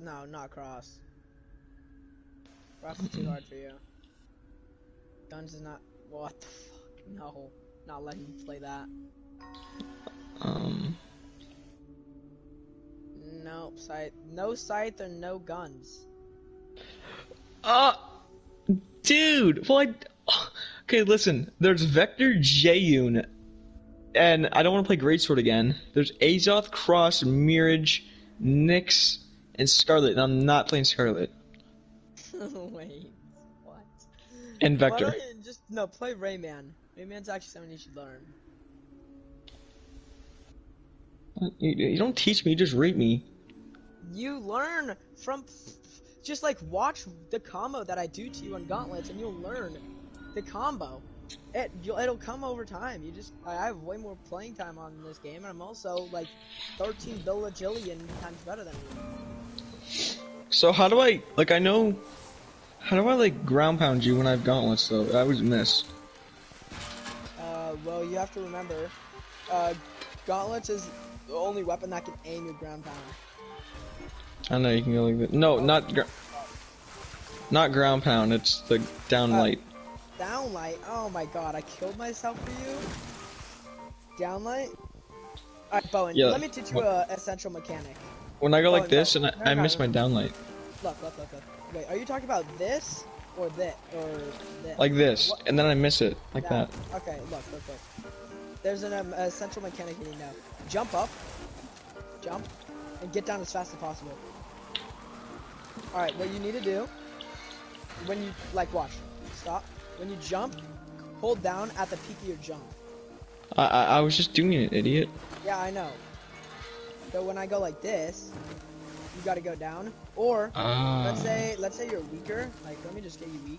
No, not cross. Cross is too hard for you. Guns is not. What the fuck? No, not letting you play that. No scythe. No scythe or no guns. Dude, what? Okay, listen. There's Vector Jayun, and I don't want to play Greatsword again. There's Azoth, Cross, Mirage, Nyx, and Scarlet, and I'm not playing Scarlet. Wait, what? And Why Vector. don't you just play Rayman? Rayman's actually something you should learn. You don't teach me, you just rate me. You learn from just like watch the combo that I do to you on Gauntlets, and you'll learn the combo. It'll come over time. I have way more playing time on this game, and I'm also like 13 billajillion times better than you. So how do I like ground pound you when I have Gauntlets though? I always miss. Well, you have to remember, Gauntlets is the only weapon that can aim your ground pound. I know you can go like that. No, not ground pound. It's the downlight. Downlight? Oh my god, I killed myself for you? Downlight? Alright, Bowen, Yeah. let me teach you a essential mechanic. When I go like Bowen, this no, and I miss my downlight. Look. Wait, are you talking about this or this or this? Like this, What? and then I miss it like that. Okay, look. There's an essential mechanic you need to know. Jump up, jump, and get down as fast as possible. Alright, what you need to do, when you, watch, stop. When you jump, hold down at the peak of your jump. I was just doing it, idiot. Yeah, I know. So when I go like this, you gotta go down. Or, let's say you're weaker. Like, let me just get you weak.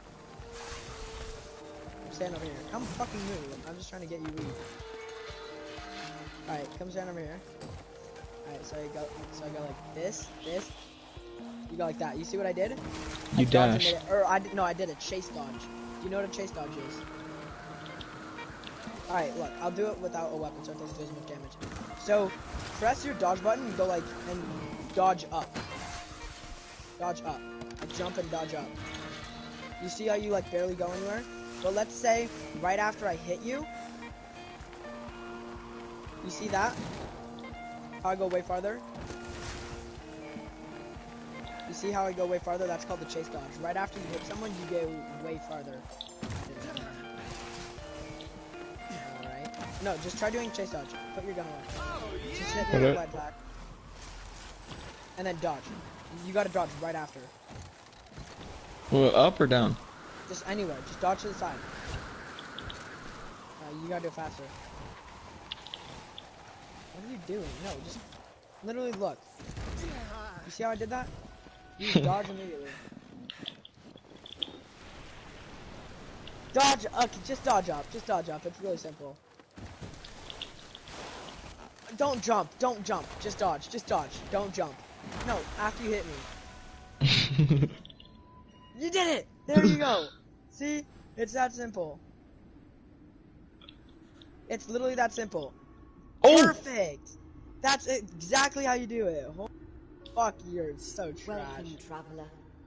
Stand over here. Come fucking move. I'm just trying to get you weak. Alright, come stand over here. Alright, so I go like this. You go like that. You see what I did? You dash. I did a chase dodge. Do you know what a chase dodge is? Alright, look, I'll do it without a weapon so it doesn't do as much damage. So, press your dodge button and go like, and dodge up. Dodge up. Like, jump and dodge up. You see how you like barely go anywhere? But let's say, right after I hit you, you see that? How I go way farther? You see how I go way farther? That's called the chase dodge. Right after you hit someone, you go way farther. Alright. No, just try doing chase dodge. Put your gun away. Just hit the right back. And then dodge. You gotta dodge right after. Well, up or down? Just anywhere. Just dodge to the side. You gotta do it faster. What are you doing? No, just literally look. You see how I did that? You just dodge immediately. Dodge! Okay, just dodge up. Just dodge up. It's really simple. Don't jump. Don't jump. Just dodge. Just dodge. Don't jump. No, after you hit me. You did it! There you go! See? It's that simple. It's literally that simple. Oh! Perfect! That's exactly how you do it. Fuck, you're so trash. Welcome, traveler.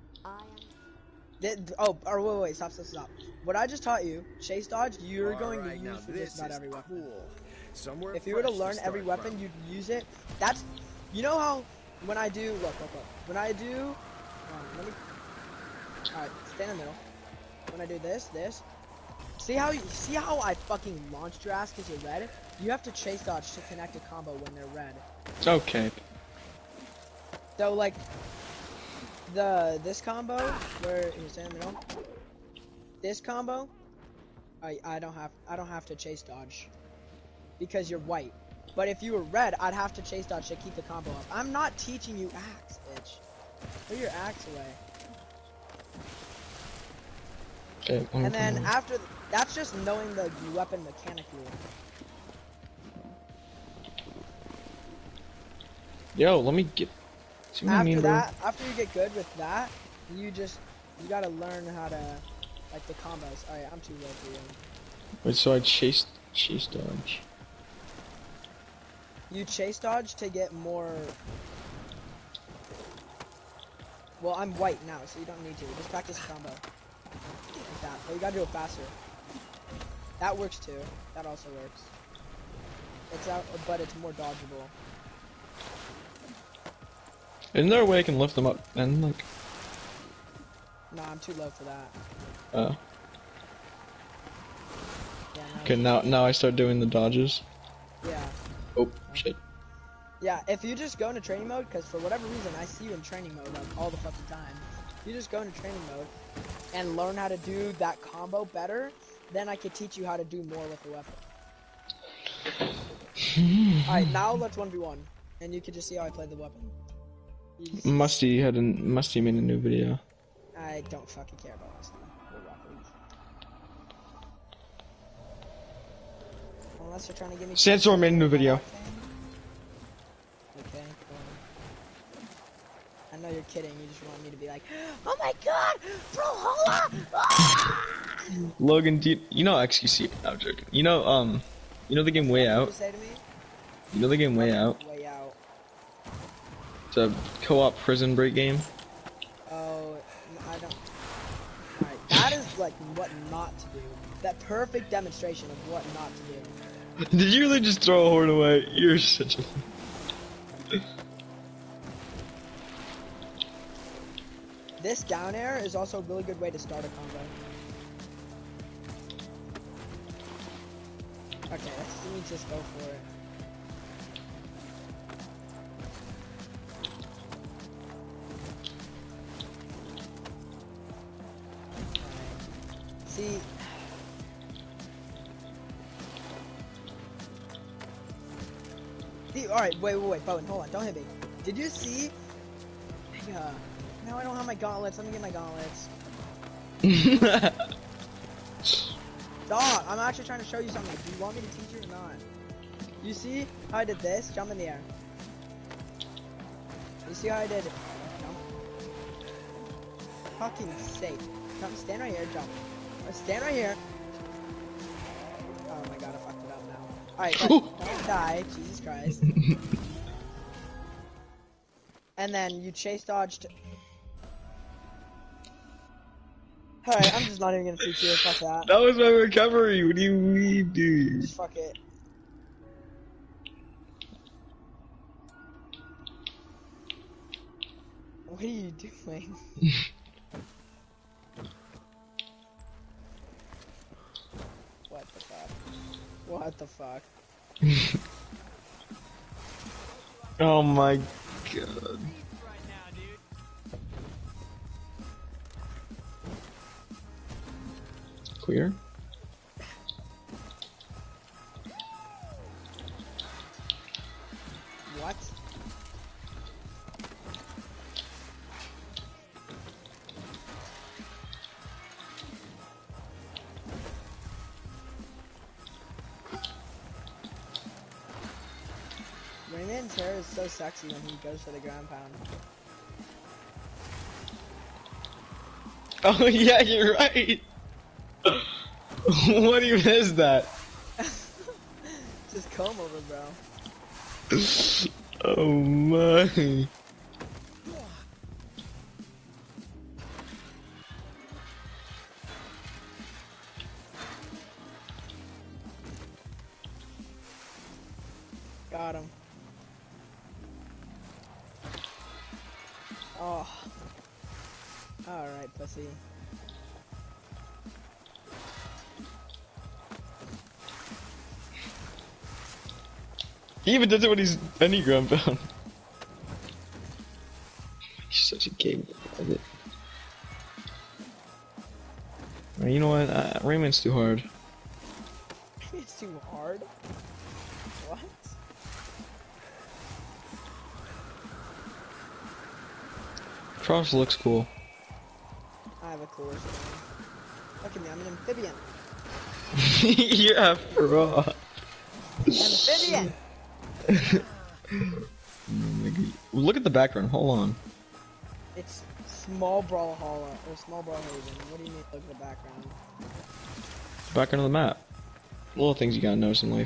Wait, stop. What I just taught you, chase dodge, you're going to use for just about every weapon. Somewhere If you were to learn every weapon, you'd use it. That's, you know how, when I do, look. When I do, alright, stay in the middle. When I do this, see how I fucking launched your ass because you're red? You have to chase dodge to connect a combo when they're red. Okay. So like, this combo, where you stay in the middle, this combo, I don't have to chase dodge. Because you're white. But if you were red, I'd have to chase dodge to keep the combo up. I'm not teaching you axe, bitch. Put your axe away. Okay, and then after, that's just knowing the weapon mechanic rule. Yo, let me get. See what I mean, bro? After you get good with that, you gotta learn how to, like, the combos. Alright, I'm too low for you. Wait, so I chase dodge. You chase dodge to get more. Well, I'm white now, so you don't need to. Just practice a combo. Like that. But you gotta do it faster. That works too. That also works. It's out, but it's more dodgeable. Isn't there a way I can lift them up and like? Nah, I'm too low for that. Oh. Yeah, Okay, now I start doing the dodges. Yeah. Oh shit. Yeah, if you just go into training mode, because for whatever reason I see you in training mode like all the fucking time. You just go into training mode and learn how to do that combo better, then I could teach you how to do more with the weapon. Alright, now let's 1v1. And you can just see how I play the weapon. Musty made a new video. I don't fucking care about this thing. We're Rocket League. Unless you're trying to give me... Sandstorm made a new video. Okay, cool. I know you're kidding, you just want me to be like, oh my god, Brawlhalla! Ah! Logan, you know XQC? No, I'm joking. You know the game Way Out? What did you say to me? You know the game Way Out? Way Out. It's a co-op prison break game. Oh, I don't... Alright, that is like what not to do. That perfect demonstration of what not to do. Did you really just throw a horn away? You're such a... This down air is also a really good way to start a combo. Okay, let me just go for it. Alright. See... Alright, wait, Bowen, hold on, don't hit me. Did you see? Now I don't have my gauntlets, let me get my gauntlets. Dog, I'm actually trying to show you something. Do you want me to teach you or not? You see how I did this? Jump in the air. You see how I did? Jump. Fucking safe. Jump, stand right here, jump. Stand right here. Oh my god, I fucked it up now. Alright, don't die, Jesus Christ. And then you chase dodged. Alright, I'm just not even gonna teach you, fuck that. That was my recovery, what do you mean, dude? Just fuck it. What are you doing? What the fuck? What the fuck? Oh my god. Clear? What? Rayman's hair is so sexy when he goes for the ground pound. Oh yeah, you're right! What do you miss that? Just comb over, bro. Oh my. Got him. Oh. Alright, pussy. He even does it when he's any ground pound. He's such a game. You know what? Rayman's too hard. It's too hard? What? Frost looks cool. I have a cooler skin. Look at me, I'm an amphibian. Yeah, Frost. Amphibian! Look at the background, hold on. It's small Brawlhalla, or small Brawlhaven. What do you mean look at the background? Background of the map. Little things you gotta notice in life.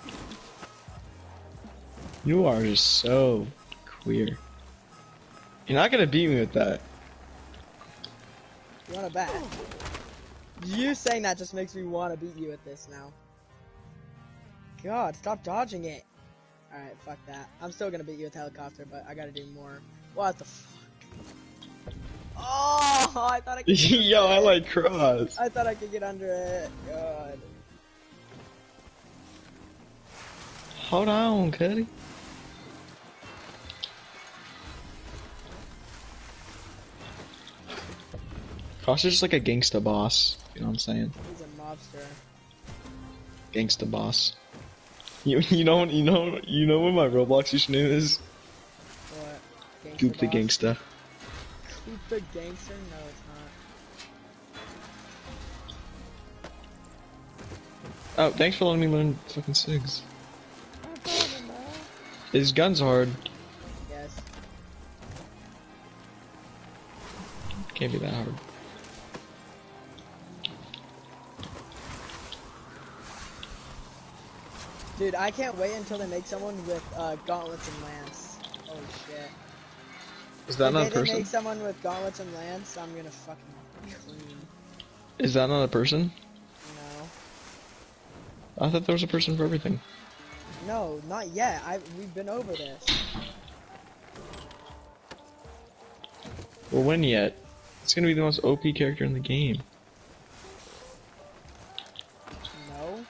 You are just so queer. You're not gonna beat me with that. You wanna bet? You saying that just makes me wanna beat you at this now. God, stop dodging it. Alright, fuck that. I'm still gonna beat you with helicopter, but I gotta do more. What the fuck? Oh, I thought I could get under Yo, I it. like cross. I thought I could get under it. God. Hold on, Cuddy. Cross is just like a gangsta boss. You know what I'm saying? He's a mobster. Gangsta boss. You know what my Roblox username is? What? Gangsta Goop the boss? Gangsta. Goop the gangster? No, it's not. Oh, thanks for letting me learn fucking SIGs. No problem, bro. His gun's hard. Yes. Can't be that hard. Dude, I can't wait until they make someone with gauntlets and lance. Holy shit. Is that not a If they person? make someone with gauntlets and lance, I'm gonna fucking cream. Is that not a person? No. I thought there was a person for everything. No, not yet. We've been over this. Well, when yet? It's gonna be the most OP character in the game. No.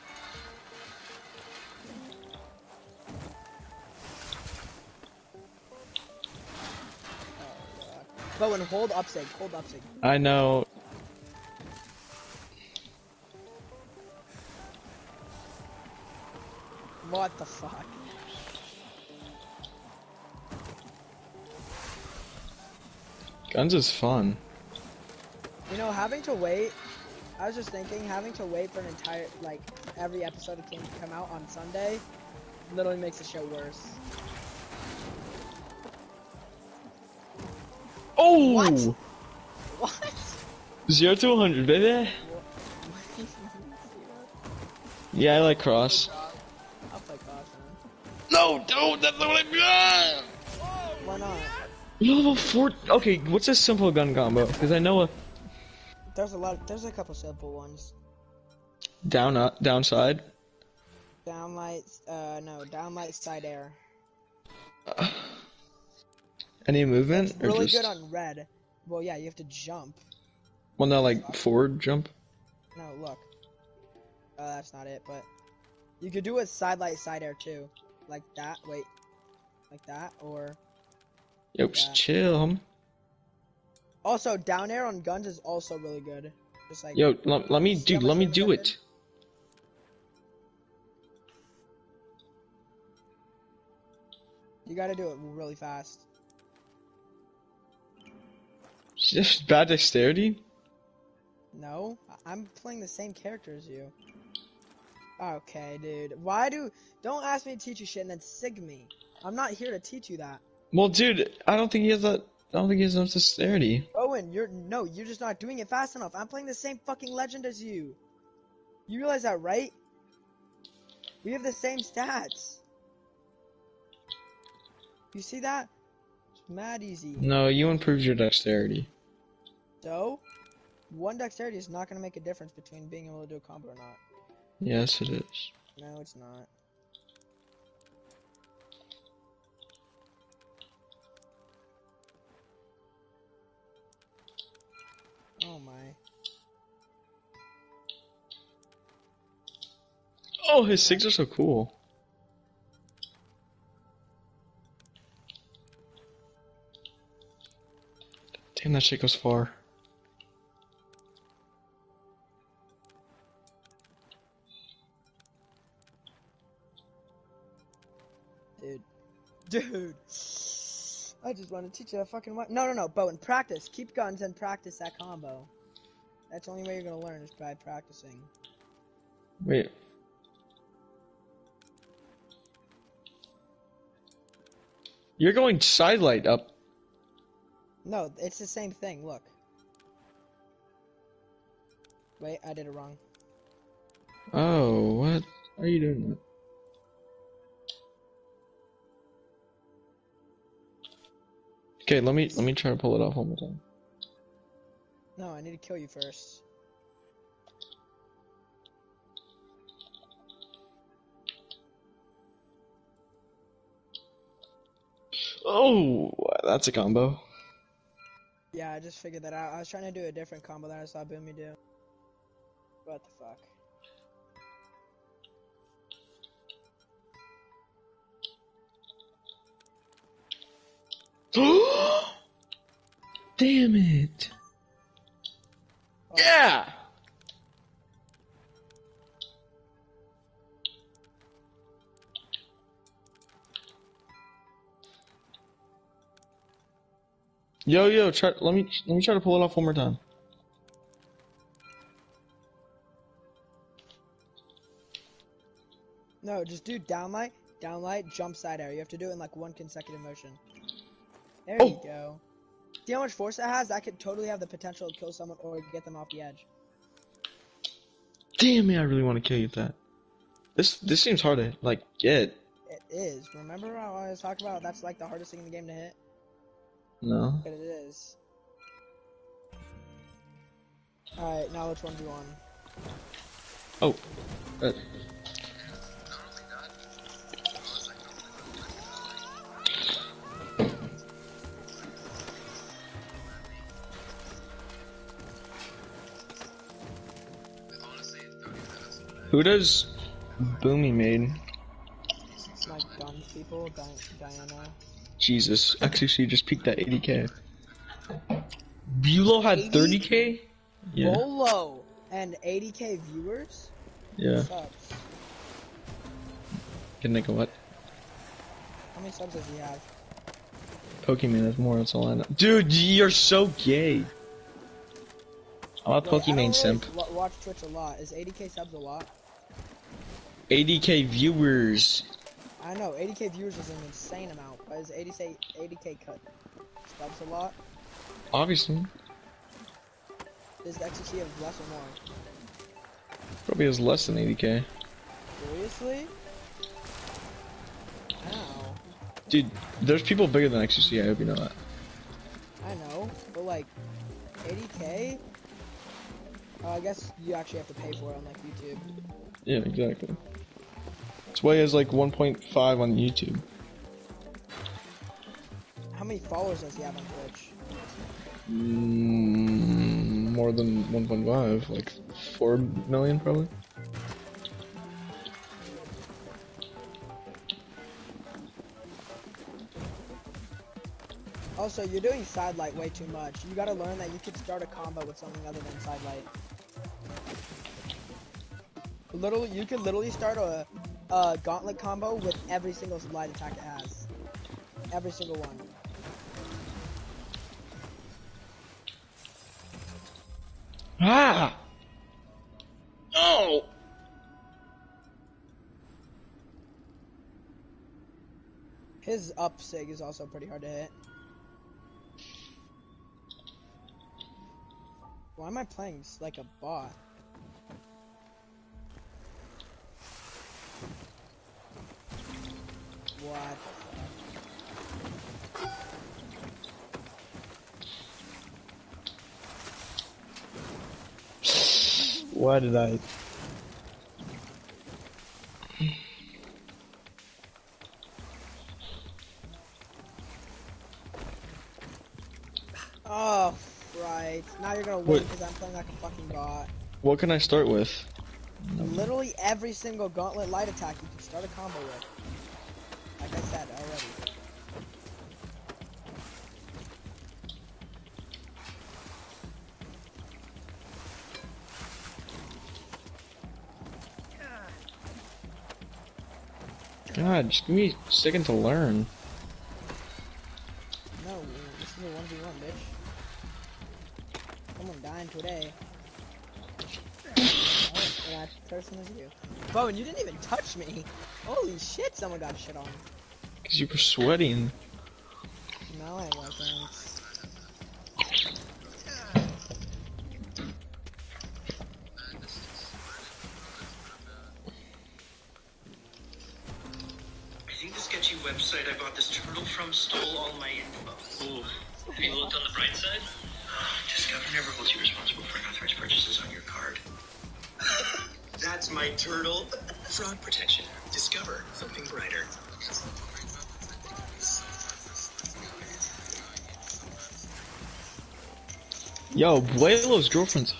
Oh, God. Bowen, hold up sig. Hold up sig. I know. What the fuck? Guns is fun. You know, having to wait, I was just thinking, having to wait for an entire, like, every episode of King to come out on Sunday, literally makes the show worse. Oh! What? What? 0 to 100, baby. Yeah, I like cross. I'll play Cross, man. No, dude, that's not what I meant. Why not? Level 4. Okay, what's a simple gun combo? Because I know a There's a couple simple ones. down up, downside. Downlight, no, downlight side air. Any movement It's or really just? good on red. Well, yeah, you have to jump. Well, no, like forward jump. No, look. That's not it, but you could do a side light side air too, like that. Wait, like that, or Yo, like that. chill. Also, down air on guns is also really good. Just like Yo, let me See how do. much Let me damage do I it. did? You gotta do it really fast. Just bad dexterity. No, I'm playing the same character as you. Okay, dude. Don't ask me to teach you shit and then sig me. I'm not here to teach you that. Well, dude, I don't think he has that. I don't think he has enough dexterity. Owen, you're just not doing it fast enough. I'm playing the same fucking legend as you. You realize that, right? We have the same stats. You see that? It's mad easy. No, you improved your dexterity. So, one dexterity is not gonna make a difference between being able to do a combo or not. Yes, it is. No, it's not. Oh my. Oh, his SIGs are so cool. Damn, that shit goes far. Dude. I just want to teach you a fucking what? No, Bowen, practice. Keep guns and practice that combo. That's the only way you're gonna learn is by practicing. Wait. You're going sidelight up. No, it's the same thing, look. Wait, I did it wrong. Oh, what are you doing that? Okay, let me try to pull it off one more time. No, I need to kill you first. Oh, that's a combo. Yeah, I just figured that out. I was trying to do a different combo that I saw Boomy do. What the fuck? Damn it! Oh. Yeah. Yo, try. Let me try to pull it off one more time. No, just do downlight, jump side air. You have to do it in like one consecutive motion. There you go. See how much force that has? That could totally have the potential to kill someone or get them off the edge. Damn it! I really want to kill you with that. This seems hard to like get. It is. Remember how I was talking about that's like the hardest thing in the game to hit? No. But it is. Alright, now let's 1v1. Oh. Who does Boomy made? Like guns people, Diana. Jesus, XQC just peaked at 80k. Bulo had 30k? Yeah. Bolo and 80k viewers? Yeah. Subs. Can think of what? How many subs does he have? Pokemon has more, that's all I know. Dude, you're so gay. I'm a Wait, I Pokemon don't simp. really watch Twitch a lot. Is 80k subs a lot? 80k viewers. I know, 80k viewers is an insane amount, but is 80k cut subs a lot? Obviously. Does the XQC have less or more? Probably has less than 80k. Seriously? Wow. Dude, there's people bigger than XQC, I hope you know that. I know, but like, 80k? I guess you actually have to pay for it on like YouTube. Yeah, exactly. That's why he has like 1.5 on YouTube. How many followers does he have on Twitch? More than 1.5, like 4 million probably. Also, you're doing sidelight way too much. You gotta learn that you could start a combo with something other than sidelight. You could literally start a gauntlet combo with every single light attack it has. Every single one. Ah! No! His up sig is also pretty hard to hit. Why am I playing like a bot? What? Why did I? Oh, right. Now you're gonna win because I'm playing like a fucking bot. What can I start with? Literally every single gauntlet light attack you can start a combo with. Like I said already. God, just give me a second to learn. No, this is a 1v1, bitch. Someone dying today. Oh, and that person is you. Bowen, you didn't even touch me. Holy shit, someone got shit on. Because you were sweating. No, I wasn't. I think the sketchy website I bought this turtle from stole all my info. Ooh. Have you looked on the bright side? Discover never holds you responsible for unauthorized purchases on your card. That's my turtle. Fraud protection. Discover something brighter. Yo, Buelo's girlfriend's.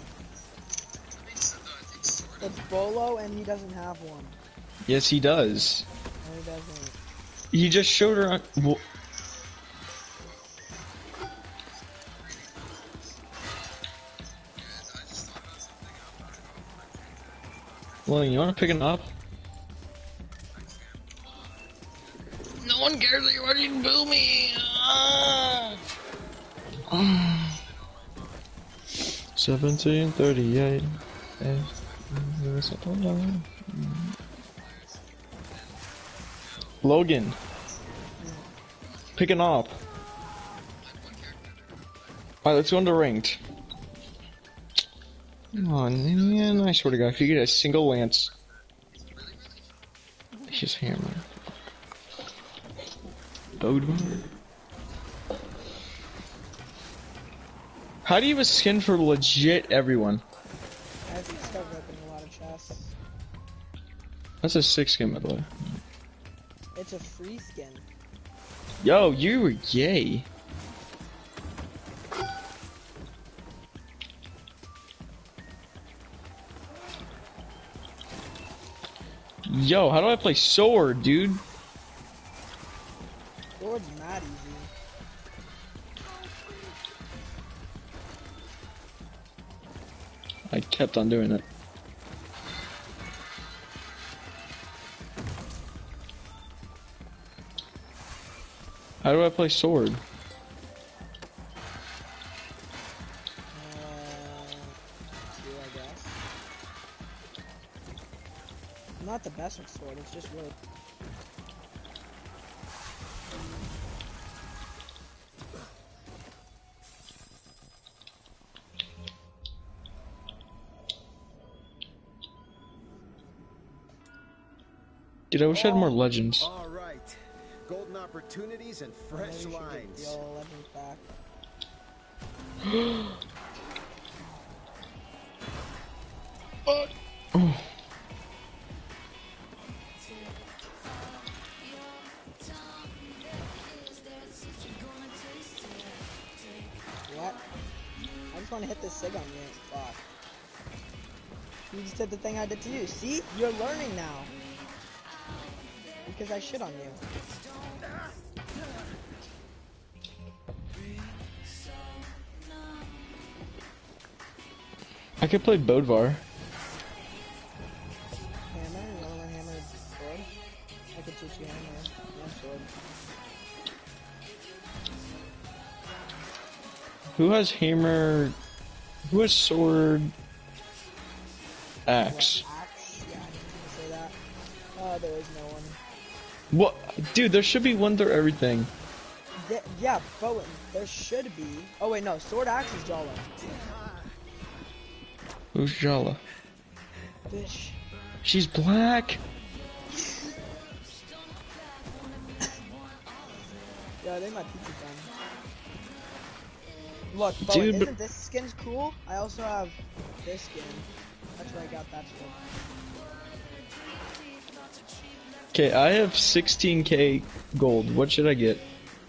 It's Bolo, and he doesn't have one. Yes, he does. No, he doesn't. He just showed her on. Well, you wanna pick it up? No one cares that you're watching Boo Me! 1738. Logan. Picking up. Alright, let's go into ranked. Come on, man, I swear to God, if you get a single lance. His hammer. Bodvar. How do you have a skin for legit everyone? I have to start opening a lot of chests. That's a 6 skin, by the way. It's a free skin. Yo, you were gay. Yo, how do I play sword, dude? Sword's mad easy. I kept on doing it. How do I play sword? I guess. I'm not the best with sword, it's just really... Dude, I wish I had more legends. All right. Golden opportunities and fresh Maybe we should get lines. the all 11s back. Oh. What? I just want to hit this sig on you. Fuck. You just did the thing I did to you. See? You're learning now. Because I shit on you. I could play Bodvar. Hammer? You wanna learn hammer sword? I could teach you hammer and sword. Who has hammer? Who has sword? Axe. What, axe? Yeah, I didn't even say that. There is no one. What? Dude, there should be one for everything. Yeah, Bowen, there should be. Oh wait, no, sword axe is Jala. Who's Jala? Fish. She's black. Yeah, they might pizza done. Look, Bowen, Dude, isn't this skin's cool? I also have this skin. That's where I got that sword. Okay, I have 16k gold. What should I get?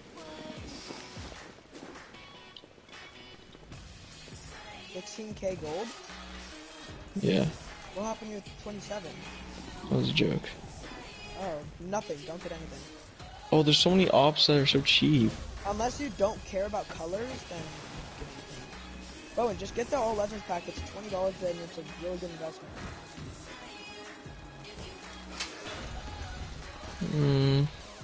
$16K gold? Yeah, What happened to your 27? that was a joke. Oh, nothing. Don't get anything. Oh, there's so many ops that are so cheap. Unless you don't care about colors, then... Bowen, just get the All Legends pack. It's $20 and it's a really good investment. Hmm.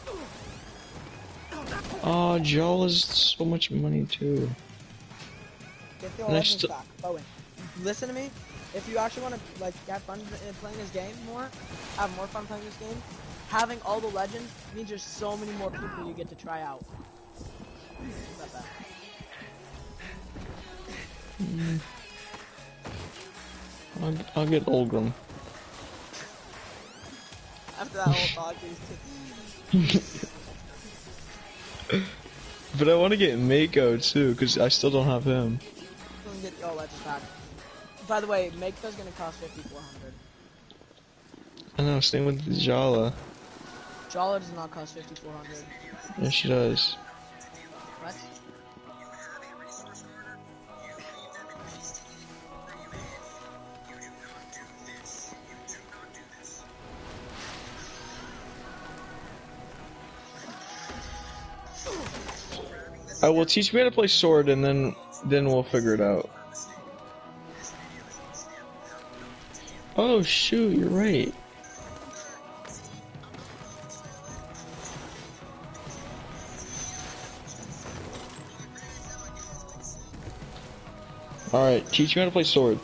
Oh, Jala's so much money too. Get the All And I Legends still- pack. Bowen, listen to me. If you actually want to like have fun in playing this game more, have more fun playing this game, having all the legends means there's so many more people you get to try out. Think about that. I'll get Olgrim. After that whole talk, But I want to get Mako too, because I still don't have him. Oh, that's a fact. By the way, Mako's gonna cost 5,400. I know, same with Jala. Jala does not cost 5,400. Yeah, she does. What? I will teach me how to play sword, and then we'll figure it out. Oh shoot, you're right. Alright, teach me how to play sword.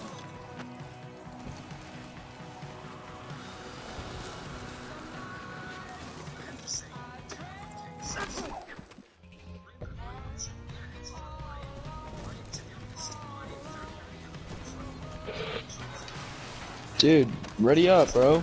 Dude, ready up, bro.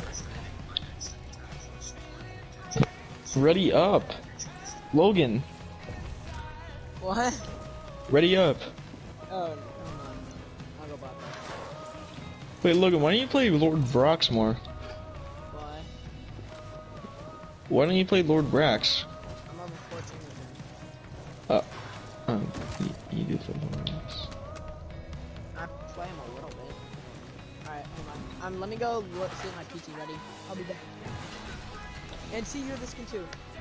Ready up. Logan, What? ready up. Oh, never mind. I'll go back. Wait, Logan, why don't you play Lord Brax more? Why? Why don't you play Lord Brax? I'm level 14 again. You do play Lord Brax. I play him a little bit. Alright, hold on. Let me go look, see if my PT's ready. I'll be back. And see, you're this skin too.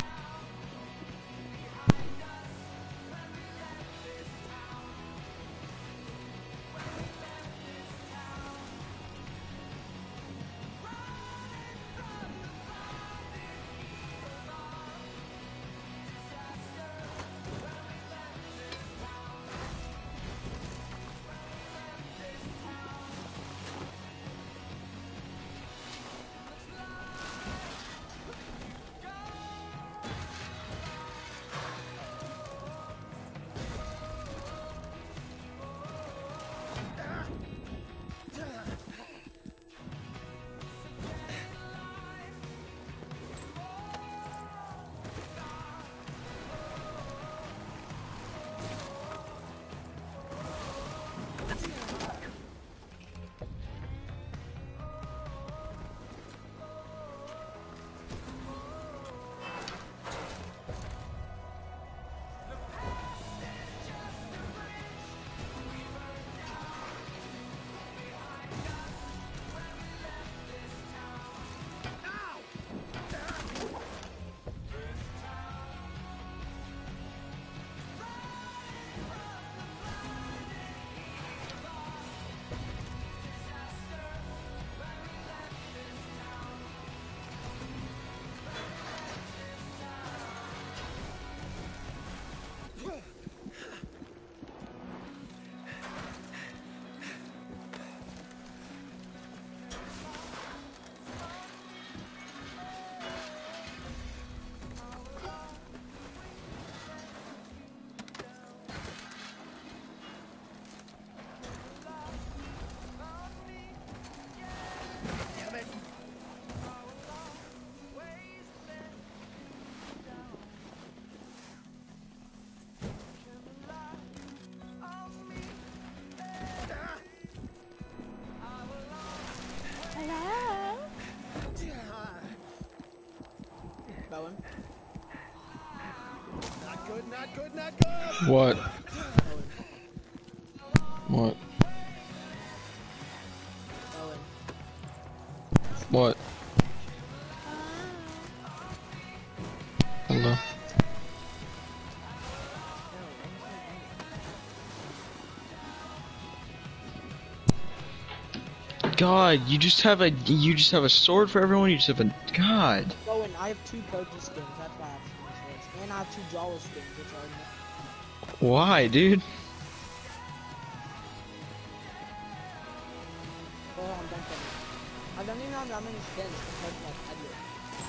Bowen. Not good, not good, not good! What? Bowen. What? Bowen. What? Hello. God, you just have a sword for everyone. You just have a God. Bowen, I have 2 Pokey skins, that's why I have so many swords. And I have 2 Jala skins, which are... Why, dude? Well, I'm done for now. I don't even have that many skins compared to like Edward.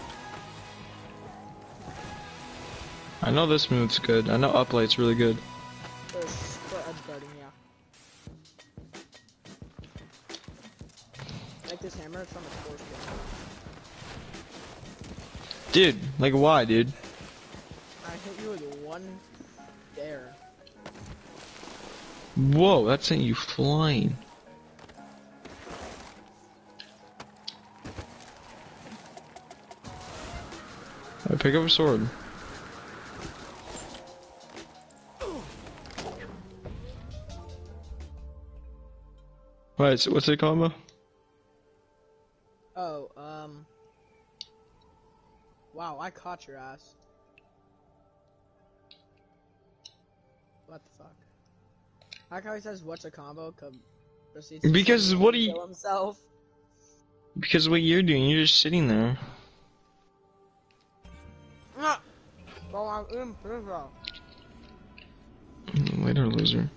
I know this move's good. I know uplight's really good. For edge guarding, yeah. Like this hammer from a core skin. Dude, like why, dude? I hit you with one there. Whoa, that sent you flying. Alright, pick up a sword. Alright, so what's the combo? Oh, wow, I caught your ass. What the fuck? I like how he says, what's a combo? Proceeds to Because what do you- kill himself. Because what you're doing, you're just sitting there. Ah! Well, I'm in prison. Later, loser.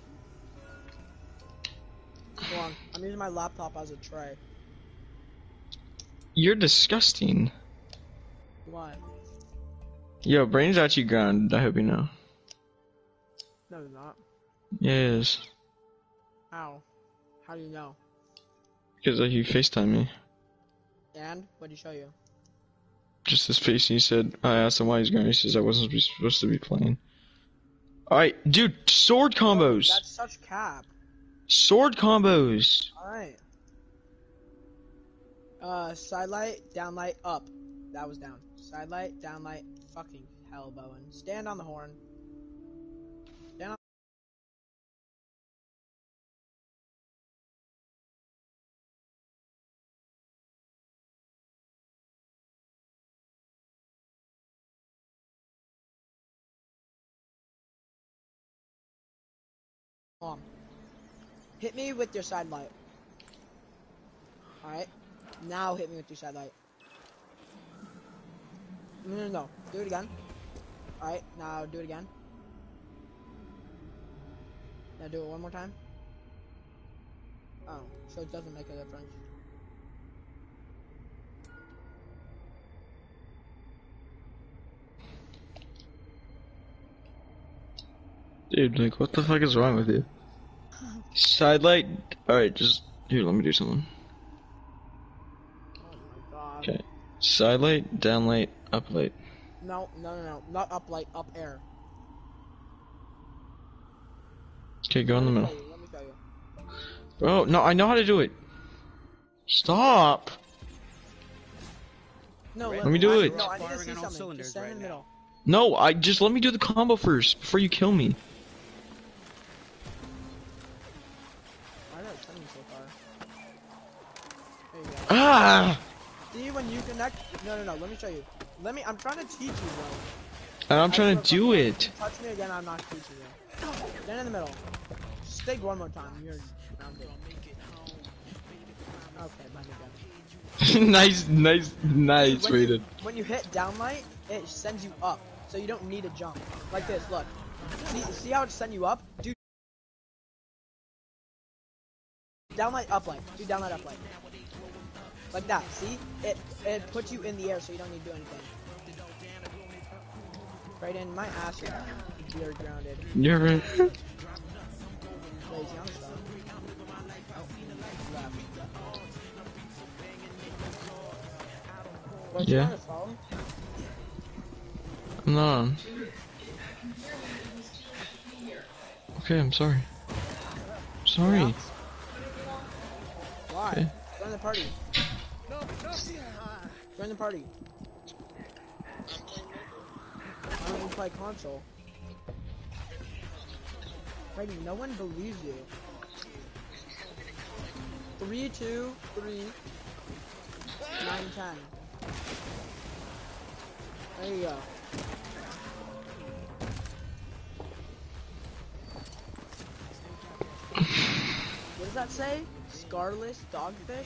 Hold on, I'm using my laptop as a tray. You're disgusting. What? Yo, brain's actually grounded, I hope you know. No, you're not. Yeah, it is. How? How do you know? Because you FaceTime me. And? What'd he show you? Just this face, and he said, I asked him why he's grounded, he says I wasn't supposed to be playing. Alright, dude, sword combos! That's such cap. Sword combos! Alright. Side light, down light, up. That was down. Side light, down light, fucking hell, Bowen. Stand on the horn. Stand on. On. Hit me with your side light. Alright. Now hit me with your side light. No. Do it again. Alright, now do it again. Now do it one more time. Oh, so it doesn't make a difference. Dude, like, what the fuck is wrong with you? Side light? Alright, just... Here, let me do something. Oh my god. Okay. Side light, down light, up light. No. Not up light, up air. Okay, go in the middle. Let me show you. Bro, no, I know how to do it. Stop! No, Let me do it. No, I need to Firing see on all something. cylinders Just stand right in the middle. No, just let me do the combo first, before you kill me. Why did it send me so far? There you go. Ah! See when you connect? No. Let me show you. I'm trying to teach you, bro. And I'm trying to do it. Touch me again. I'm not teaching you. Stand in the middle. Just think one more time. You're grounded. Okay, mind again. nice, When Raiden. when you hit down light, it sends you up. So you don't need a jump. Like this, look. See how it sent you up? Do down light, up light. Do down light, up light. Like that, see? It puts you in the air so you don't need to do anything. Right in my ass is you're grounded. You're right. Lazy on the phone. Oh, left. What's Yeah. on the phone? I'm not on. Okay, I'm sorry. Sorry. Why? Okay. Join the party. Join the party. I don't even play console. Brady, no one believes you. 3, 2, 3, 9, 10. There you go. What does that say? Scarless dogfish?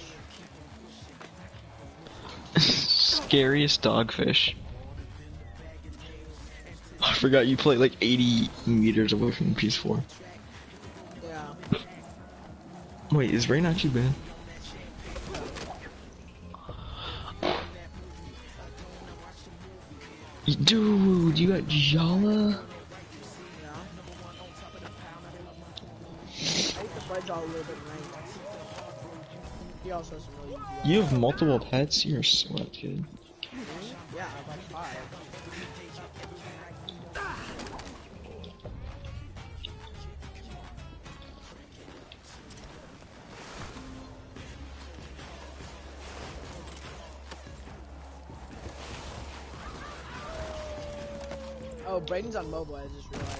Scariest dogfish. I forgot you play like 80 meters away from PS4. Yeah. Wait, is rain actually bad? Dude, you got Jala? Yeah. I used to play Jolly a little bit in ranked. He also has some really easy You have multiple pets? You're a sweat, kid. Yeah, I have like 5. Oh, Brayden's on mobile, I just realized.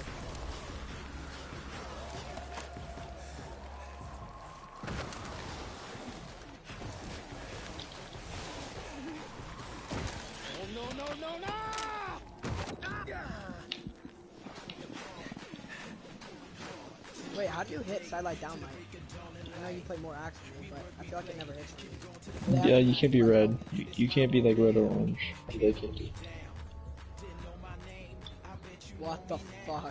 Wait, how do you hit sidelight down light? I know you play more axe than me, but I feel like it never hits me. Yeah, you can't be red. You can't be like red or orange. They can't be. What the fuck?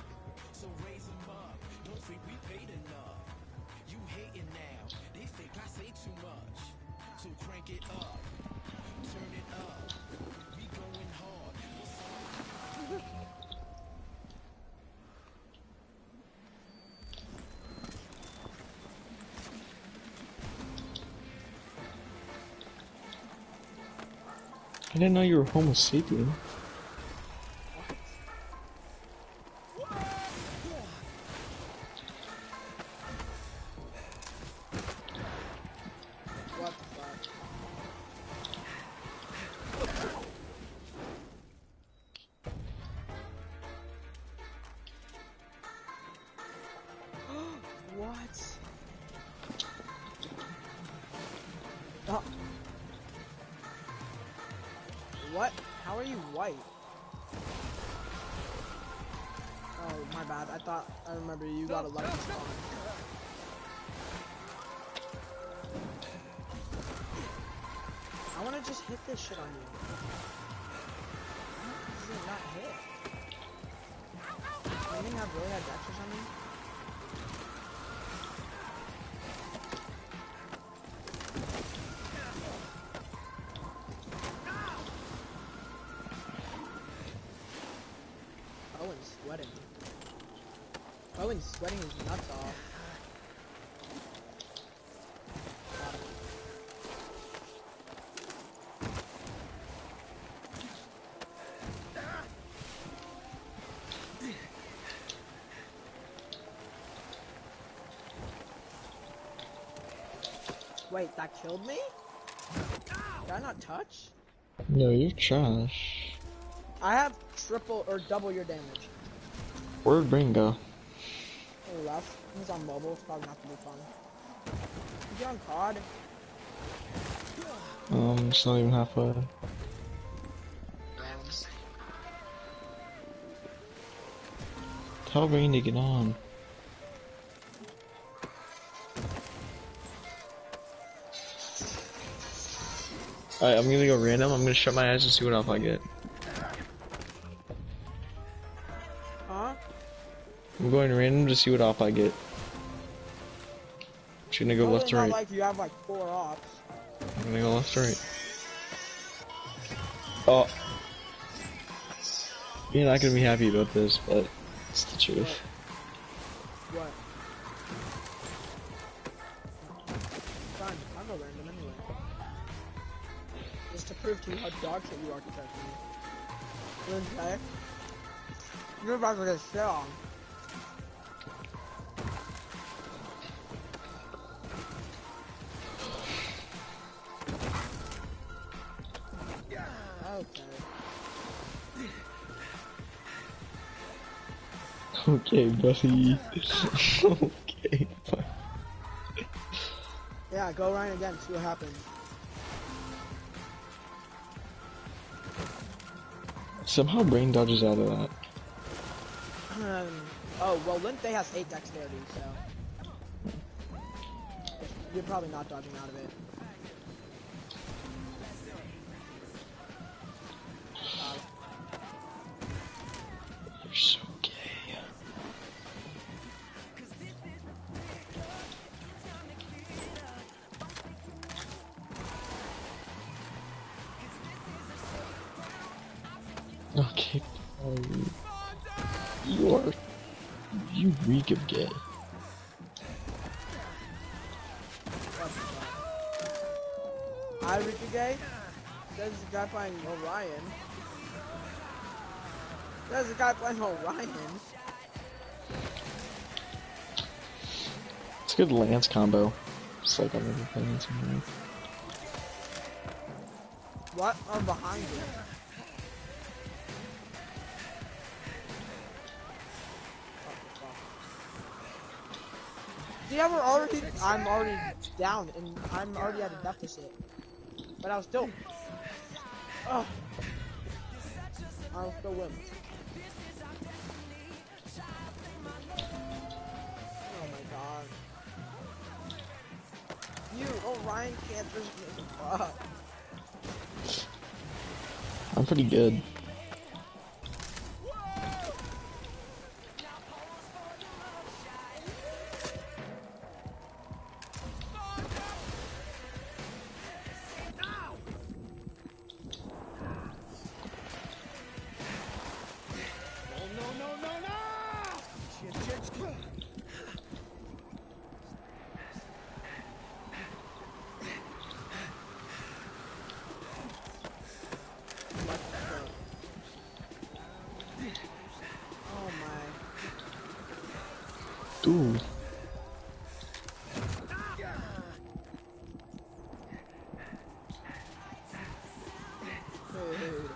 I didn't know you were Homo sapien. What the fuck? What? Oh. What? How are you white? Oh, my bad. I remember you got a lucky spawn. I wanna just hit this shit on you. How does it not hit? Do you think I've really had dex or something? Owen's sweating. Owen's sweating his nuts off. Wait, that killed me? Did I not touch? No, you're trash. I have triple or double your damage. Where'd Brain go? He left. He's on mobile. It's probably not gonna be fun. Is he on COD? It's not even halfway. Tell Brain to get on. Alright, I'm gonna go random. I'm gonna shut my eyes and see what elf I get. Huh? I'm going random to see what elf I get. Just gonna go left to Not right. like you have like 4 ops. I'm gonna go left to right. Oh. You're not gonna be happy about this, but it's the truth. What? Fine, I'll go random anyway. Just to prove to you how dog shit you are compared to me. Lindsay, you're about to get shit on. Okay, Okay. buddy. Okay, fine. Yeah, go Ryan again, see what happens. Somehow Brain dodges out of that. Oh, well, Lindsay has 8 dexterity, so... You're probably not dodging out of it. You're so gay. Okay, you reek of gay. I read the gay. There's a guy playing Orion. There's a guy playing Orion. It's a good lance combo. Just like I've never played lance in my life. What are behind you? See, I'm already down, and I'm already at a deficit. But I'll still, I'll still win. Oh my god. You, Orion Cancers, fuck. I'm pretty good. Oh my. Ooh. Dude.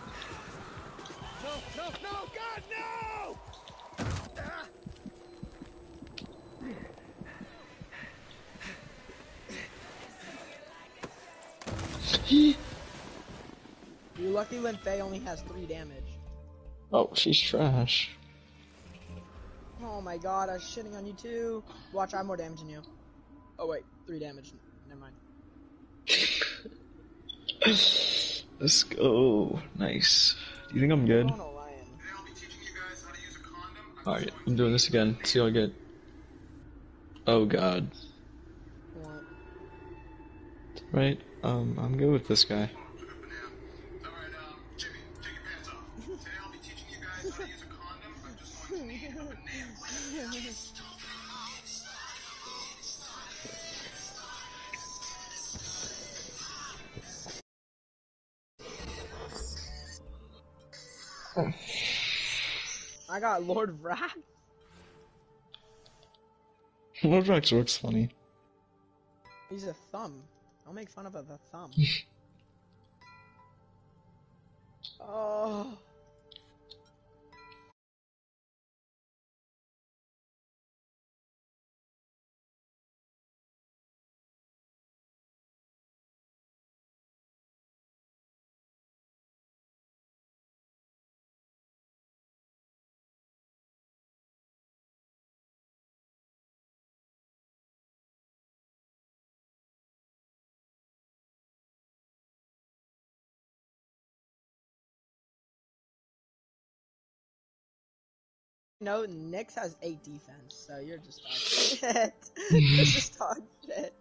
No, God, no! You're lucky when Faye only has 3 damage. Oh, she's trash. Oh my god, I was shitting on you too. Watch, I have more damage than you. Oh wait, 3 damage. Never mind. Let's go. Nice. Do you think I'm good? We're on Orion. Alright, I'm doing this again. See how I get. Oh god. What? Right? I'm good with this guy. I got Lord Vrax. Lordrex looks funny. He's a thumb. I'll make fun of a thumb. Oh. No, Nyx has 8 defense, so you're just talking shit. You're just talking shit.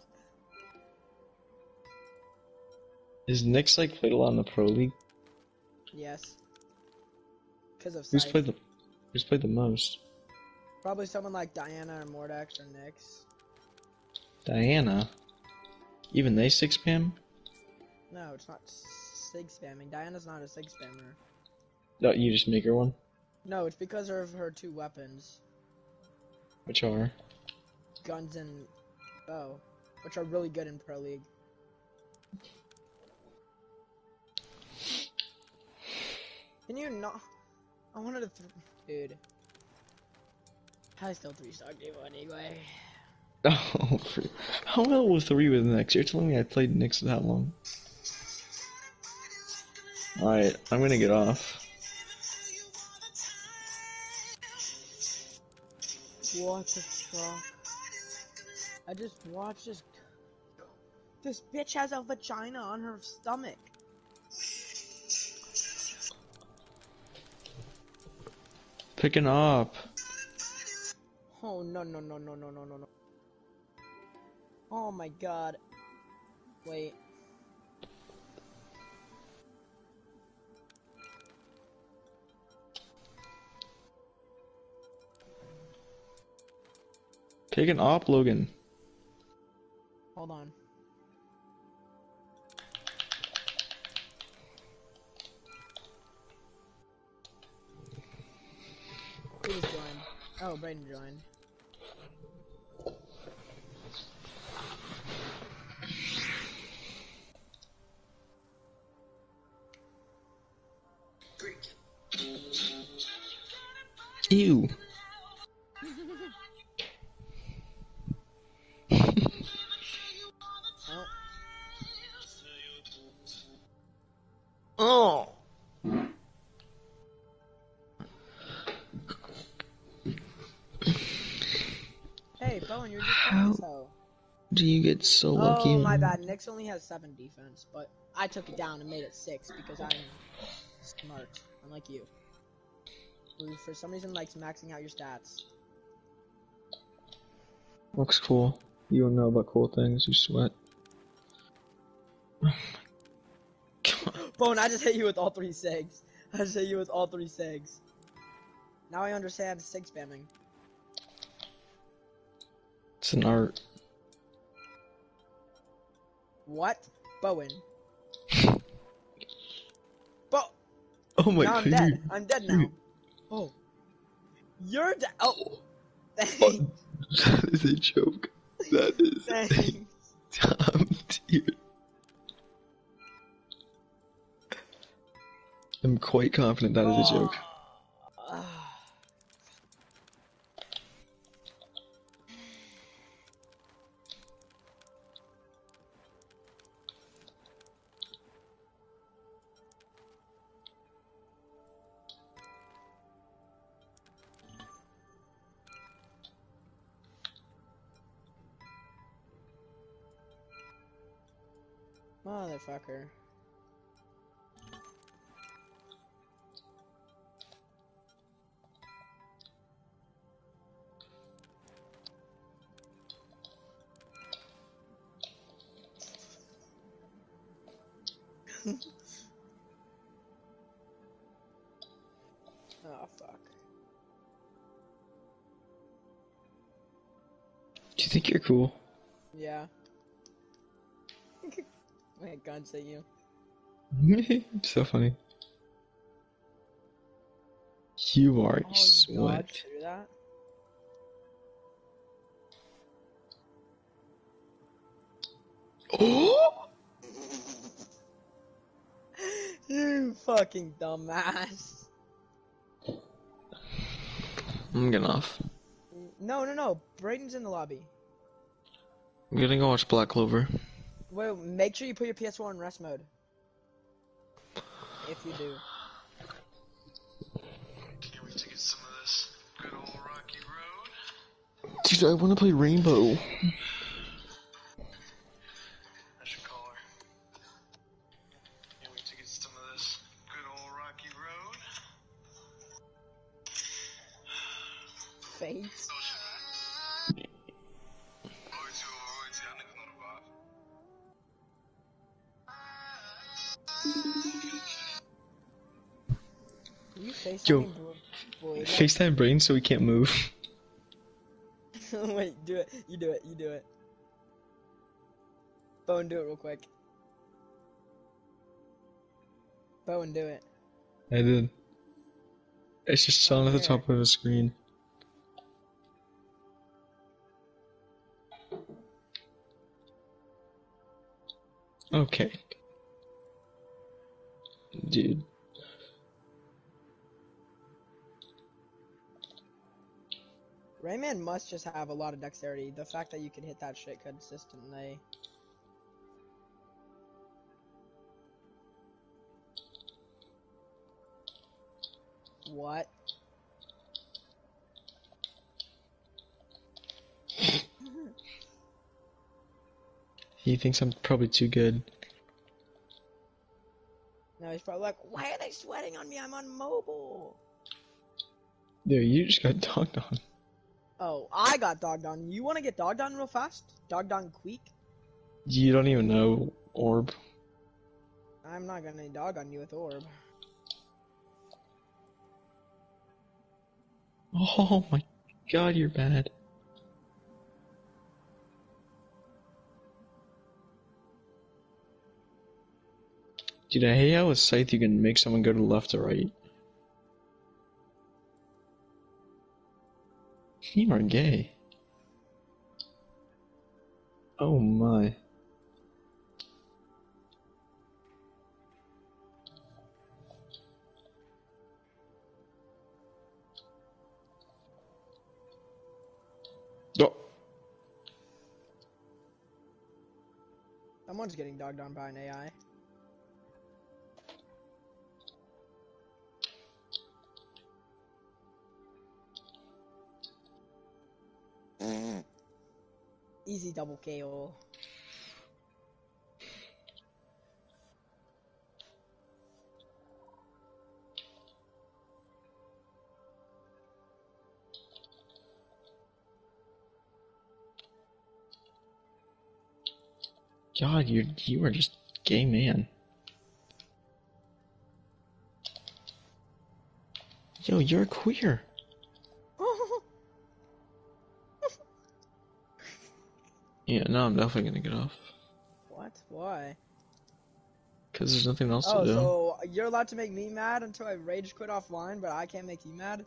Is Nyx like played a lot in the Pro League? Yes. Because of Who's Scythe. played the most? Probably someone like Diana or Mordex or Nyx. Diana. Even they 6-spam? No, it's not sig spamming. Diana's not a sig spammer. No, you just make her one? No, it's because of her 2 weapons. Which are? Guns and bow. Which are really good in Pro League. Can you not? I wanted to dude. I still 3-star game one anyway. Oh, how well was 3 with Nyx? You're telling me I played Nyx that long? Alright, I'm gonna get off. What the fuck? I just watched this. This bitch has a vagina on her stomach. Picking up. Oh no. Oh my god. Wait. Picking up, Logan. Hold on. Who just joined? Oh, Brayden joined. Ew. Bowen, you're just How killing so. do you get so lucky? Oh, my bad. Nyx only has 7 defense, but I took it down and made it 6 because I'm smart, unlike you. Who, for some reason, likes maxing out your stats. Looks cool. You don't know about cool things, you sweat. Bowen, I just hit you with all 3 segs. I just hit you with all 3 segs. Now I understand sig spamming. It's an art. What? Bowen. Bo- Oh my now god. I'm dead. I'm dead now. Oh. You're dead. Oh. Thanks. That is a joke. That is Thanks. a dumb tier. I'm quite confident that is a joke. Motherfucker. Oh, fuck. Do you think you're cool? Yeah. Wait, God say you. So funny. You are Oh, a you sweat. dodged through that? Oh! You fucking dumbass. I'm getting off. No. Brayden's in the lobby. I'm gonna go watch Black Clover. Wait, make sure you put your PS4 in rest mode. If you do. Can't wait to get some of this good old rocky road. Dude, I wanna play Rainbow. I should call her. Can't wait to get some of this good old rocky road. Face. You Yo, FaceTiming boy. FaceTime Brain so we can't move. Wait, do it. You do it. Bowen, do it real quick. Bowen, do it. I did. It's just showing at the top of the screen. Okay. Dude. Rayman must just have a lot of dexterity. The fact that you can hit that shit consistently. What? He thinks I'm probably too good. No, he's probably like, why are they sweating on me? I'm on mobile. Dude, you just got dogged on. Oh, I got dogged on. You want to get dogged on real fast? Dogged on quick? You don't even know Orb. I'm not gonna dog on you with Orb. Oh my god, you're bad. Dude, I hate how with Scythe you can make someone go to left or right. You are gay. Oh my. Oh. Someone's getting dogged on by an AI. Easy double KO. God, you are just gay man. Yo, you're queer. Yeah, no, I'm definitely gonna get off. What? Why? Cause there's nothing else to Oh, do. so you're allowed to make me mad until I rage quit offline, but I can't make you mad?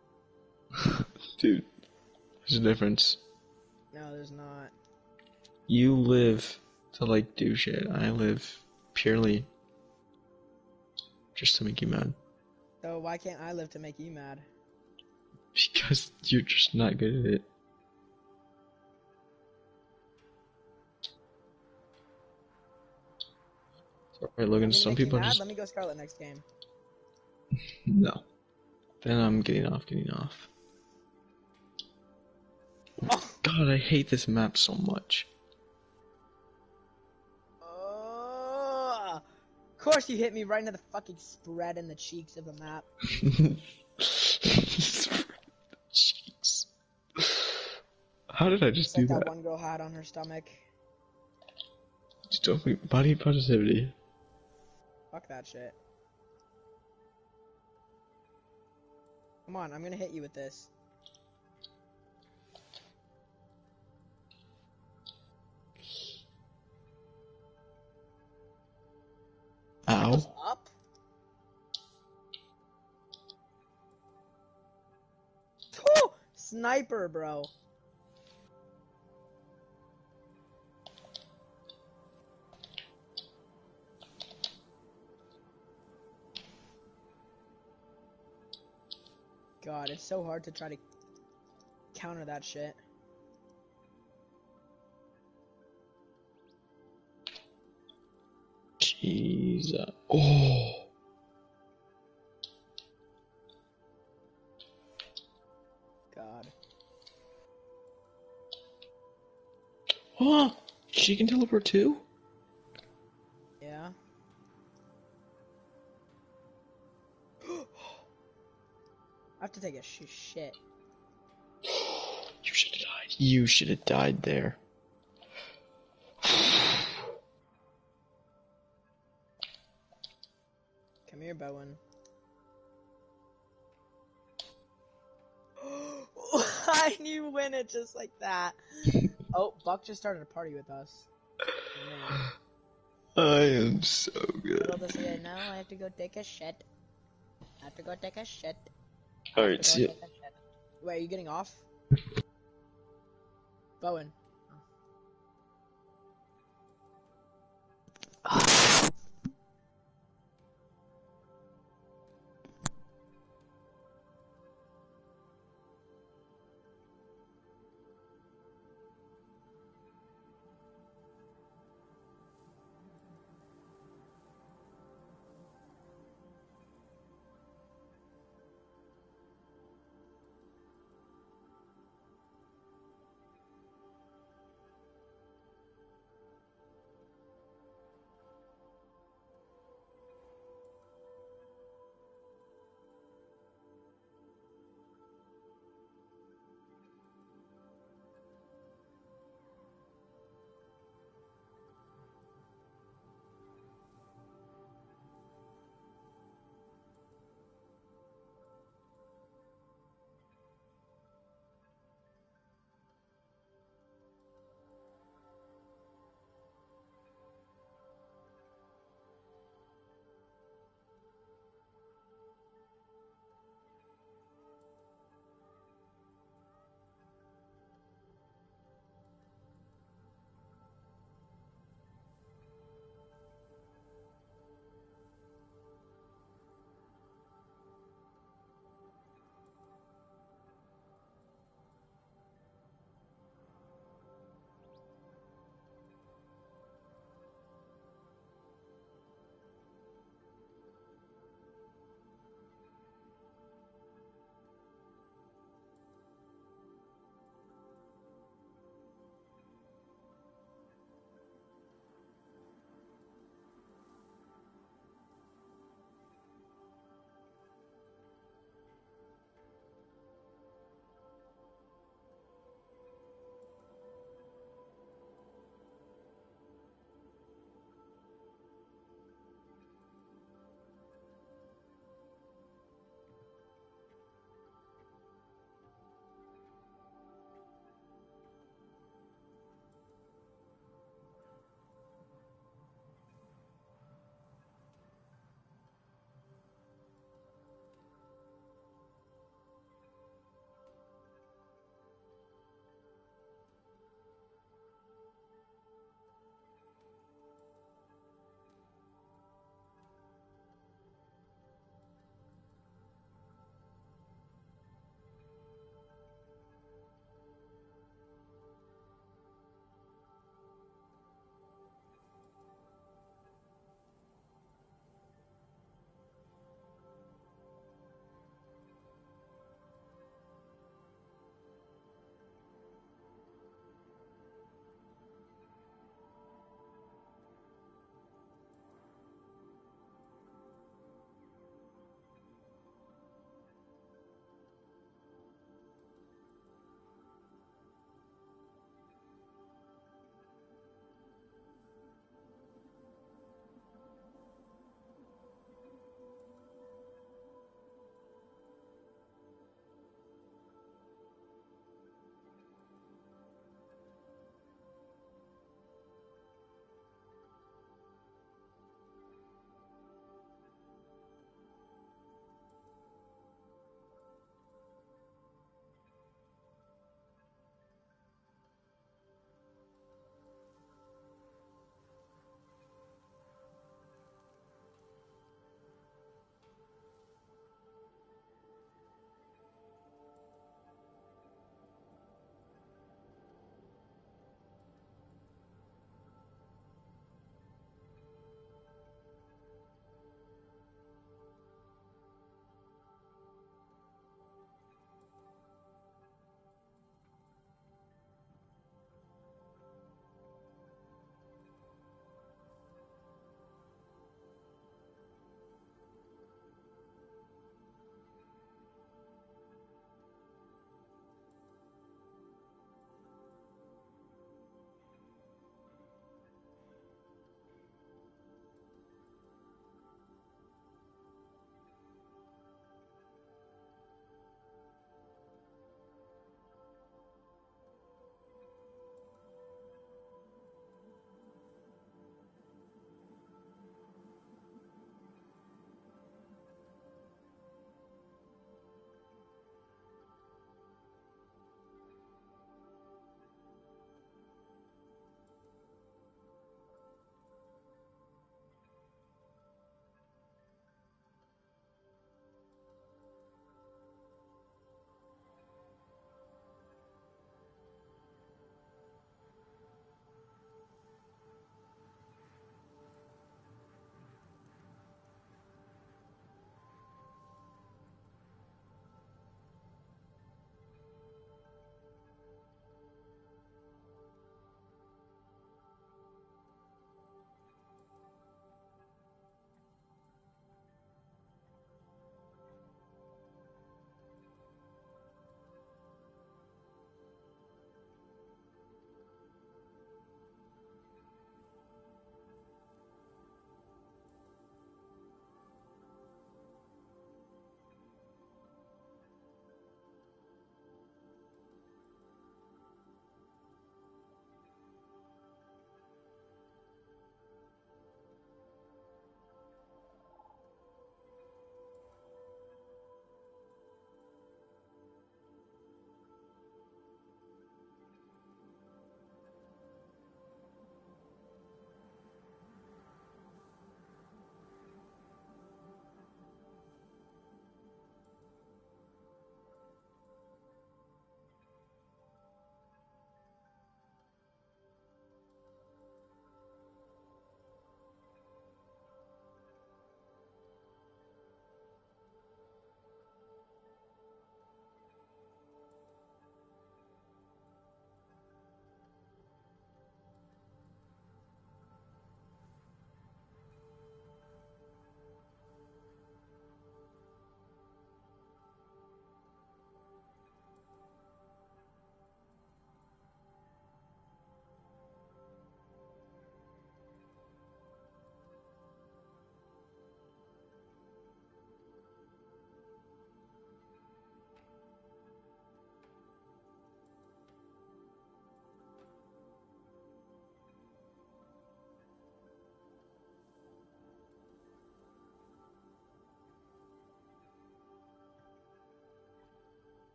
Dude, there's a difference. No, there's not. You live to like do shit. I live purely just to make you mad. So why can't I live to make you mad? Because you're just not good at it. Sorry, Logan, Want me to some make you people mad? just... Let me go Scarlet next game. No. Then I'm getting off. Oh. God, I hate this map so much. Of course you hit me right into the fucking spread in the cheeks of the map. Jeez. How did I just Just do like that? one girl had on her stomach. Just body positivity. Fuck that shit. Come on, I'm gonna hit you with this. That Ow. goes up? Oh, sniper, bro. God, it's so hard to try to counter that shit. Jesus. Oh. God. Huh? She can teleport too? Yeah. I have to take a shit. You should have died. You should have died there. Come here, Bowen. I knew win it just like that. Oh, Buck just started a party with us. I am so good. Little does he know, I have to go take a shit. I have to go take a shit. Alright, see ya. Wait, are you getting off? Bowen.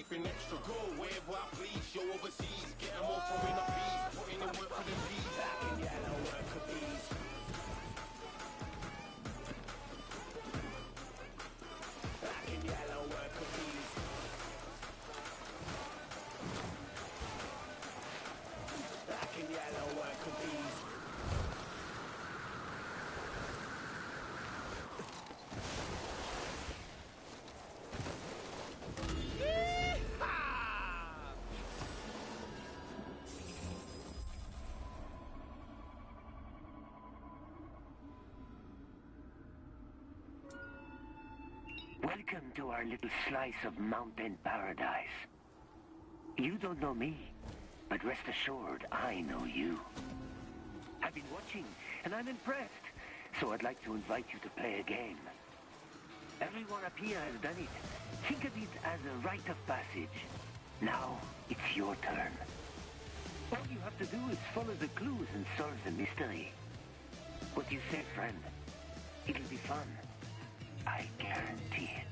keeping extra gold wherever I please. Show overseas, getting more from in a bees, putting in work for the bees. Black and yellow worker bees. Black and yellow worker bees. Black and yellow worker bees. Welcome to our little slice of mountain paradise. You don't know me, but rest assured, I know you. I've been watching, and I'm impressed, so I'd like to invite you to play a game. Everyone up here has done it. Think of it as a rite of passage. Now, it's your turn. All you have to do is follow the clues and solve the mystery. What do you say, friend? It'll be fun. I guarantee it.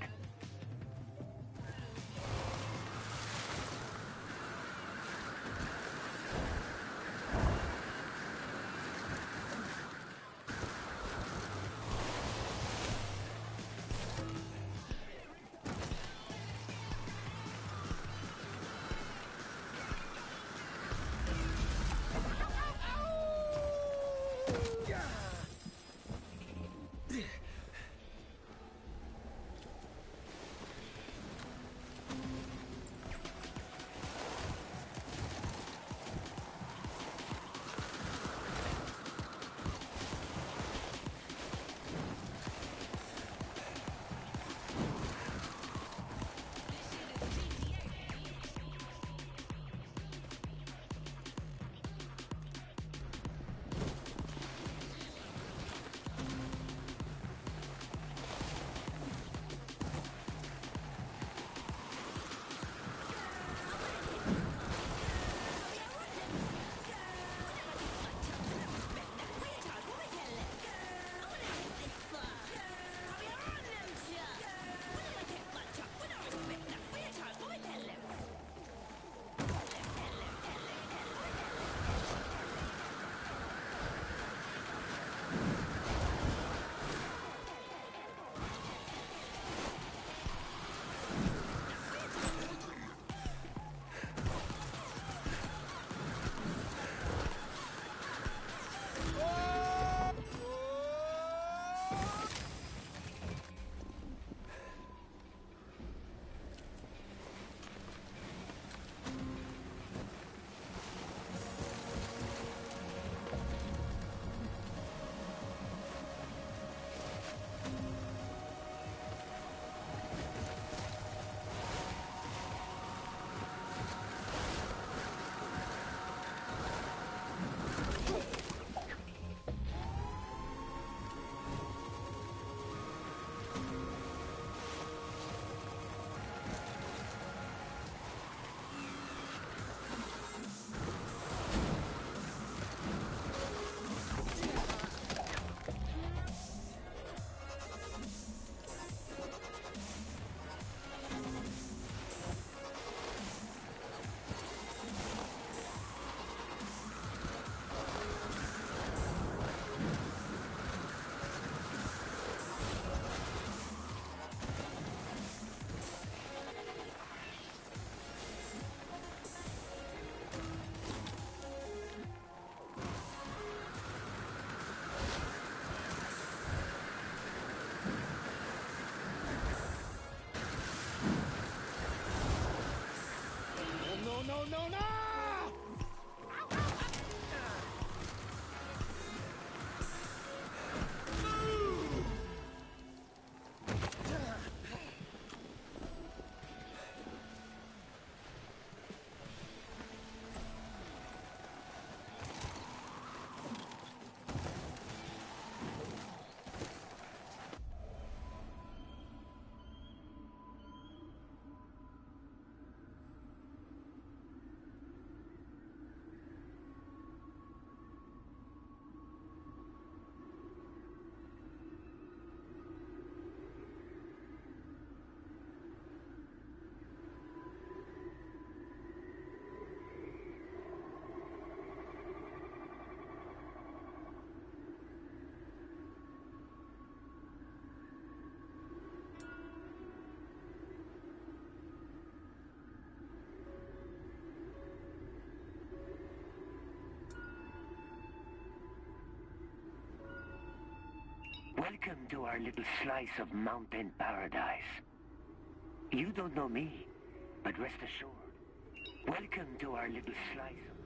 Welcome to our little slice of mountain paradise. You don't know me, but rest assured. Welcome to our little slice of...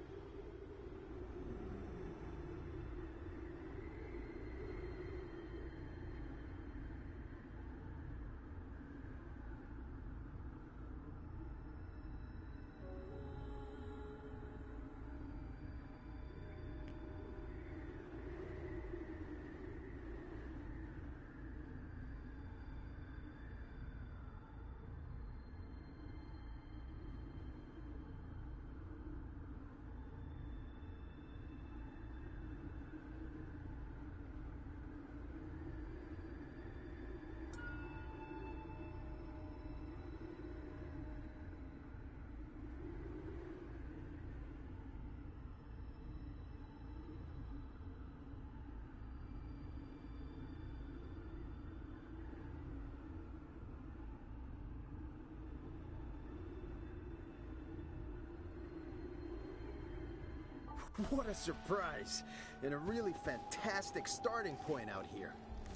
What a surprise! And a really fantastic starting point out here.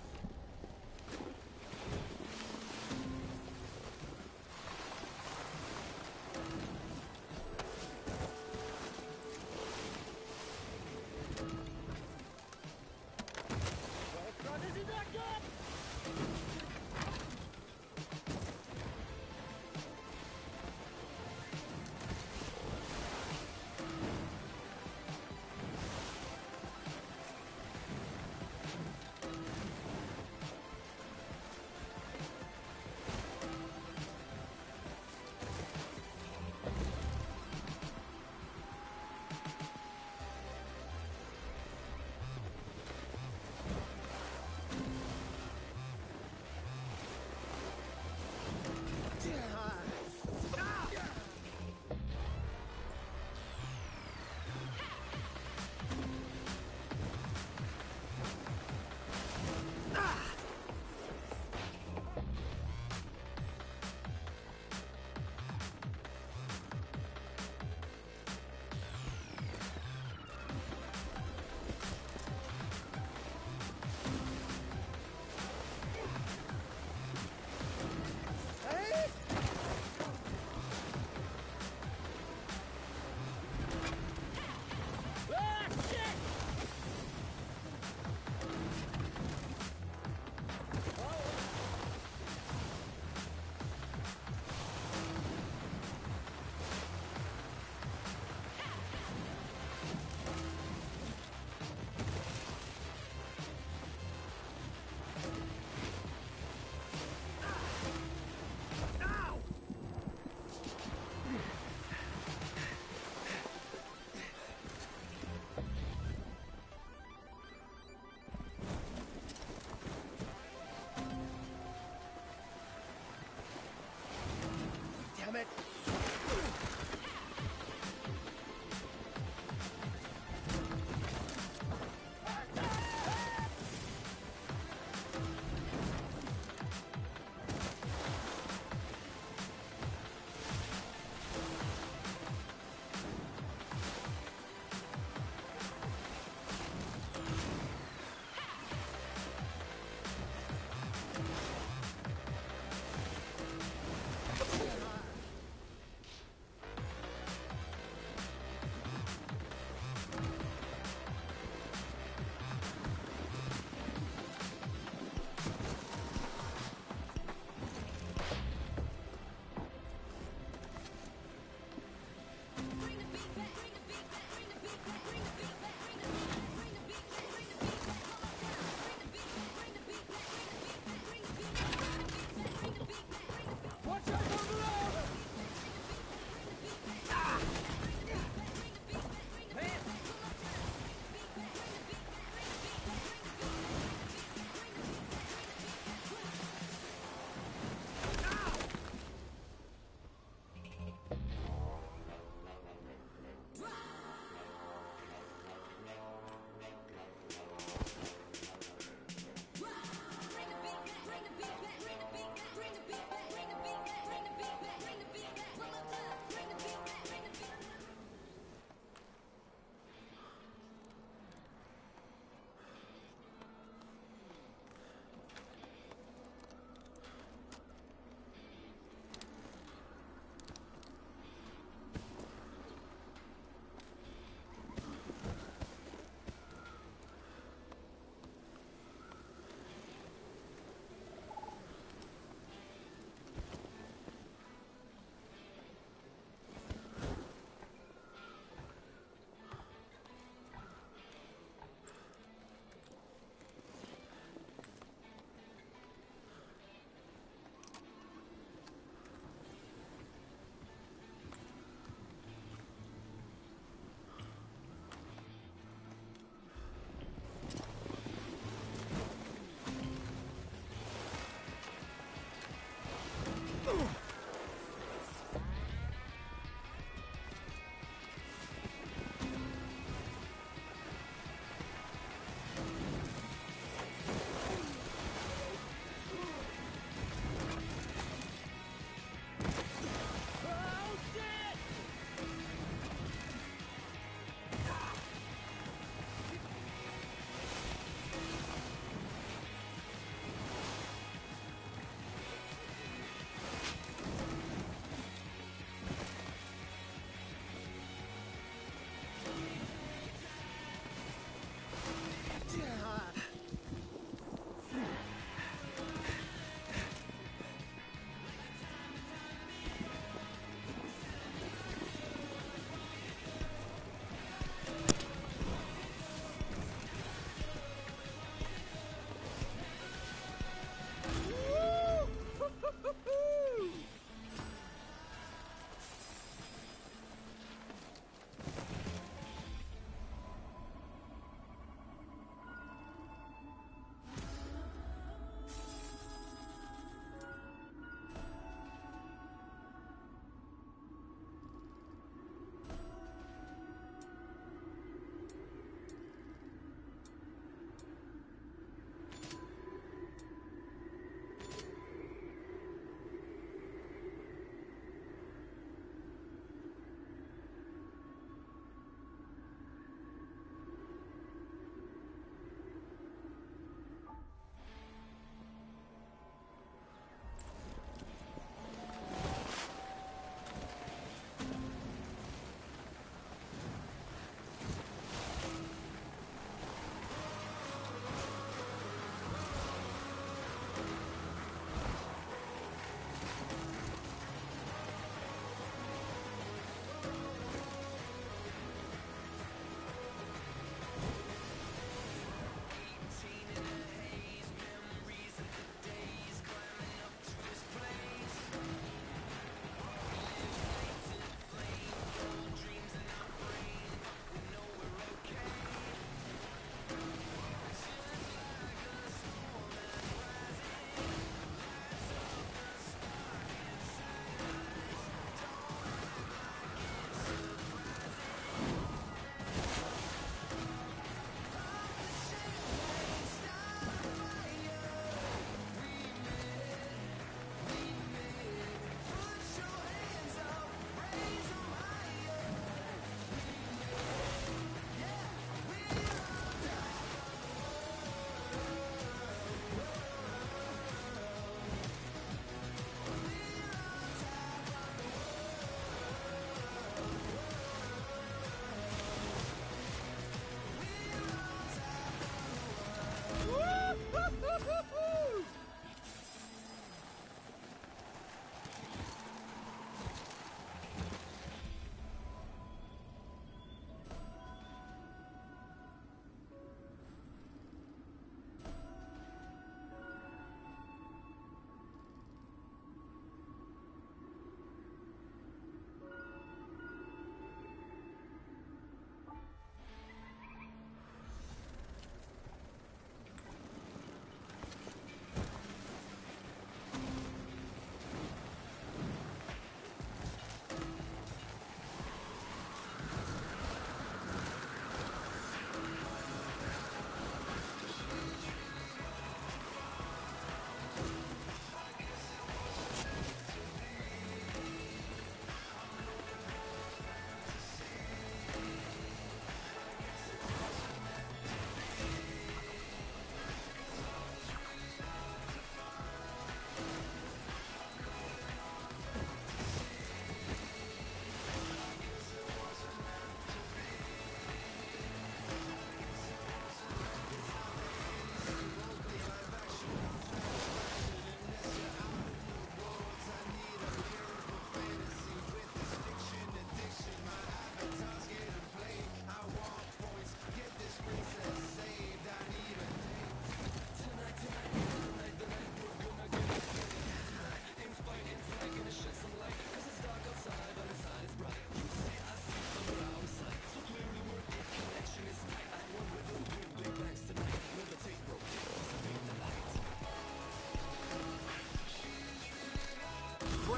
Damn it!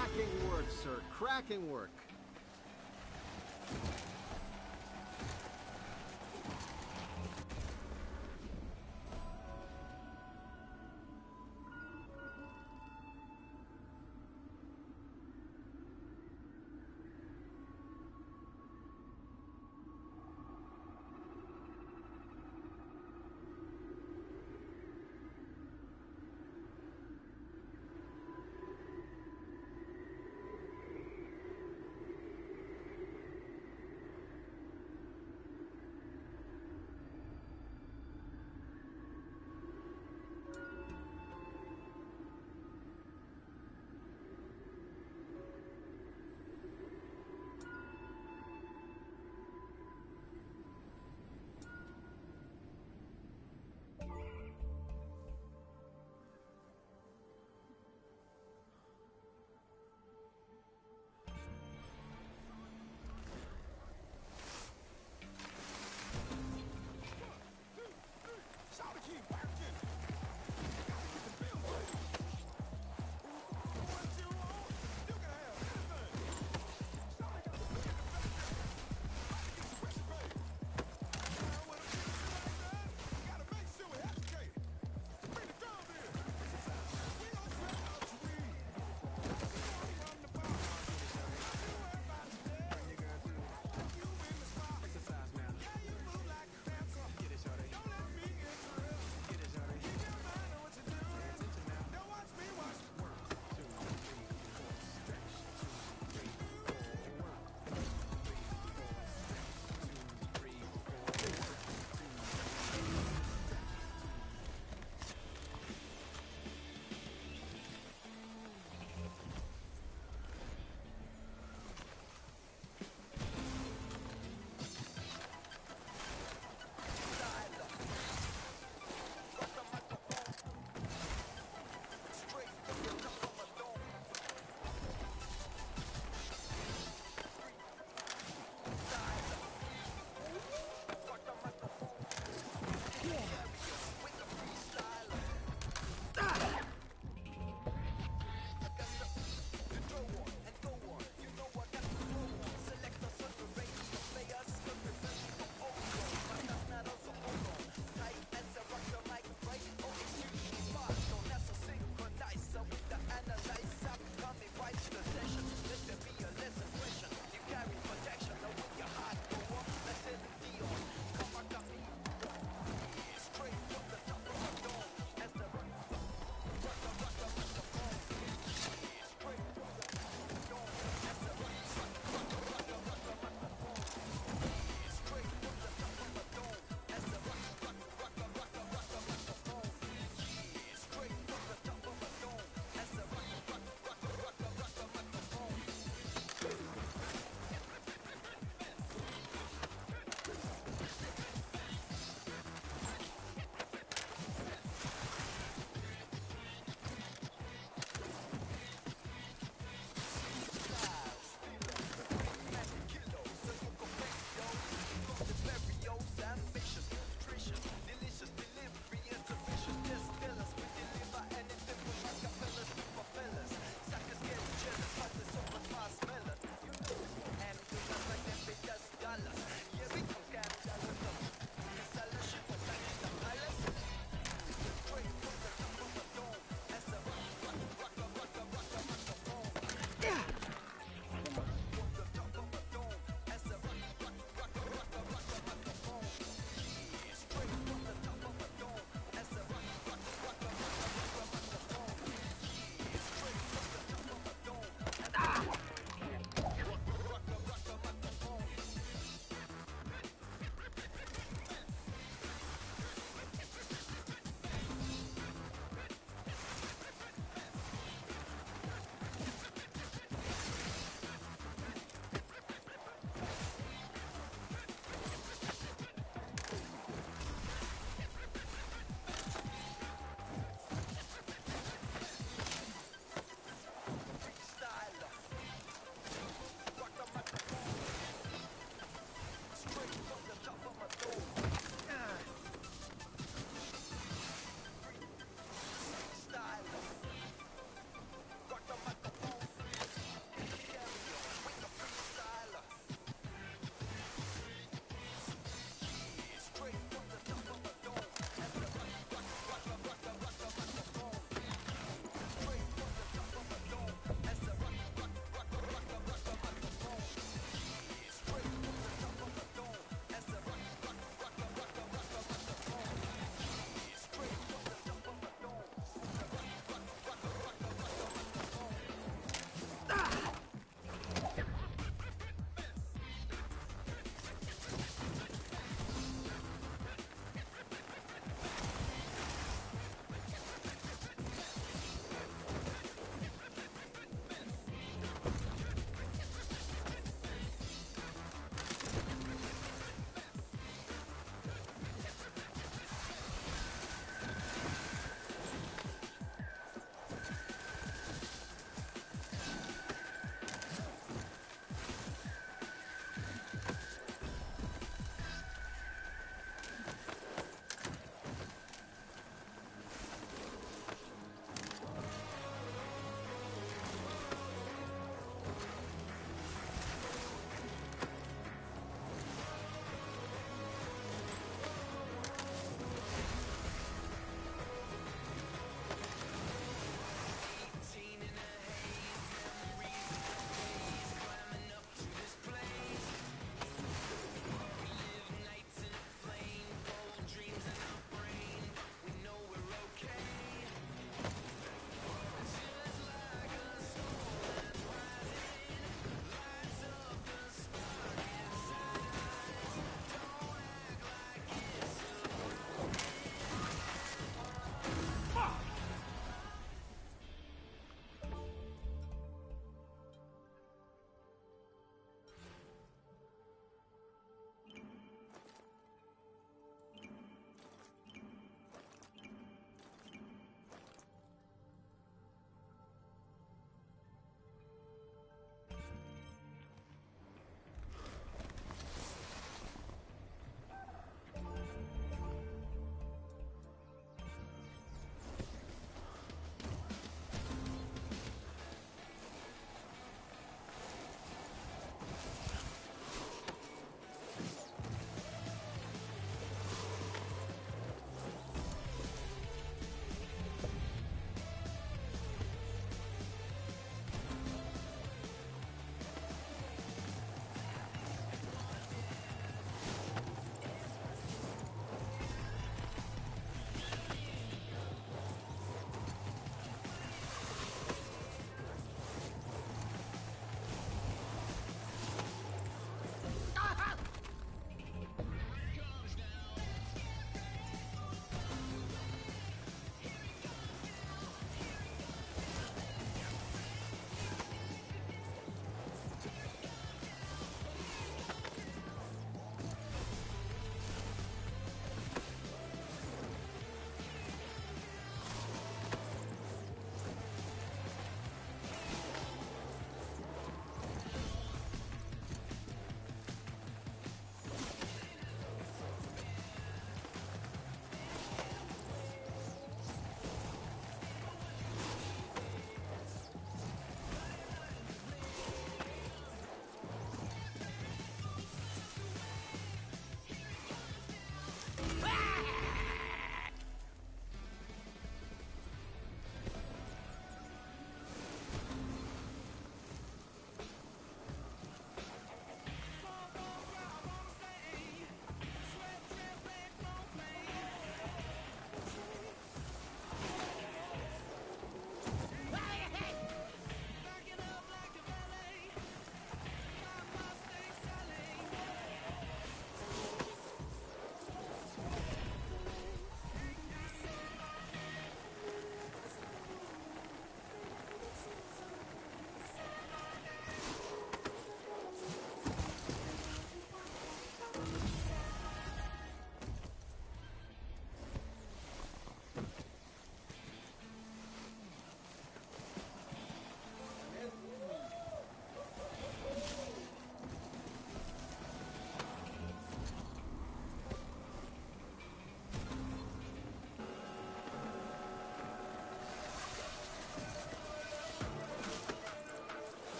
Cracking work, sir. Cracking work.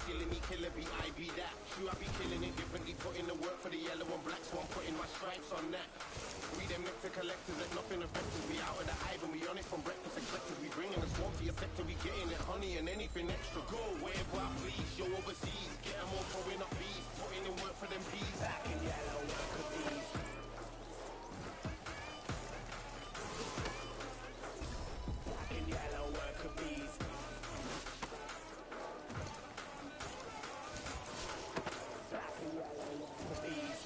silly me, killer be, I be that. True, I be killing it differently, putting the work for the yellow and black, so I'm putting my stripes on that. We them nectar collectors, let nothing affect us. We out of the hive and we on it from breakfast expected. We bringing the swamp to your sector, we getting it honey and anything extra. Go wherever I please, show overseas, get them all throwing up bees, putting in work for them peas. Black and yellow worker bees. Black and yellow worker bees. Black and yellow worker bees.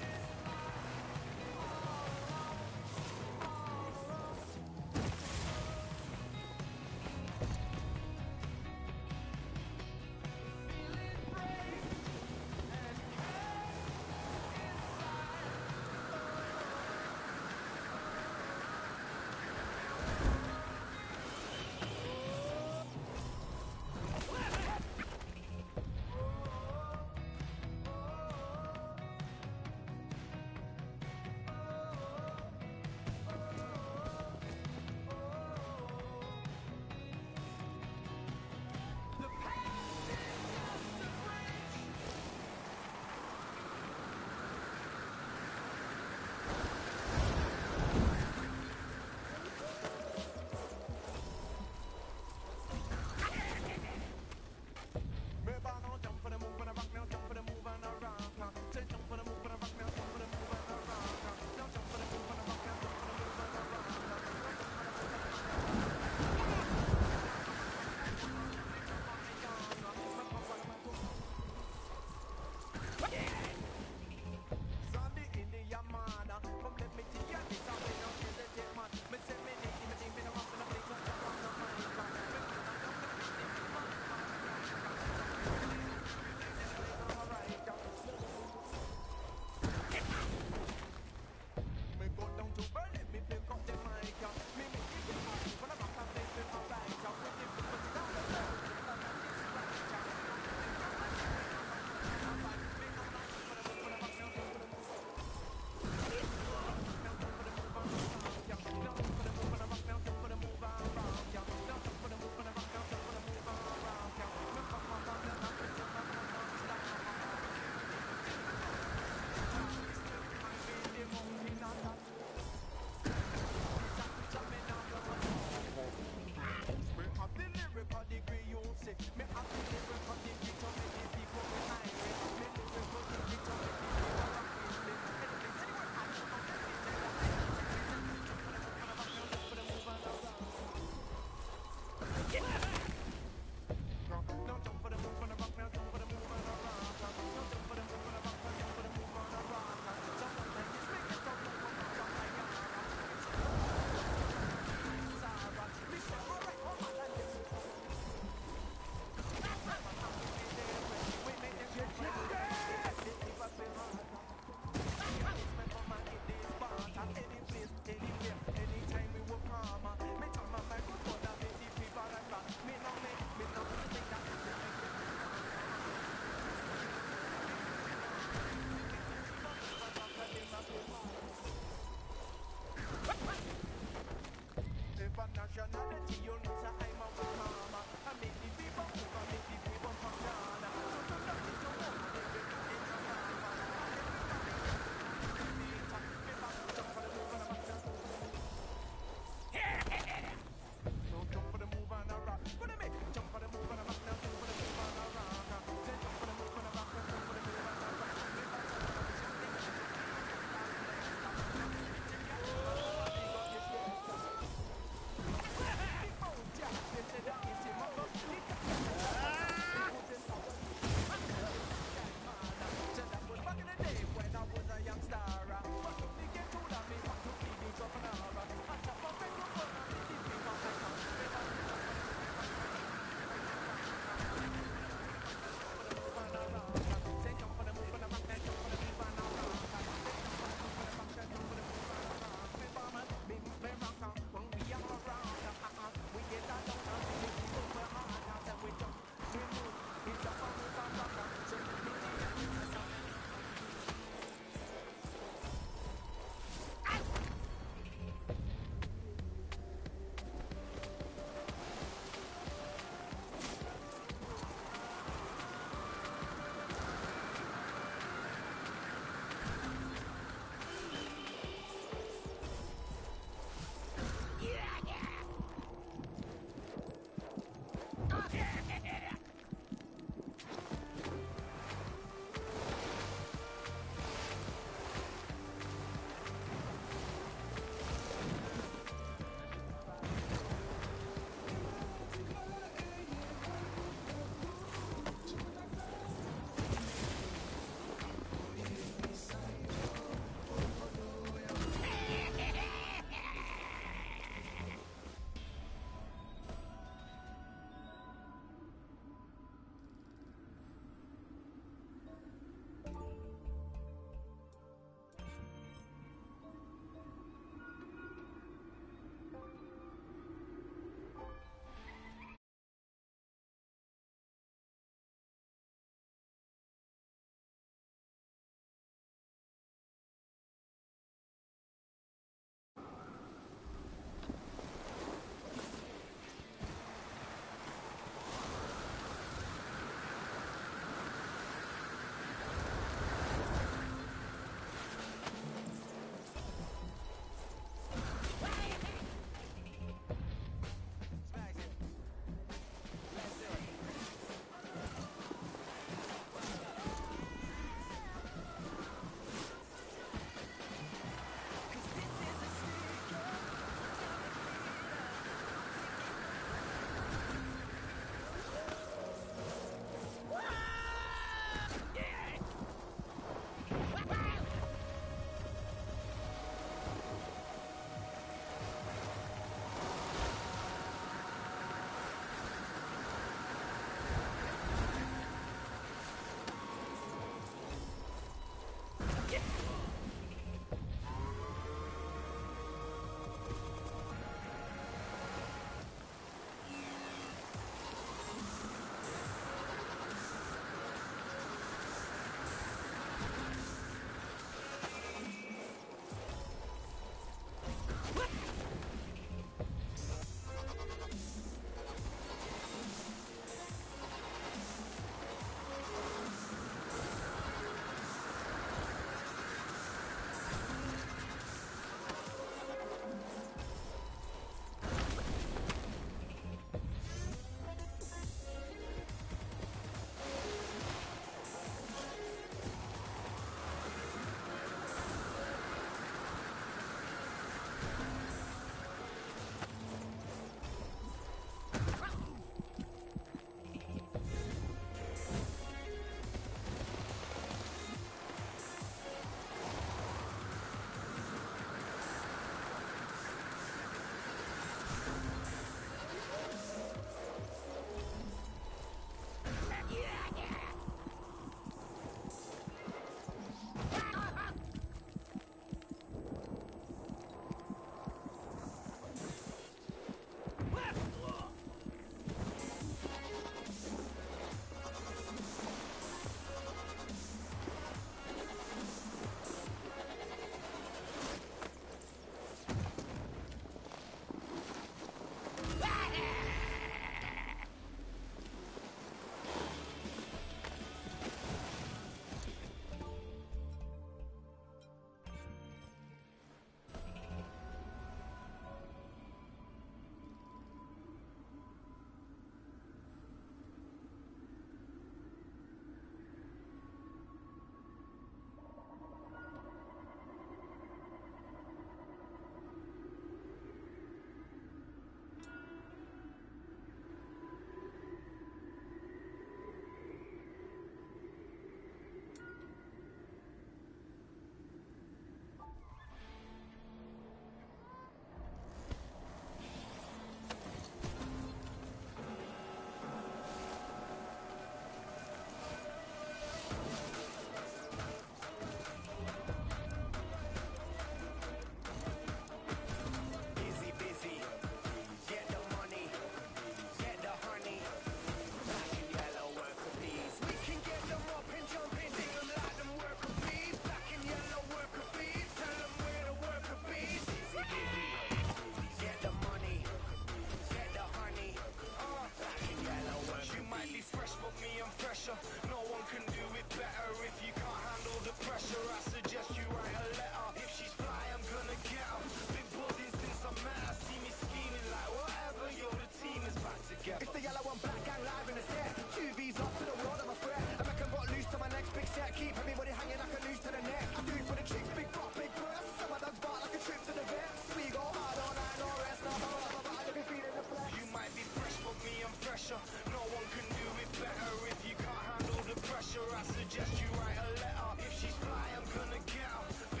pressure. No one can do it better. If you can't handle the pressure, I suggest you write a letter. If she's fly, I'm gonna get her. Been buzzing since I met her. See me scheming like whatever. Yo, the team is back together. It's the yellow and black gang live in the set. Two V's up to the world of a threat. I reckon got loose to my next big set. Keep everybody hanging like a noose to the neck. I do it for the chicks, big butt, big breath. Some of them bark like a trip to the vet. We go hard all night, no rest, no hold. You might be fresh, but me, I'm fresher. No one can do it better. If you can't handle the pressure, I suggest you write a letter. If she's fly, I'm gonna get her.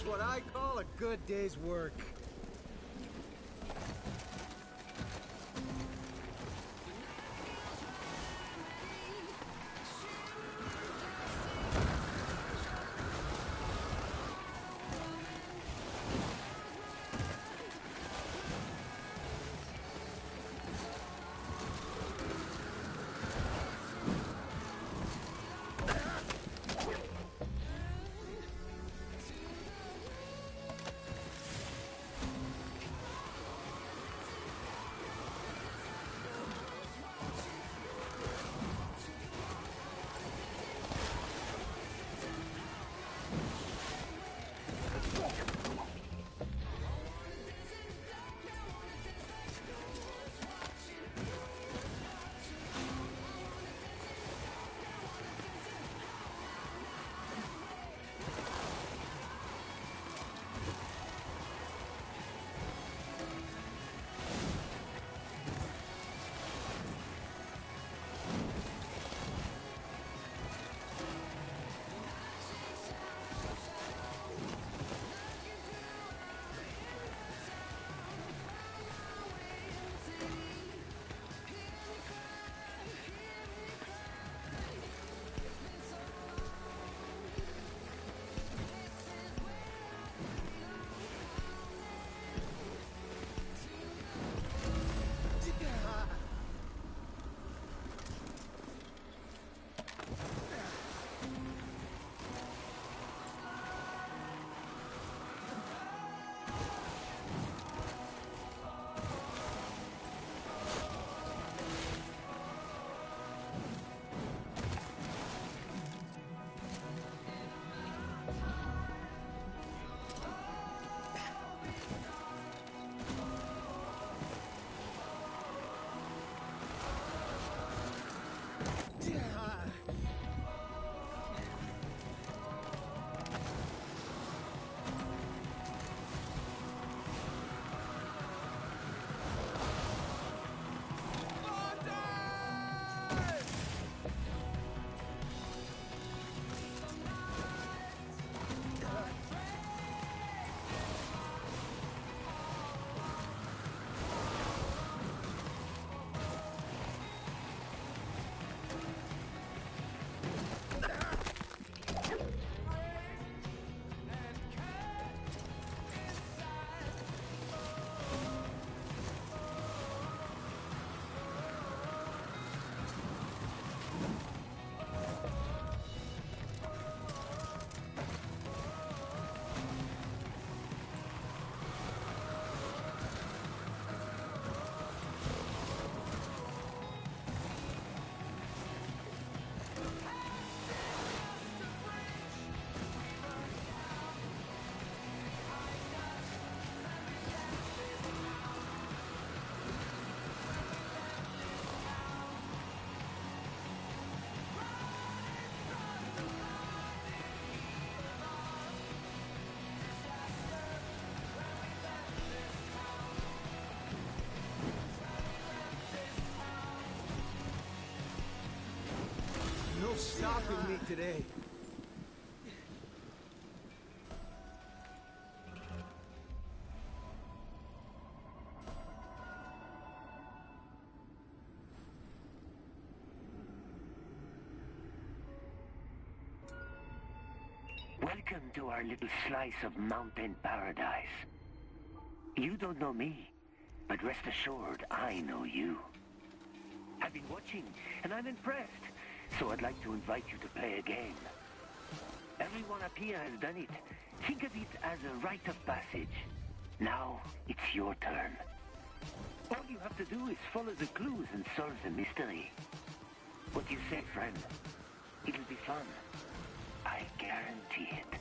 That's what I call a good day's work. No stopping me today. Welcome to our little slice of mountain paradise. You don't know me, but rest assured, I know you. I've been watching, and I'm impressed, so I'd like to invite you to play a game. Everyone up here has done it. Think of it as a rite of passage. Now, it's your turn. All you have to do is follow the clues and solve the mystery. What do you say, friend? It'll be fun. I guarantee it.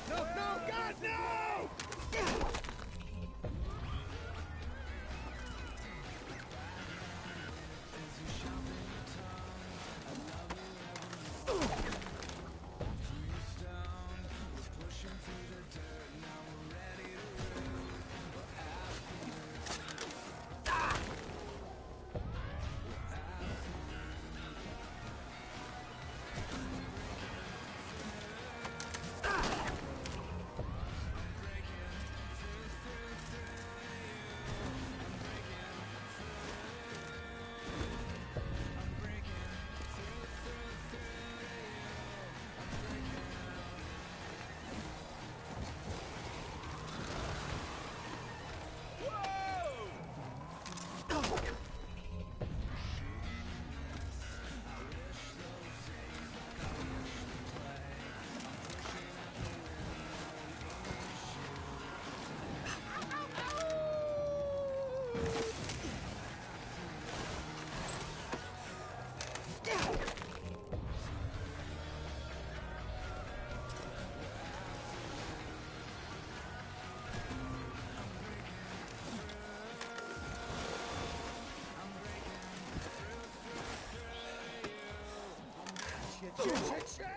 No, no, God, no! Shit.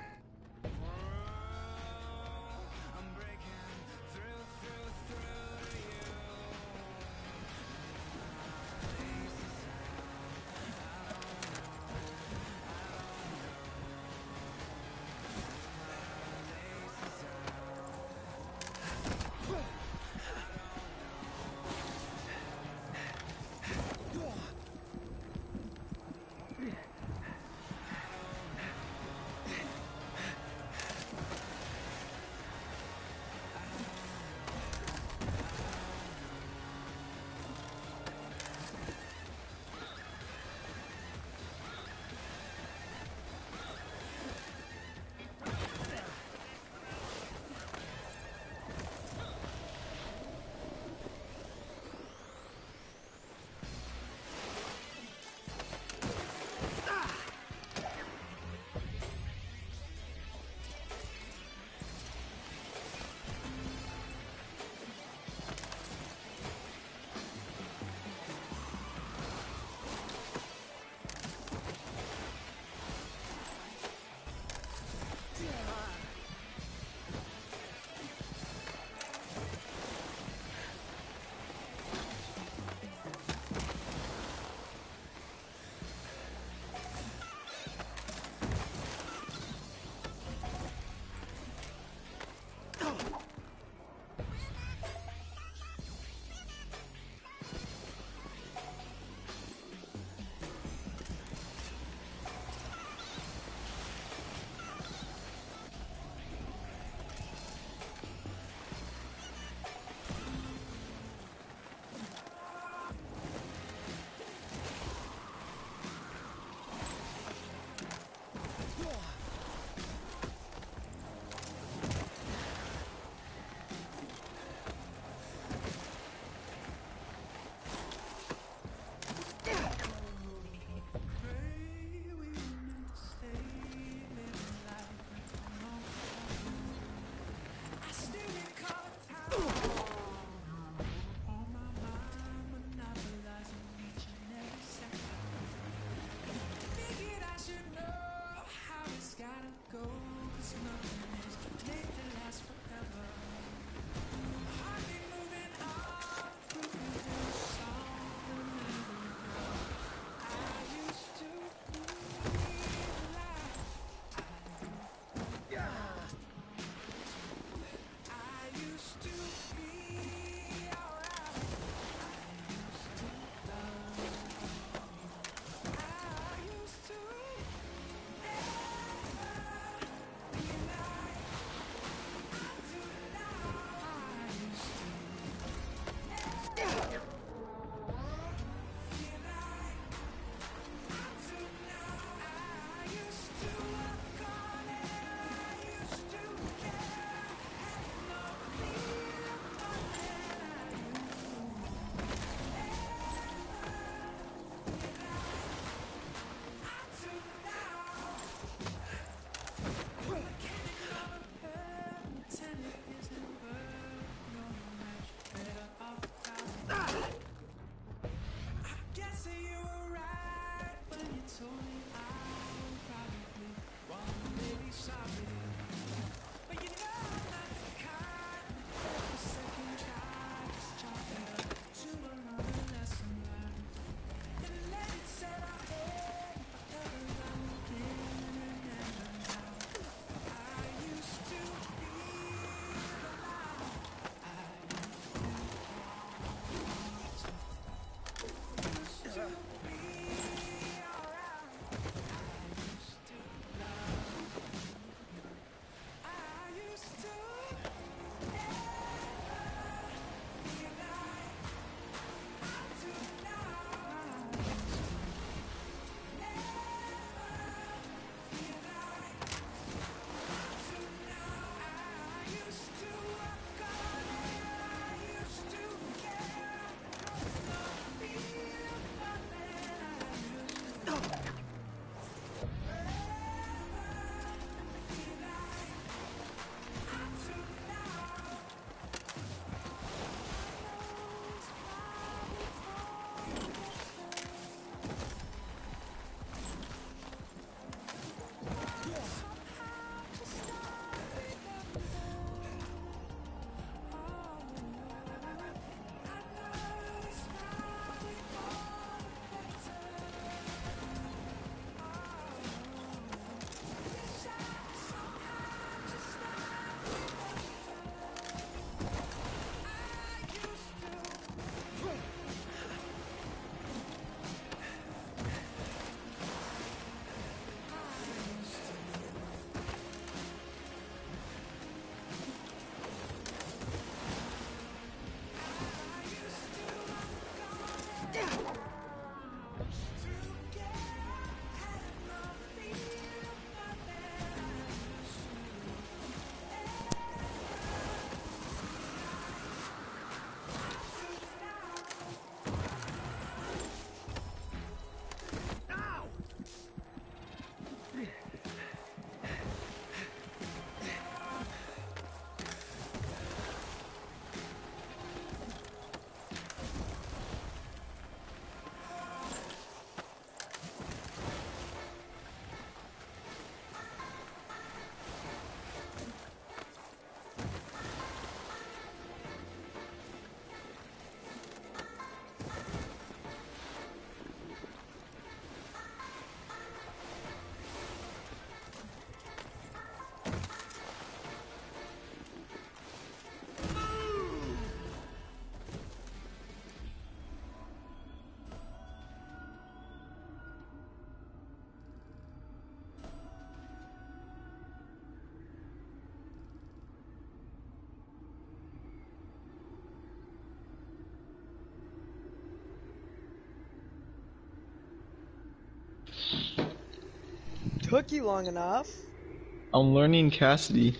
took you long enough. I'm learning Cassidy.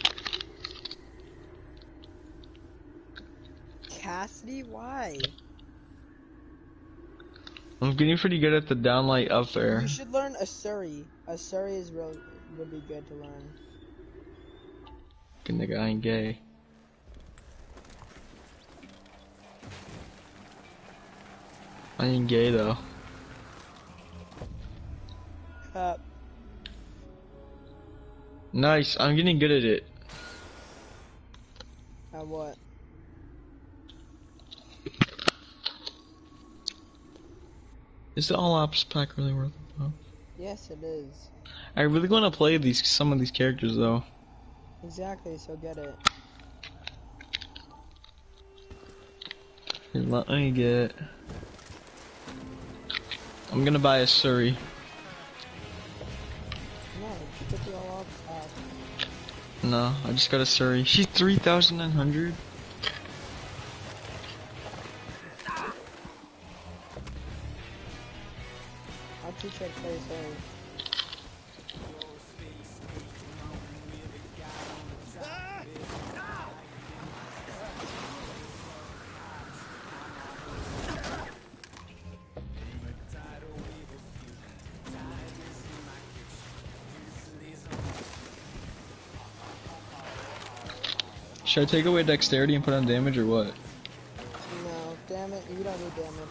Cassidy, why? I'm getting pretty good at the downlight up there. You should learn Asuri. Asuri is would be good to learn. Fucking nigga, I ain't gay. I ain't gay though. Nice, I'm getting good at it. At what? Is the all ops pack really worth it though? Yes, it is. I really want to play some of these characters though. Exactly, so get it. Here, let me get. I'm gonna buy a Surrey. No, just get the all ops pack. No, I just got a Surrey. She's 3,900. I'll teach you how to play Asuri. Should I take away dexterity and put on damage or what? No, damn it, you don't need damage.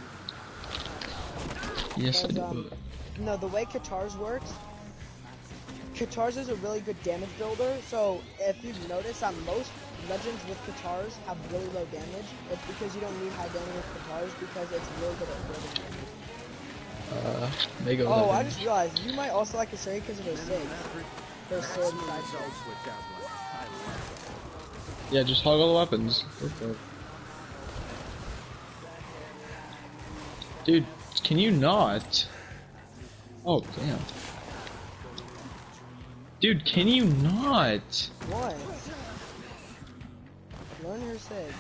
Yes, I Because, do. no, the way Katars works, Katars is a really good damage builder, so if you've noticed that most legends with Katars have really low damage, it's because you don't need high damage with Katars because it's really good at building damage. Mega. Oh, I Legend. just realized, you might also like Asuri because of her SIGs. Her sword and side sword. Yeah, just hog all the weapons. Go for it. Dude, can you not? Oh, damn. Dude, can you not? What? Learn her SIGs.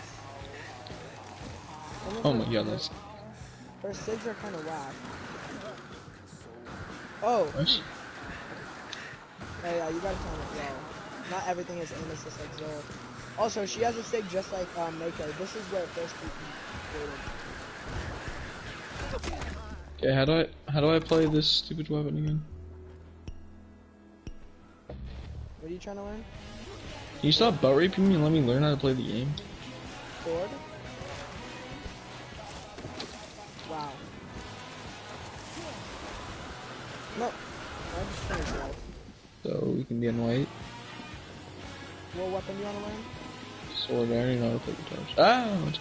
Oh my god, that's... Her SIGs are kind of whack. Oh! What? Oh yeah, you gotta time it well. Not everything is aim assist like Zoro. Also, she has a SIG just like Mako. This is where it first created. Okay, how do I play this stupid weapon again? What are you trying to learn? Can you stop butt raping me and let me learn how to play the game? Sword? Wow. No. I just finished that. So we can be on white. What weapon do you want to learn? Sword, I already know how to play guitars. Ah! What's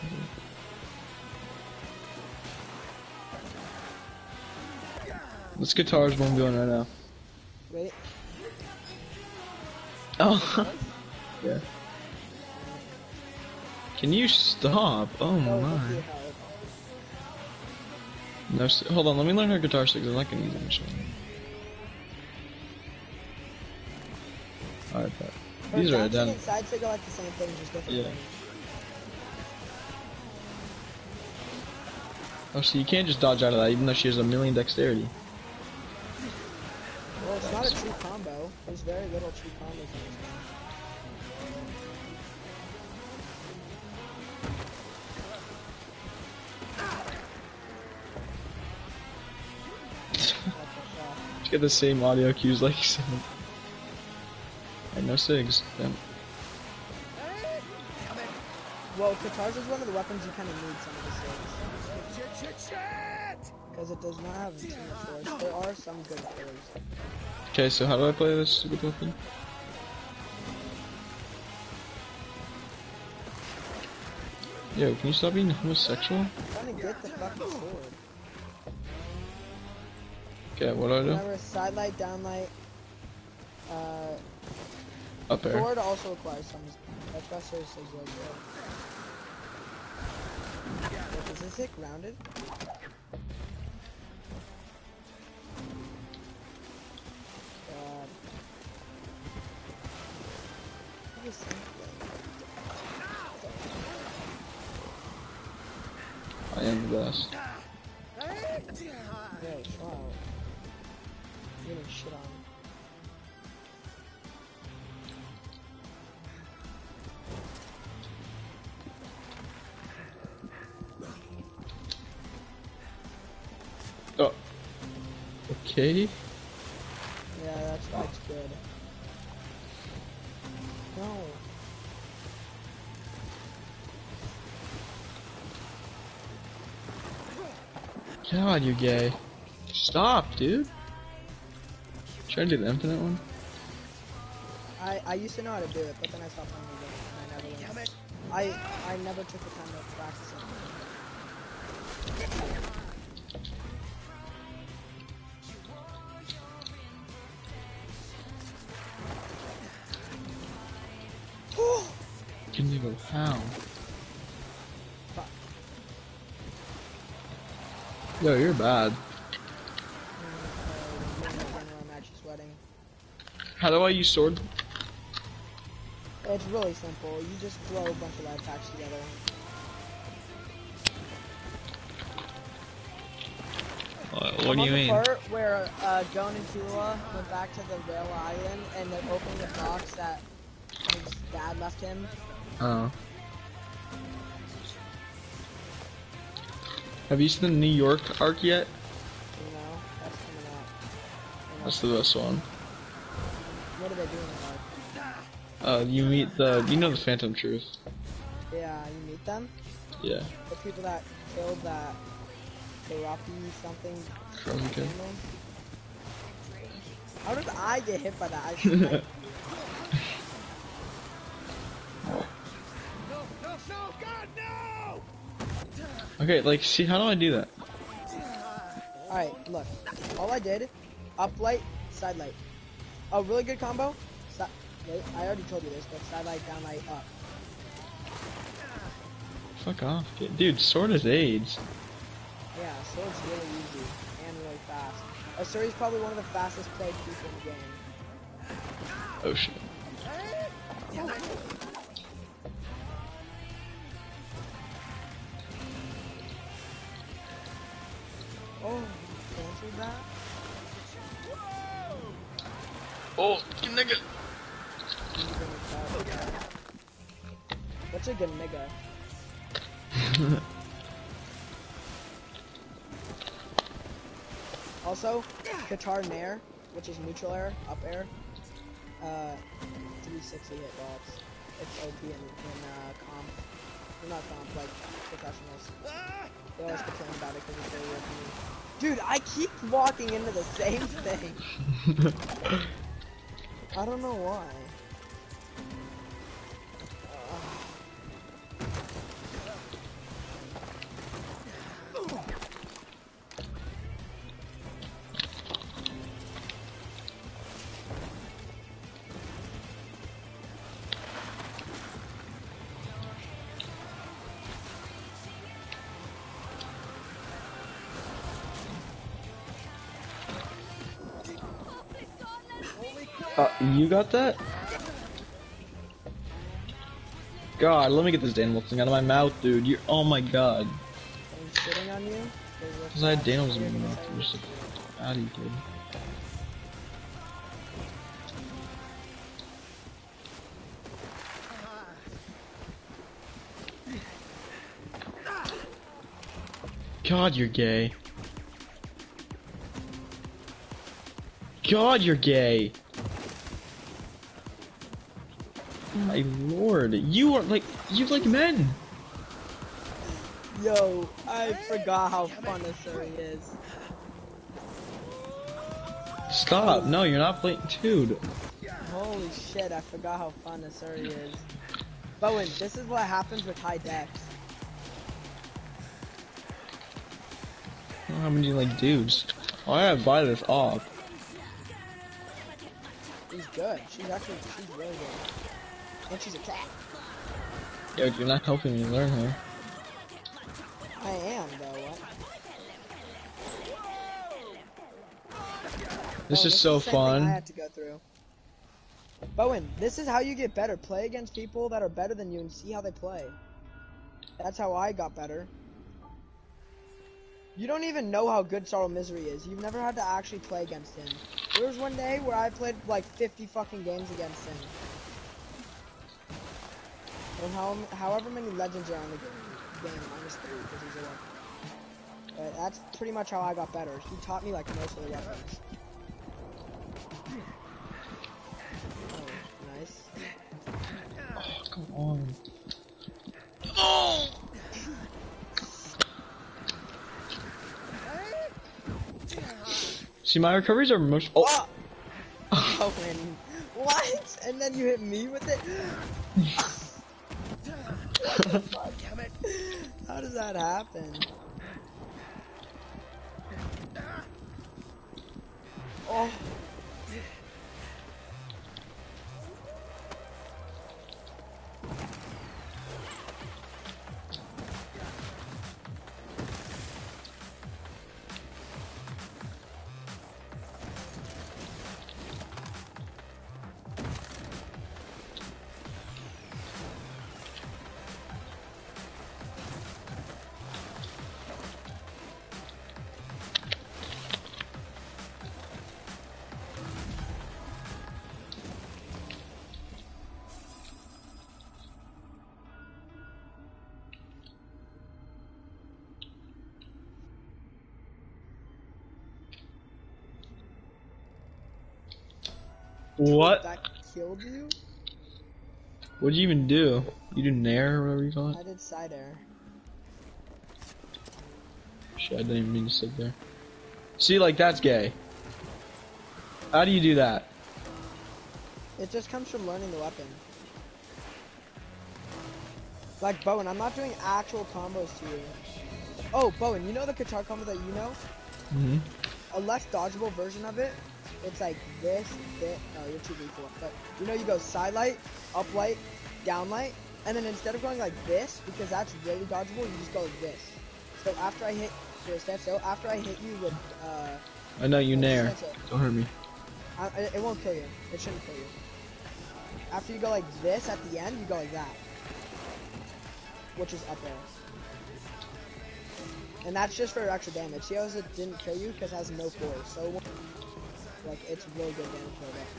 This guitar's one I'm doing right now. Wait. Oh! Yeah. Can you stop? Oh Oh, my. look at how No, hold on, let me learn her guitar sticks. I'm not gonna use them. Alright, but these are done. Side SIG are like the same thing, just different. Yeah. things. Oh, so you can't just dodge out of that, even though she has a million dexterity. Well, it's not a true combo. There's very little true combos in this game. Just get the same audio cues like you said. And no SIGs. Damn. Well, Katars is one of the weapons you kind of need some of the SIGs. Because it does not have too much force. There are some good killers. Okay, so how do I play this stupid weapon? Yo, can you stop being homosexual? I'm trying to get the fucking sword. Okay, what do I do? Remember, side light, down light. Up air. Sword also requires some. That's why Sword is really good. Wait, is this it grounded? God. What is that? I am the best. Yo, wow. You're getting shit on. okay? Yeah, that's good. No. God, you're gay. Stop, dude. Trying to do the infinite one? I used to know how to do it, but then I stopped playing the game and I never learned. I never took the time to practice it. Can you go how? Yo, you're bad. I'm actually sweating. How do I use sword? It's really simple. You just throw a bunch of life packs together. What do you mean? I'm on the part where Gon and Killua went back to the rail island and they're opening the box that his dad left him. Oh. Have you seen the New York arc yet? You know, that's coming out. That's the best one. What are they doing in arc? You meet you know the Phantom Truth. Yeah, you meet them? Yeah. The people that killed that Karapi something Frozen kid. family? How did I get hit by that? No, God, no! Okay, like, see, how do I do that? Alright, look. All I did, up light, side light. A really good combo. Wait, I already told you this, but side light, down light, up. Fuck off, kid. Dude, sword is AIDS. Yeah, sword's really easy and really fast. Asuri's probably one of the fastest played people in the game. Oh shit. Oh, answered that? Oh, nigga. What's a good nigga? Also, Qatar Nair, which is neutral air, up air, 360 hit box. It's OP in comp. Well, not comp, like professionals. They always complain about it because it's very OP. Dude, I keep walking into the same thing. I don't know why. You got that? God, let me get this Danimal thing out of my mouth, dude. You're, oh my god. I'm sitting on you. Cause I had Daniels in my mouth. You're just like, fatty, dude. God, you're gay. God, you're gay. My lord, you are like, you like men. Yo, I forgot how fun this story is. Stop, no, you're not playing, dude. Holy shit, I forgot how fun this story is. Bowen, this is what happens with high decks. I don't have many like dudes. Oh, I gotta buy this off. She's good. She's really good. And she's a cat. Yo, you're not helping me learn her. I am, though. What? This Oh, is so the same thing I fun. had to go through. Bowen, this is how you get better. Play against people that are better than you and see how they play. That's how I got better. You don't even know how good Sorrow Misery is. You've never had to actually play against him. There was one day where I played like 50 fucking games against him. And however many legends are on the game minus 3 because he's a But that's pretty much how I got better. He taught me like most of the weapons. Oh, nice. Oh, come on. See, my recoveries are most. Oh! Oh, man. What? And then you hit me with it? Damn it. How does that happen? Oh. What? That killed you? What'd you even do? You do nair or whatever you call I it? did side air. Shit, I didn't even mean to sit there. See, like, that's gay. How do you do that? It just comes from learning the weapon. Like, Bowen, I'm not doing actual combos to you. Oh, Bowen, you know the guitar combo that you know? Mm-hmm. A less dodgeable version of it, it's like this, oh, you're too weak for it. But, you know, you go side light, up light, down light, and then instead of going like this, because that's really dodgeable, you just go like this. So after I hit, after I hit you with, I know you nair. that's it. Don't hurt me. It won't kill you. It shouldn't kill you. After you go like this at the end, you go like that. Which is up air. And that's just for extra damage. See how it didn't kill you? Because it has no force. So, like, it's really good damage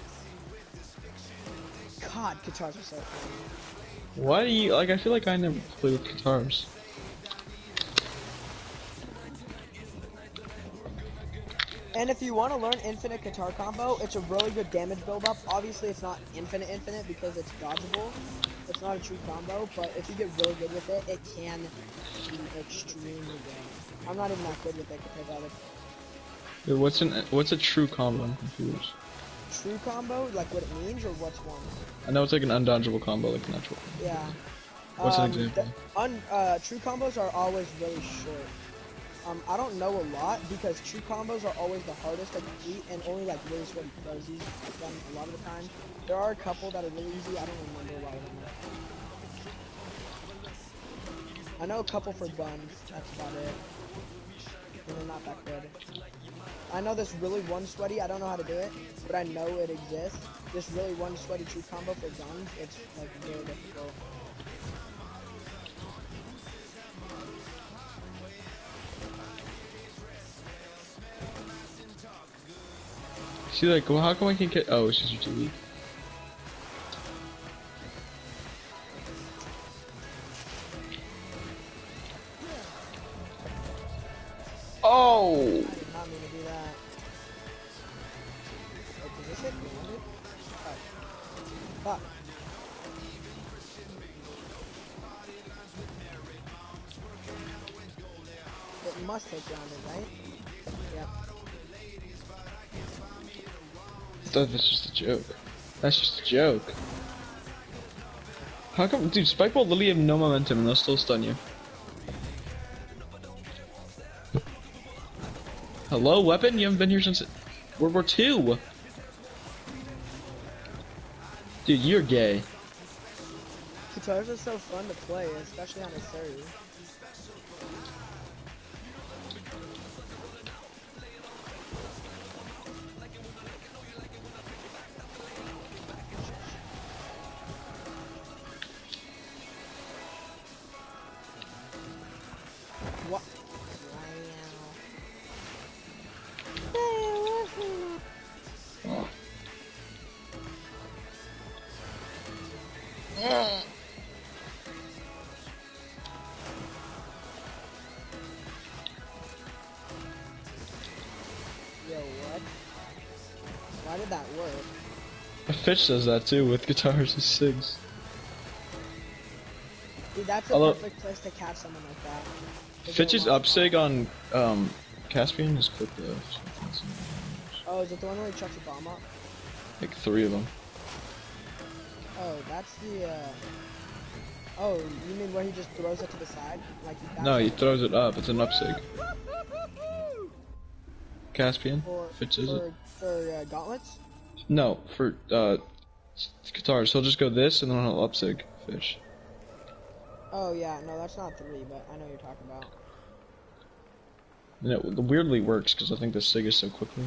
for that. God, guitars are so fun. Why do you, like, I feel like I never play with guitars. And if you want to learn infinite guitar combo, it's a really good damage build-up. Obviously, it's not infinite because it's dodgeable. It's not a true combo, but if you get really good with it, it can be extremely good. I'm not even that good with it compared to other. Dude, what's a true combo? I'm confused. True combo, like what it means, or what's one? I know it's like an undodgeable combo, like a natural. Yeah. What's an example? True combos are always really short. I don't know a lot because true combos are always the hardest to complete, and only like really sweaty pros use them a lot of the time. There are a couple that are really easy. I don't remember a lot of them. I know a couple for guns. That's about it. And they're not that good. I know this really one sweaty. I don't know how to do it, but I know it exists. This really one sweaty true combo for guns. It's like very difficult. See, like, well, how come I can't get? Oh, it's just you're too weak. Oh! I did not mean to do that. Wait, does this hit grounded? Oh. Fuck. It must hit grounded, right? Yep. That's just a joke. That's just a joke. How come, dude? Spike Ball literally have no momentum and they'll still stun you. Hello, weapon? You haven't been here since World War II. Dude, you're gay. Guitars are so fun to play, especially on a server. What? did that work? Fitch does that too with guitars and SIGs. Dude, that's a Although- perfect place to catch someone like that. To go Fitch's long upsig con. on Caspian is quick though. Oh, is it the one where he chucks a bomb up? Like 3 of them. Oh, that's the, Oh, you mean where he just throws it to the side? Like he No, he backs throws it up. It's an upsig. Caspian? for, Fitch is it? for gauntlets? No, for guitars. He'll just go this and then he'll upsig Fitch. Oh yeah, no, that's not 3, but I know what you're talking about. And it weirdly works because I think the SIG is so quickly.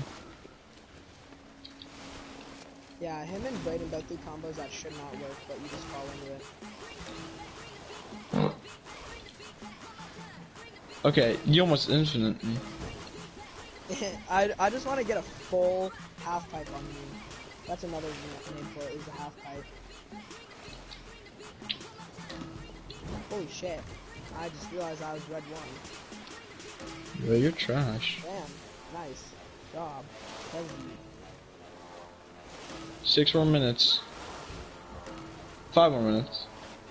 Yeah, him and Brayden both do combos that should not work, but you just fall into it. Okay, you almost infinite me. I just want to get a full half pipe on me. That's another name for it, is a half pipe. Holy shit. I just realized I was red 1. Well, you're trash. Damn. Nice. Job. Heavy. 6 more minutes. 5 more minutes.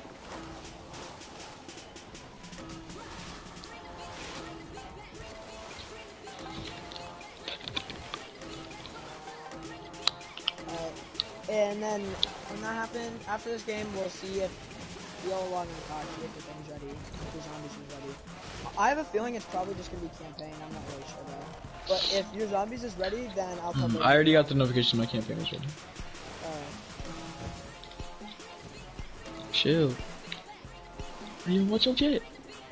And then, when that happens, after this game, we'll see if we all log in the pod, see if the thing's ready, if the zombies is ready. I have a feeling it's probably just gonna be campaign, I'm not really sure though. But if your zombies is ready, then I'll cover I already got the notification my campaign was ready. Chill. Hey, what's your jet?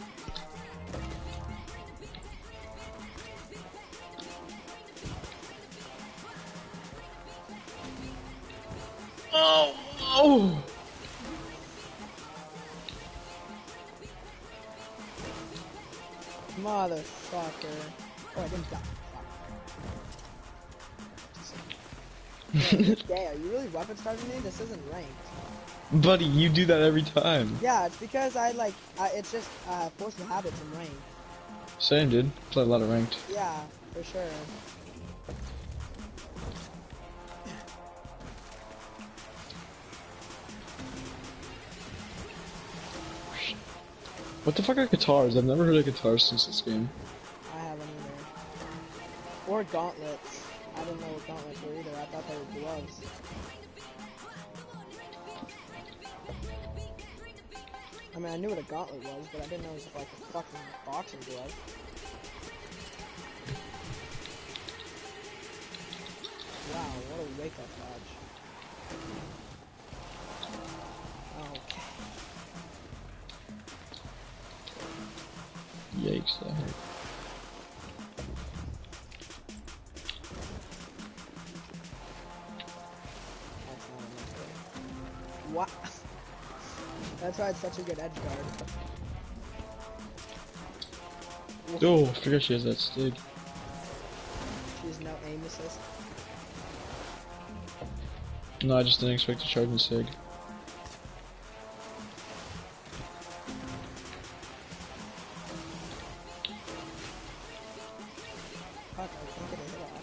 Oh! Oh! Motherfucker. Oh, I didn't die. Fuck. Gay, are you really weapon starting me? This isn't ranked. Buddy, you do that every time. Yeah, it's because it's just force of habit from ranked. Same, dude. Play a lot of ranked. Yeah, for sure. What the fuck are guitars? I've never heard of guitars since this game. I haven't either. Or gauntlets. I didn't know what gauntlets were either. I thought they were gloves. I mean, I knew what a gauntlet was, but I didn't know it was like a fucking boxing glove. Wow, what a wake-up dodge. Okay. Yikes, that hurt. That's not enough. What? That's why it's such a good edge guard. Oh, I forgot she has that stick. She's no aim assist. No, I just didn't expect to charge the SIG. Fuck, I can't get a hit off.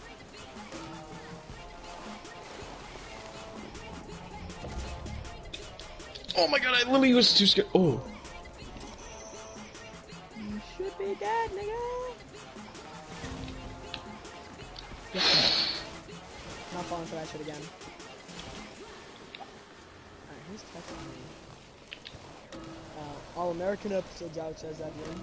Oh my god, I literally was too scared. Oh. You should be dead, nigga! Not falling for that shit again. Alright, who's texting me? All American episodes out, says that dude.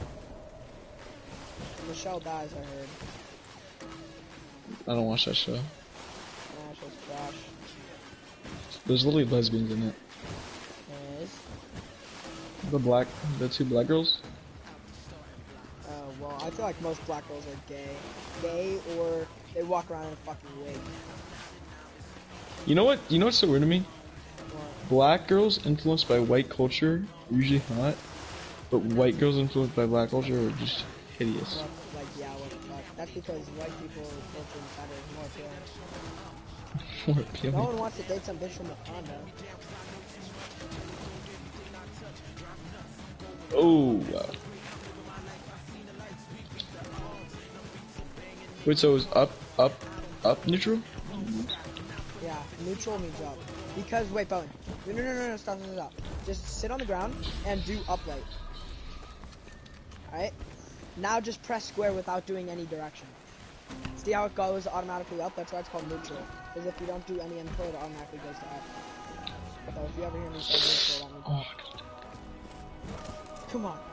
Michelle dies, I heard. I don't watch that show. Nah, it's just trash. There's literally lesbians in it. Yes. The 2 black girls? Oh, well, I feel like most black girls are gay. Gay, or they walk around in a fucking wig. You know what? You know what's so weird to me? What? Black girls influenced by white culture are usually hot, but white girls influenced by black culture are just hideous. What, like, yeah, what the fuck? That's because white people culture is better, more appealing. More appealing. No one wants to date some bitch from Wakanda. Oh, wow. Wait, so it was up neutral? neutral means up. Because, wait, Bowen. No, stop. Just sit on the ground and do up light. Alright? Now just press square without doing any direction. See how it goes automatically up? That's why it's called neutral. Because if you don't do any input, it automatically goes to up. So if you ever hear me say neutral, that means up. Come on.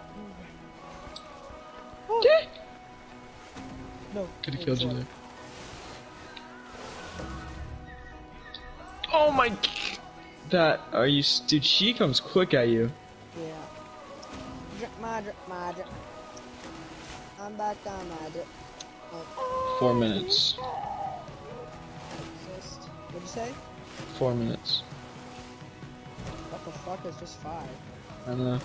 Oh. No. Could have killed you there. Oh my! That are you, dude? She comes quick at you. Yeah. Drip my drip. I'm back down my drip. 4 minutes. What'd you say? 4 minutes. What the fuck is just 5? I don't know.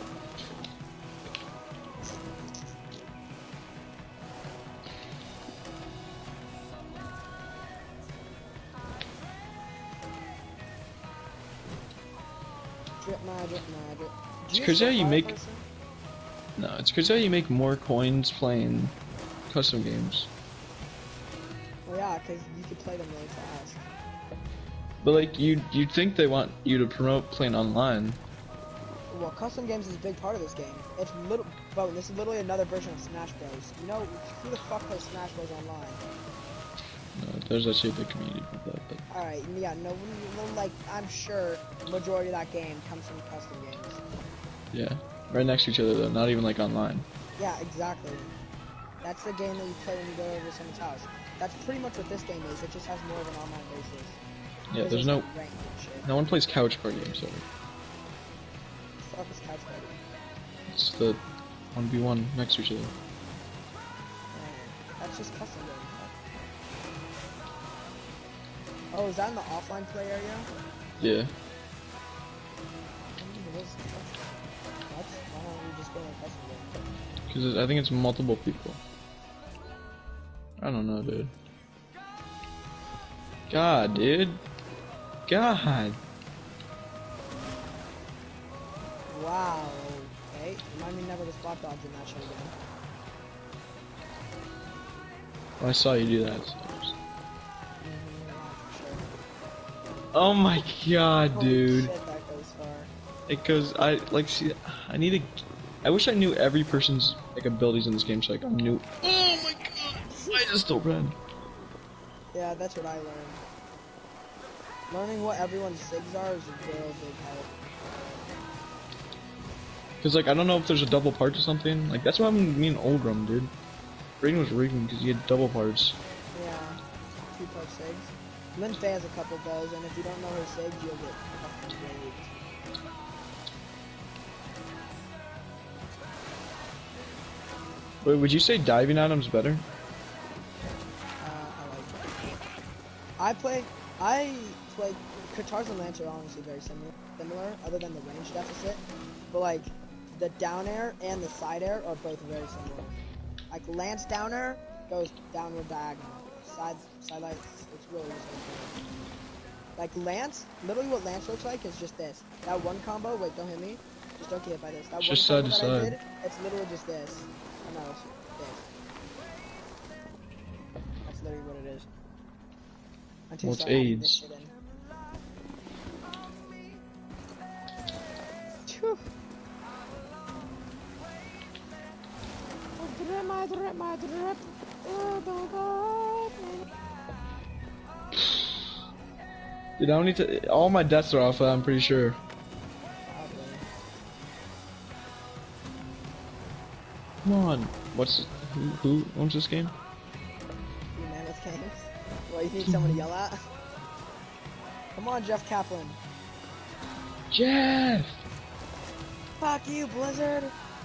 Drip my drip. It's crazy how you make. No, it's crazy how you make more coins playing custom games. Well, yeah, because you could play them really fast. But like, you'd think they want you to promote playing online. Well, custom games is a big part of this game. It's Bo, this is literally another version of Smash Bros. You know, who the fuck plays Smash Bros online? No, there's actually a big community for that. But Alright, yeah, no, like, I'm sure the majority of that game comes from custom games. yeah, right next to each other though, not even like online. Yeah, exactly. That's the game that you play when you go over to someone's house. That's pretty much what this game is. It just has more of an online basis. Yeah, there's no. Ranked and shit. No one plays couch party. I'm sorry. Fuck is Couch Party? It's the 1v1 next to each other. That's just custom game. Oh, is that in the offline play area? Yeah. Why don't we just go in custom game? Because I think it's multiple people. I don't know, dude. God, dude. God. Wow. Okay. Remind me never to spot dodge in that shit again. Well, I saw you do that. So. Sure. Oh my god, Holy dude. shit, that goes far. It goes. I need to. I wish I knew every person's like abilities in this game, so like I knew. Oh my god! I just still ran. Yeah, that's what I learned. Learning what everyone's SIGs are is a real big help. Cause like I don't know if there's a double part to something. Like that's why I'm me and Olgrim, dude. Raiden was rigging because he had double parts. Yeah, 2-part SIGs. Lin Fei has a couple of those, and if you don't know her SIGs, you'll get fucking raped. Wait, would you say diving Adam's better? I like that. I play Katars and Lance are honestly very similar, other than the range deficit. But like, the down air and the side air are both very similar. Like Lance down air goes downward diagonal. Side lights, it's really the same thing. Like Lance, literally what Lance looks like is just this. That one combo, wait, don't hit me. Just don't get hit by this. That Just one combo side to that I side. did, it's literally just this. Oh, no, it's this. That's literally what it is. Until Well, you it's start adding this AIDS. shit in. Phew. My drip. Dude, I don't need to. All my deaths are alpha. I'm pretty sure. Come on. What's who owns this game? You Mammoth Kings. Well, you need someone to yell at? Come on, Jeff Kaplan. Jeff. Fuck you, Blizzard.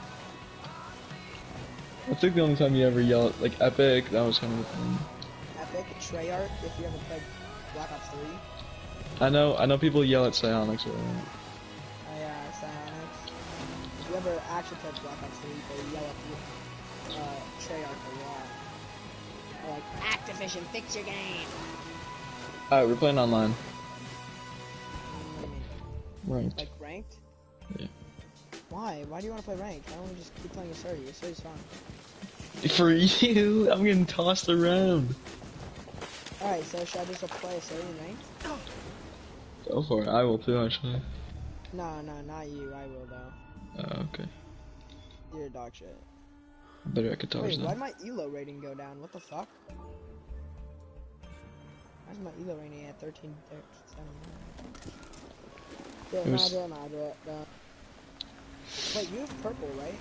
I think the only time you ever yell at like epic, that was kind of a thing. Epic, Treyarch, if you ever played Black Ops 3. I know people yell at Psionics. Oh yeah, Psionics. If you ever actually played Black Ops 3, they yell at you, Treyarch a lot. They're like, Activision, fix your game! Alright, we're playing online. What do you mean? Ranked. Like ranked? Yeah. Why? Why do you want to play ranked? Why don't we just keep playing your Surdy? Your Surdy's fun. For you, I'm getting tossed around. Alright, so should I just play a Surdy in ranked? Go for it. I will too, actually. No, not you. I will though. Okay. You're a dog shit. Better at guitars Wait, why'd then. my elo rating go down? What the fuck? Why's my elo rating at 13, 7? It was- Wait, you have purple, right?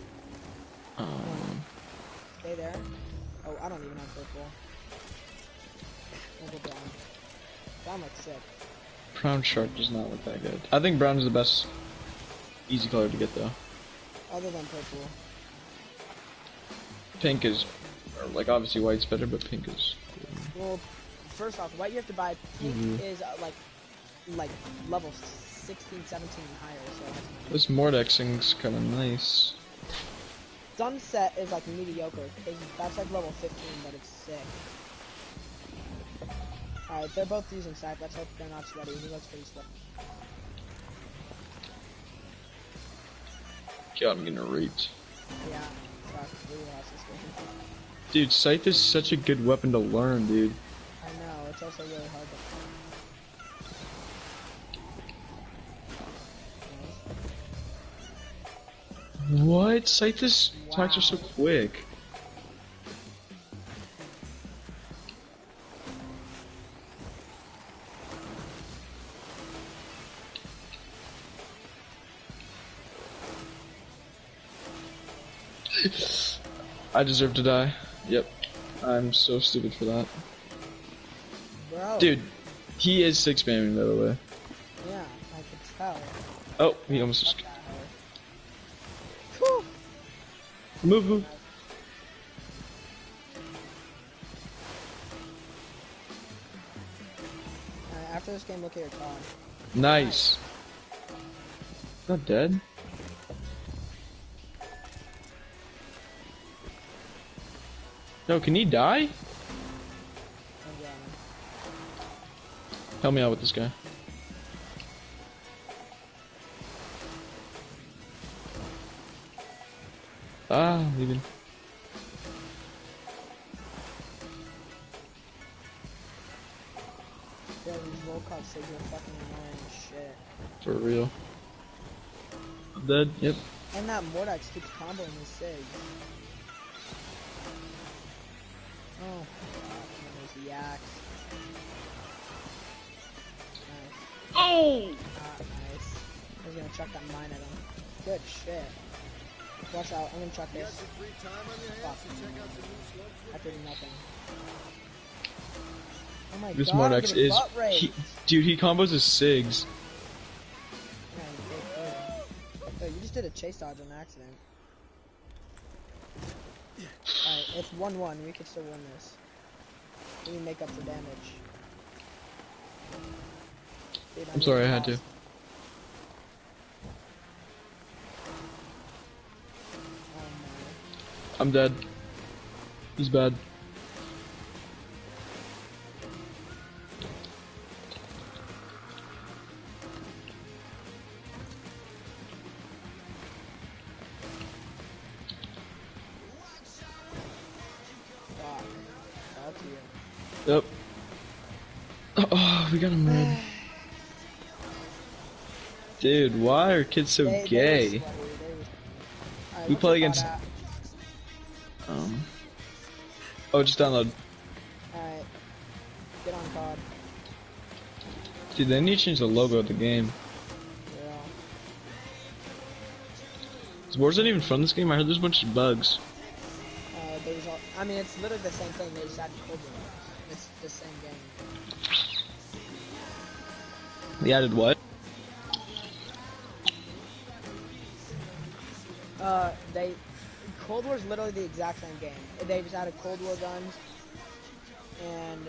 Stay there. Oh, I don't even have purple. I'll go brown. Brown looks sick. Brown shark does not look that good. I think brown is the best easy color to get though. Other than purple. Pink is, or like obviously white's better, but pink is. Well, first off, white you have to buy. Pink is like level 16, 17 and higher. So This Mordex thing's kind of nice. Sunset is like mediocre because that's like level 15, but it's sick. Alright, they're both using sack. Let's hope they're not sweaty. He looks pretty sweaty. God, I'm getting raped. Yeah, fuck, we lost this game. Dude, Scythe is such a good weapon to learn, dude. I know, it's also really hard to What? Scythe's attacks are so quick. I deserve to die. Yep. I'm so stupid for that. Bro. Dude, he is 6 spamming, by the way. Yeah, I could tell. Oh, he almost just... Whew. Move. Alright, after this game, look at your card. Nice. Not dead? No, can he die? Help me out with this guy. Ah, leaving. Yeah, these roll call sigs are fucking annoying as shit. For real. I'm dead, yep. And that Mordex keeps comboing his sigs. Oh, fuck, and there's the axe. Nice. Oh! Ah, nice. I was gonna chuck that mine at him. Good shit. Watch out, I'm gonna chuck this. Fuck. I did nothing. Oh my This god, I'm Mordex getting is... butt raped. Dude, he combos his SIGs. Yeah, you did good. Oh, you just did a chase dodge on accident. Alright, it's 1-1. We could still win this. We can make up for damage. Dude, I'm sorry, I had to. lost. Oh no. I'm dead. He's bad. Fuck. That's you. Yep. Oh, we got him red. Dude, why are kids so They gay? were sweaty, Alright, We what's play your against- thought at? Oh, just download. Alright. Get on COD. Dude, they need to change the logo of the game. Yeah. Is Warzone even fun this game? I heard there's a bunch of bugs. There's all, I mean, it's literally the same thing. They just added cold war. It's the same game. They added what? Cold War is literally the exact same game. They just added Cold War guns and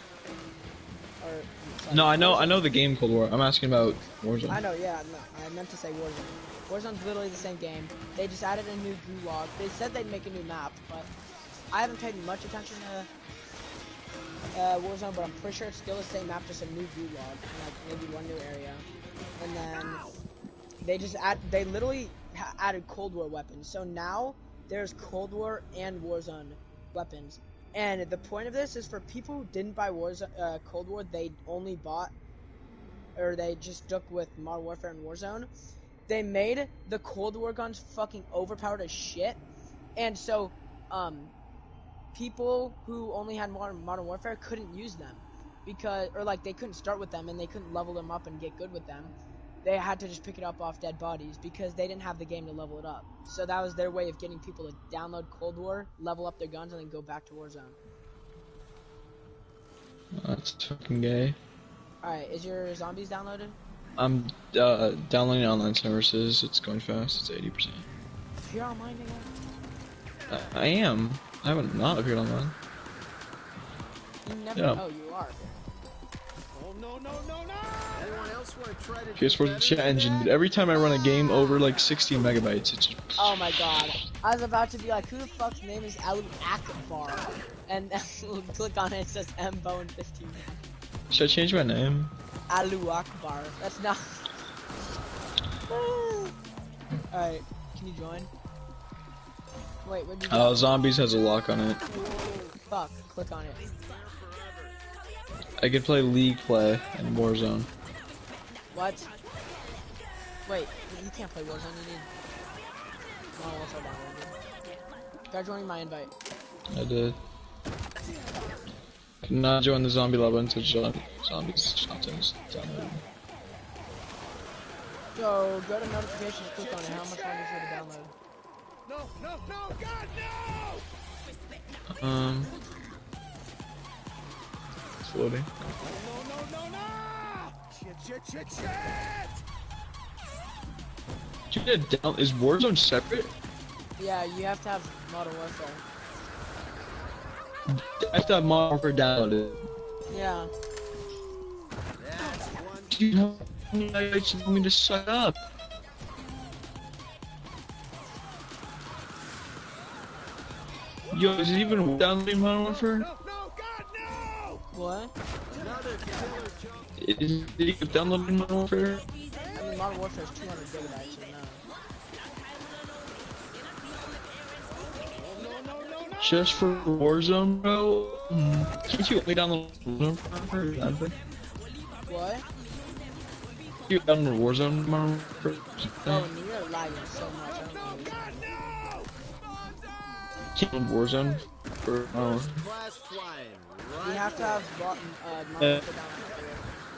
sorry, No, I Warzone. know the game Cold War. I'm asking about Warzone. I know, yeah, no, I meant to say Warzone. Warzone's literally the same game. They just added a new gulag. They said they'd make a new map, but I haven't paid much attention to Warzone, but I'm pretty sure it's still the same map, just a new gulag, and like maybe one new area. And then they literally added Cold War weapons. So now there's Cold War and Warzone weapons. And the point of this is for people who didn't buy Cold War, they only bought, or they just stuck with Modern Warfare and Warzone, they made the Cold War guns fucking overpowered as shit, and so people who only had Modern Warfare couldn't use them because, or like they couldn't start with them and they couldn't level them up and get good with them. They had to just pick it up off dead bodies because they didn't have the game to level it up. So that was their way of getting people to download Cold War, level up their guns, and then go back to Warzone. That's fucking gay. Alright, is your zombies downloaded? I'm downloading online services. It's going fast. It's 80%. You're online again? I am. I haven't not appeared online. You never. Yeah. Oh, you are. Oh no no no no! Anyone else want to try to? PS4's the chat engine, but every time I run a game over like 16 megabytes, it's just... Oh my god. I was about to be like, who the fuck's name is Alu Akbar? And click on it, it says MBone15. Should I change my name? Alu Akbar. That's not. Alright, can you join? Wait, what did you do? Zombies has a lock on it. Fuck, click on it. I can play League play and Warzone. What? Wait, you can't play Warzone, you need Modern Warfare downloaded. Try joining my invite. I did. Cannot join the zombie lab until zombies content's downloaded. So, go to notifications, click on it. How much longer is it to download? No no no! God no! It's loading. No no no no! Shit! You did down. Is Warzone separate? Yeah, you have to have Modern Warfare. I have to have Modern Warfare downloaded. Yeah. That's one. You know, I just want me to suck up. Yo, is it even downloading Modern Warfare? No God no! What? Another killer jump. Is it even downloading Modern Warfare? I mean, Modern Warfare is 200 gigabytes, so no. Just for Warzone, bro? Can't you only download Warzone? What? You download Warzone, Modern Warfare? Oh, and you're lagging so much. I don't know what's happening. Can't download Warzone for Flash flying. You Right. have to have Modern Warfare downloaded.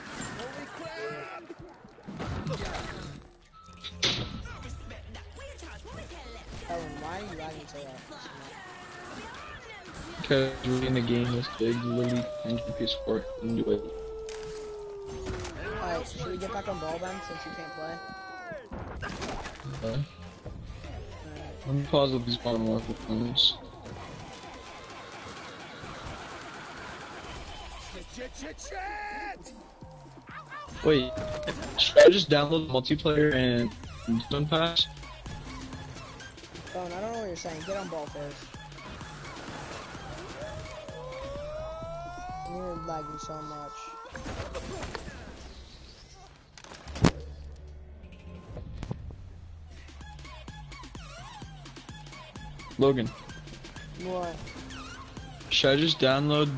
Ellen, why are you lagging so much? Because we're in the game this big, literally, and PS4 and do it. Alright, should we get back on ball then, since you can't play? Let me pause with these Modern Warfare ones. Shit! Wait, should I just download multiplayer and Zone Pass? Phone, I don't know what you're saying. Get on ball first. You're lagging so much. Logan, What? should I just download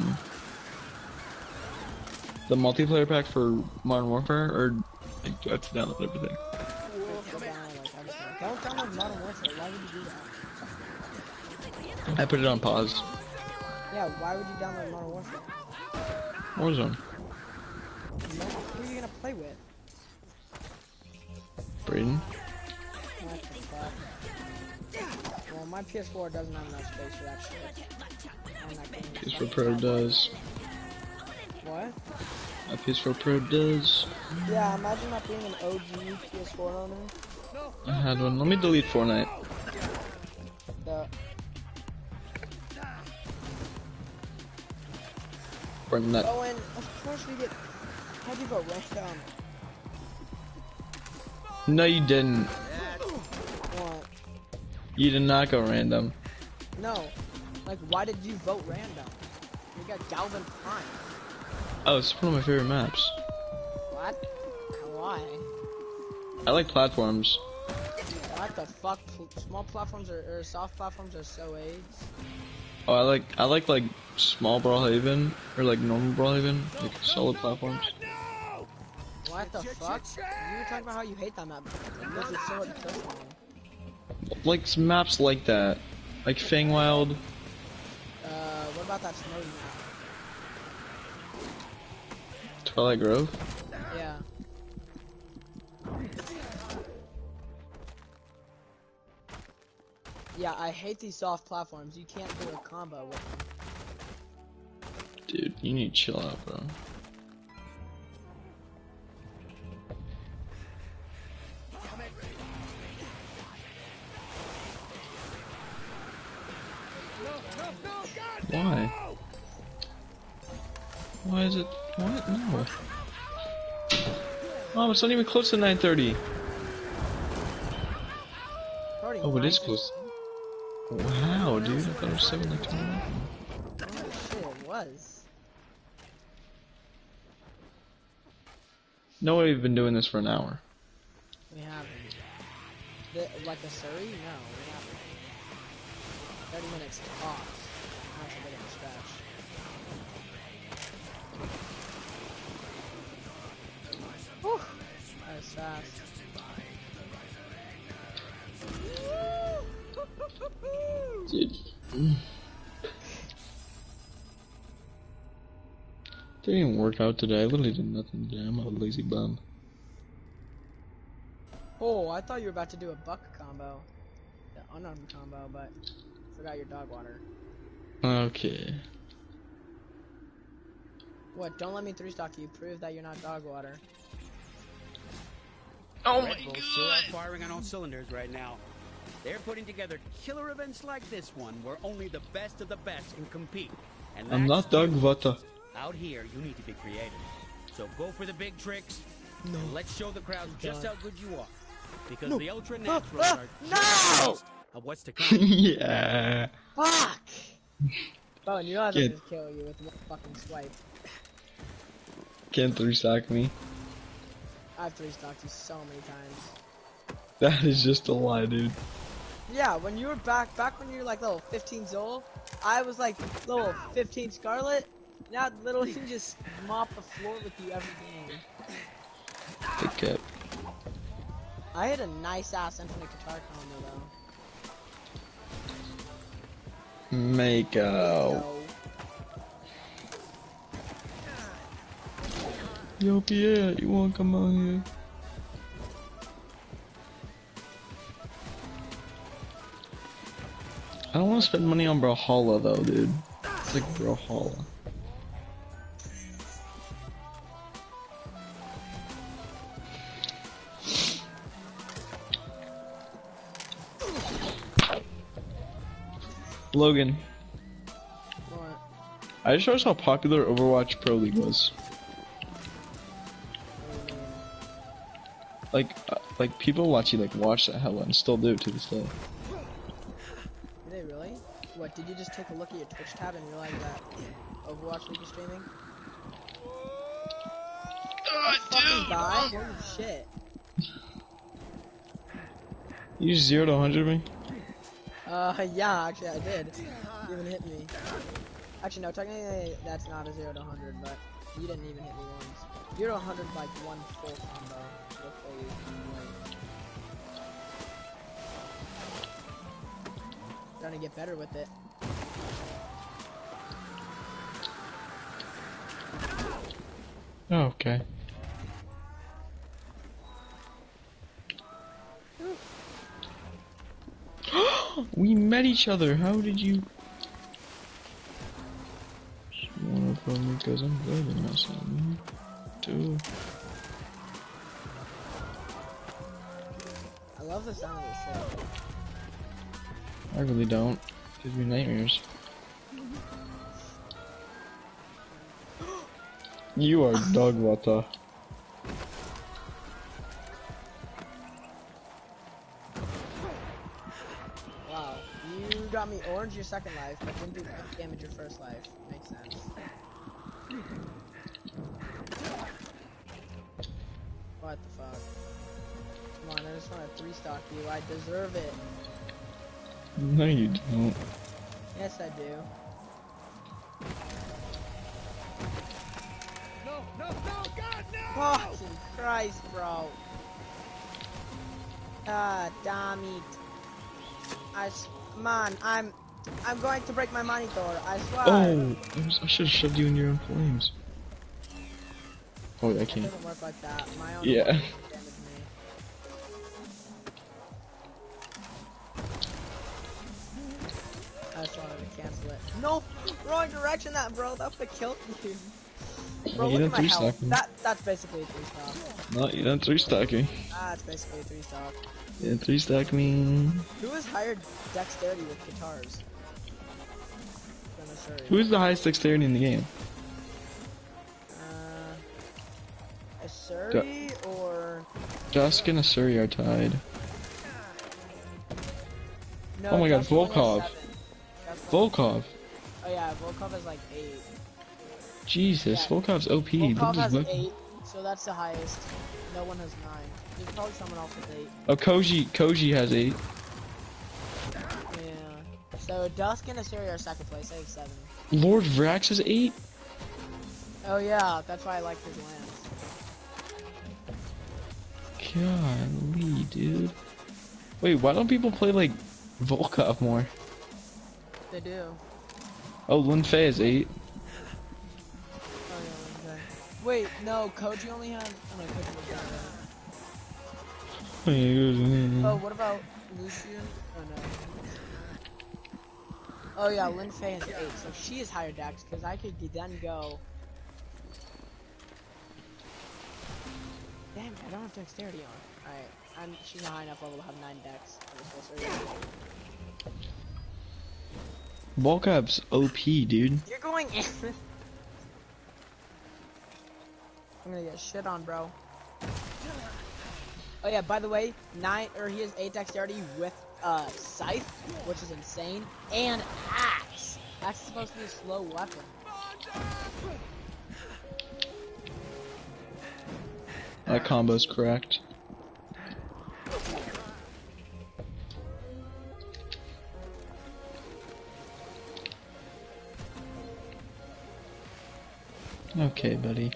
the multiplayer pack for Modern Warfare, or do I have to download everything? Don't download Modern Warfare. Why would you do that? I put it on pause. Yeah, why would you download Modern Warfare? Warzone. No, who are you gonna play with? Brayden. What the fuck? Well, my PS4 doesn't have enough space for that shit. And that game is PS4 Pro does. What? My PS4 Pro does. Yeah, imagine not being an OG PS4 owner. I had one. Let me delete Fortnite. The Fortnite. Oh, and of course we get. How'd you vote random? No, you didn't. What? You did not go random. No. Like, why did you vote random? We got Galvin Prime. Oh, it's one of my favorite maps. What? Why? I like platforms. What the fuck? Small platforms or soft platforms are so AIDS. Oh, I like small Brawlhaven or like normal Brawlhaven, like solid platforms. What the fuck? You were talking about how you hate that map. This is so interesting. Like some maps like that, like Fangwild. What about that Snowden map? Twilight Grove. Yeah. Yeah, I hate these soft platforms. You can't do a combo with them. Dude, you need to chill out, bro. Why? Why is it? What? No. Oh, it's not even close to 9:30. Oh, it is close. Wow, dude, I thought it was 7 like tomorrow. Oh shit, it was. No way we've been doing this for an hour. We haven't. Like a Surrey? No, we haven't. 30 minutes tops. That's a bit of a stretch. Whew. That was fast. Dude. Didn't even work out today. I literally did nothing today. I'm a lazy bum. Oh, I thought you were about to do a buck combo. The unarmed combo, but forgot your dog water. Okay. What? Don't let me 3-stock you. Prove that you're not dog water. Oh Red Bull sure are firing on all cylinders right now. They're putting together killer events like this one, where only the best of the best can compete. And I'm that's not dog water. out here, you need to be creative. So go for the big tricks, and let's show the crowd just how good you are. Because the ultra naturals are just a taste of what's to come. Yeah. Fuck! Bowen, you realize I Kid. just kill you with one fucking swipe. Can't 3-stock me. I've 3-stocked you so many times. That is just a lie, dude. Yeah, when you were back when you were like level 15 Zol, I was like level 15 Scarlet. Now I'd literally just mop the floor with you every game. Good cat. I hit a nice ass infinite guitar combo though. Mako. Yo, Pierre, you wanna come on here? I don't want to spend money on Brawlhalla though, dude. It's like Brawlhalla. Logan, What? I just noticed how popular Overwatch Pro League was. Like people watch that hella and still do it to this day. Did they really? What, did you just take a look at your Twitch tab and realize that Overwatch League is streaming? Fucking die? Holy shit. You 0 to 100 me? Yeah, actually I did. You even hit me. Actually no, technically that's not a 0 to 100, but you didn't even hit me once. 0 to 100 like one full combo before you like, trying to get better with it. Oh, okay. We met each other. How did you? Wanna put me because I'm better than myself. Too. I love the sound of this shit. I really don't. Gives me nightmares. You are dog water. Wow, you got me orange your second life, but didn't do damage your first life. Makes sense. What the fuck? Come on, I just want to 3-stock you. I deserve it. No, you don't. Yes, I do. No, no, no, God, no! Fucking Christ, bro. Damn it. Man, I'm going to break my monitor, I swear. Oh, I should have shoved you in your own flames. Oh, I It can't. doesn't work like that. My own Yeah. damage me. I just wanted to cancel it. No! Wrong direction that, bro. That would have killed you. Bro, you look don't at my health. three-stack me. That's basically a 3-stock. No, you don't 3-stack me. That's basically a 3-stock. You don't 3-stack me. Who has higher dexterity with guitars? Than Asuri? Who's the highest dexterity in the game? Asuri or... Dusk and Asuri are tied. No, Oh my god, Dusk only has Volkov. 7. Dusk only- Volkov. Oh yeah, Volkov is like 8. Jesus, Yeah. Volkov's OP. Look Volkov at has his 8, so that's the highest. No one has 9. There's probably someone else with 8. Oh, Koji has 8. Yeah. So Dusk and Asuri are second place. They have 7. Lord Vrax has 8? Oh yeah, that's why I like his lands. Golly, dude. Wait, why don't people play, like, Volkov more? They do. Oh, Lin Fei has 8. Oh yeah, okay. Wait, no, Koji only has... Oh no, Koji was that, right? Oh, what about Lucian? Oh no. Oh yeah, Lin Fei has 8, so she is higher dex, because I could then go... Damn, I don't have dexterity on. Alright, she's not high enough level to have 9 dex. Volkov's OP, dude. You're going in. I'm gonna get shit on, bro. Oh yeah, by the way, he has 8 dexterity with scythe, which is insane, and axe. Axe is supposed to be a slow weapon. That combo's correct. Okay, buddy.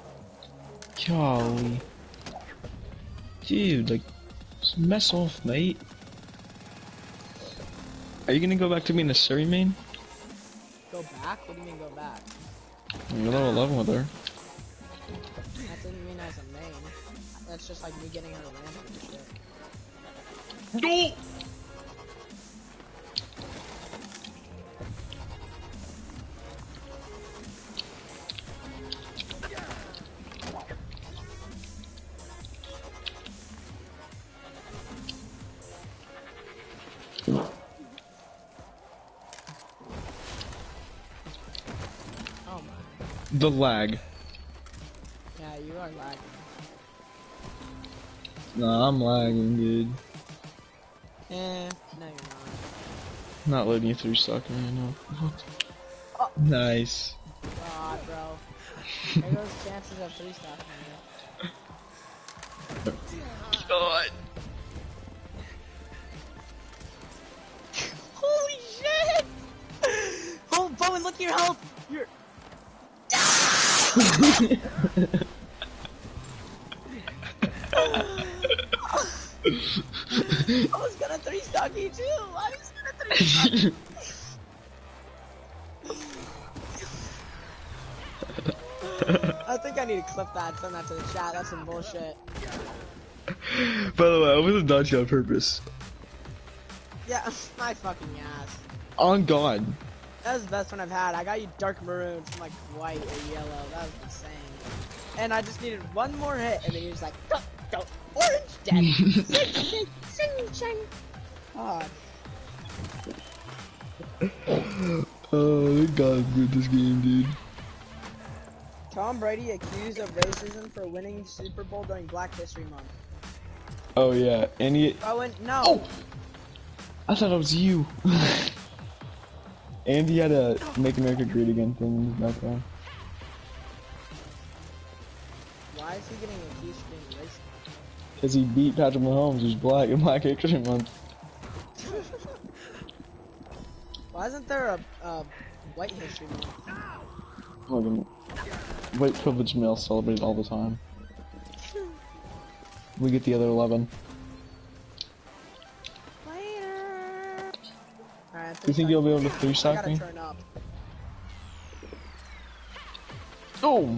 Golly. Dude, like, just mess off, mate. Are you gonna go back to being a Surrey main? Go back? What do you mean go back? You're level 11 with her. That didn't mean as a main. That's just like me getting her lantern and shit. No! Oh my. The lag. Yeah, you are lagging. Nah, I'm lagging, dude. No you're not. Not letting you through sucking right now. Oh. Nice. God, bro. There goes chances of 3-stock, man. God. Holy shit! Oh, Bowen, look at your health! You're... I was gonna 3-stock you too! I was gonna 3-stock you! I think I need to clip that, send that to the chat, that's some bullshit. By the way, I wasn't dodging on purpose. Yeah, my fucking ass. On God. That was the best one I've had. I got you dark maroon from like white or yellow. That was insane. And I just needed one more hit, and then he was like, go, orange dead. Sing. God. Oh, thank God I'm good at this game, dude. Tom Brady accused of racism for winning Super Bowl during Black History Month. Oh, yeah. And he... Owen, no. Oh! I thought it was you. And he had a Make America Great Again thing in his background. Why is he getting accused of being racist? Because he beat Patrick Mahomes, who's black, in Black History Month. Why isn't there a White History Month? Hold on. White privileged males celebrate all the time. We get the other 11. Later. Alright, Do you think you'll be able to 3-stack me? turn up. Oh!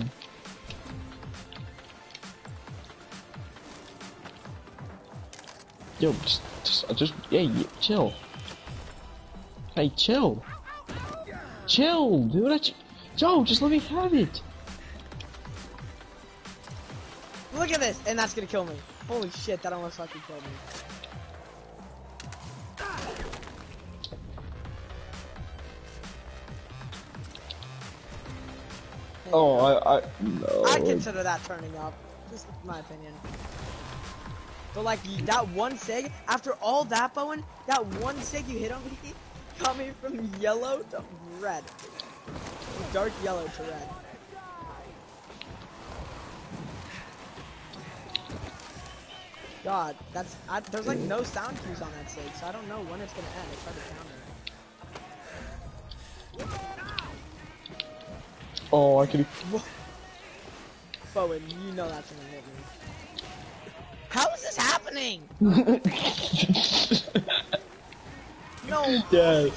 Yo, just, hey, chill. Hey, chill. Chill, dude. Joe, just let me have it. Look at this, and that's gonna kill me. Holy shit, that almost fucking killed me. Oh, no. I consider that turning up. Just my opinion. But like, that one sig, after all that, Bowen, that one sig you hit on me, got me from yellow to red. Dark yellow to red. God, there's like no sound cues on that sig, so I don't know when it's gonna end. It's hard to counter. Oh, I could. Bowen, you know that's gonna hit me. How is this happening? No. Yes.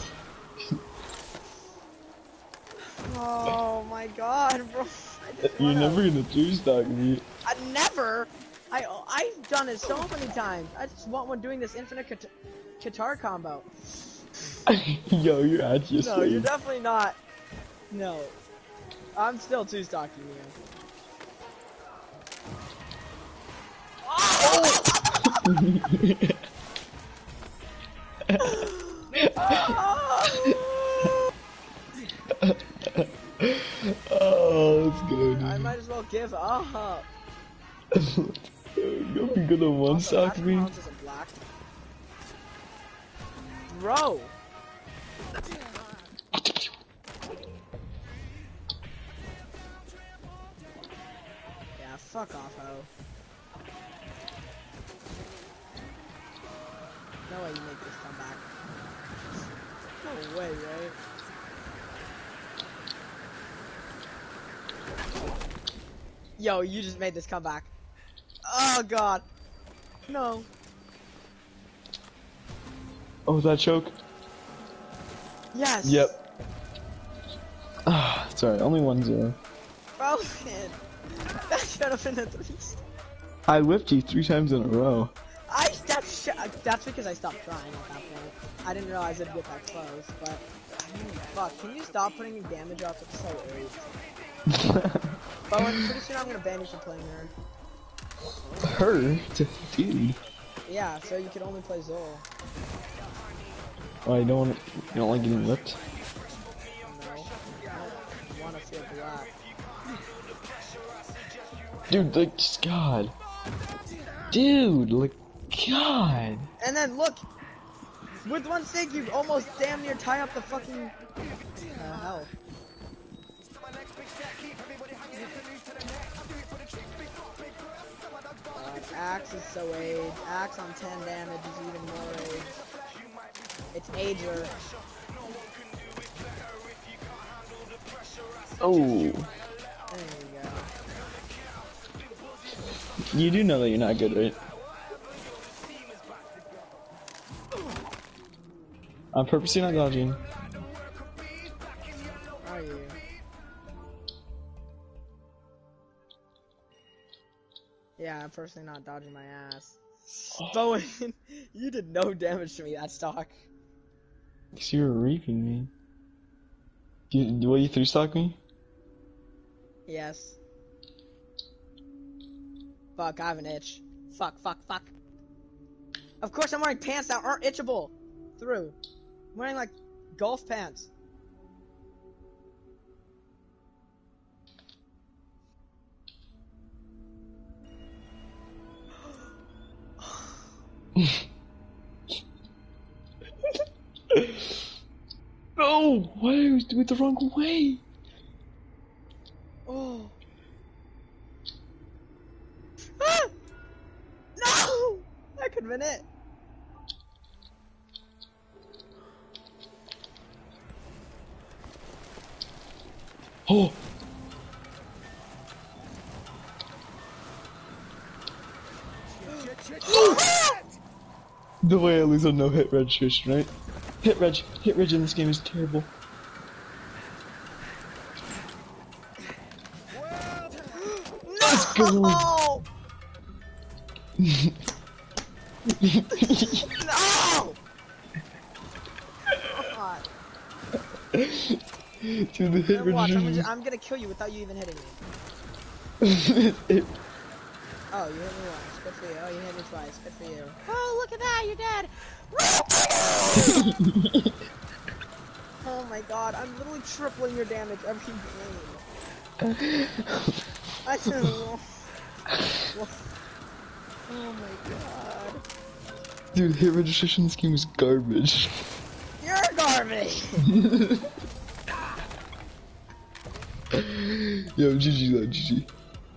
Oh my god, bro. You're never gonna 2-stack me. I never. I've done it so many times. I just want one doing this infinite guitar combo. Yo, you're actually. No, you're definitely not. No. I'm still 2-stacking you. Oh! Oh, let's go, dude. I might as well give up. You're gonna 1-stack me? Bro! Yeah, fuck off, ho. No way you make this comeback. No way, right? Yo, you just made this comeback. Oh god. No. Oh, was that choke? Yes. Yep. Ah, sorry, only 1-0. Bro, man. That should have been a 3. I whipped you 3 times in a row. That's because I stopped trying at that point. I didn't realize it'd get that close, but fuck, can you stop putting damage off? It's so irritating. Bowen, pretty soon I'm gonna ban you from playing her. Her? Dude. Yeah, so you can only play Zol. Oh, you don't like getting whipped? No. I don't wanna feel black. Dude, like, just God. Dude, like, God. And then look! With one sig, you almost damn near tie up the fucking health. Axe is so aged. Axe on 10 damage is even more aged. It's ager. Oh. There you go. You do know that you're not good, right? I'm purposely not dodging. Are you? Yeah, I'm personally not dodging my ass. Bowen, you did no damage to me that stock. Cause you were reaping me. Will you 3-stock me? Yes. Fuck, I have an itch. Fuck. Of course I'm wearing pants that aren't itchable. Through. I'm wearing like golf pants. No! Why are you doing it the wrong way? Oh. Ah! No! That could have been it. Oh! The way at least I no hit registration, right? Hit reg in this game is terrible. Let's go! No! God. Dude, the hit Watch, registration. I'm gonna kill you without you even hitting me. It- Oh, you hit me once. Good for you. Oh, you hit me twice. Good for you. Oh, look at that. You're dead. Oh my god. I'm literally tripling your damage every game. I don't know. Oh my god. Dude, hit registration in this game is garbage. You're garbage. Yo, GG though, GG.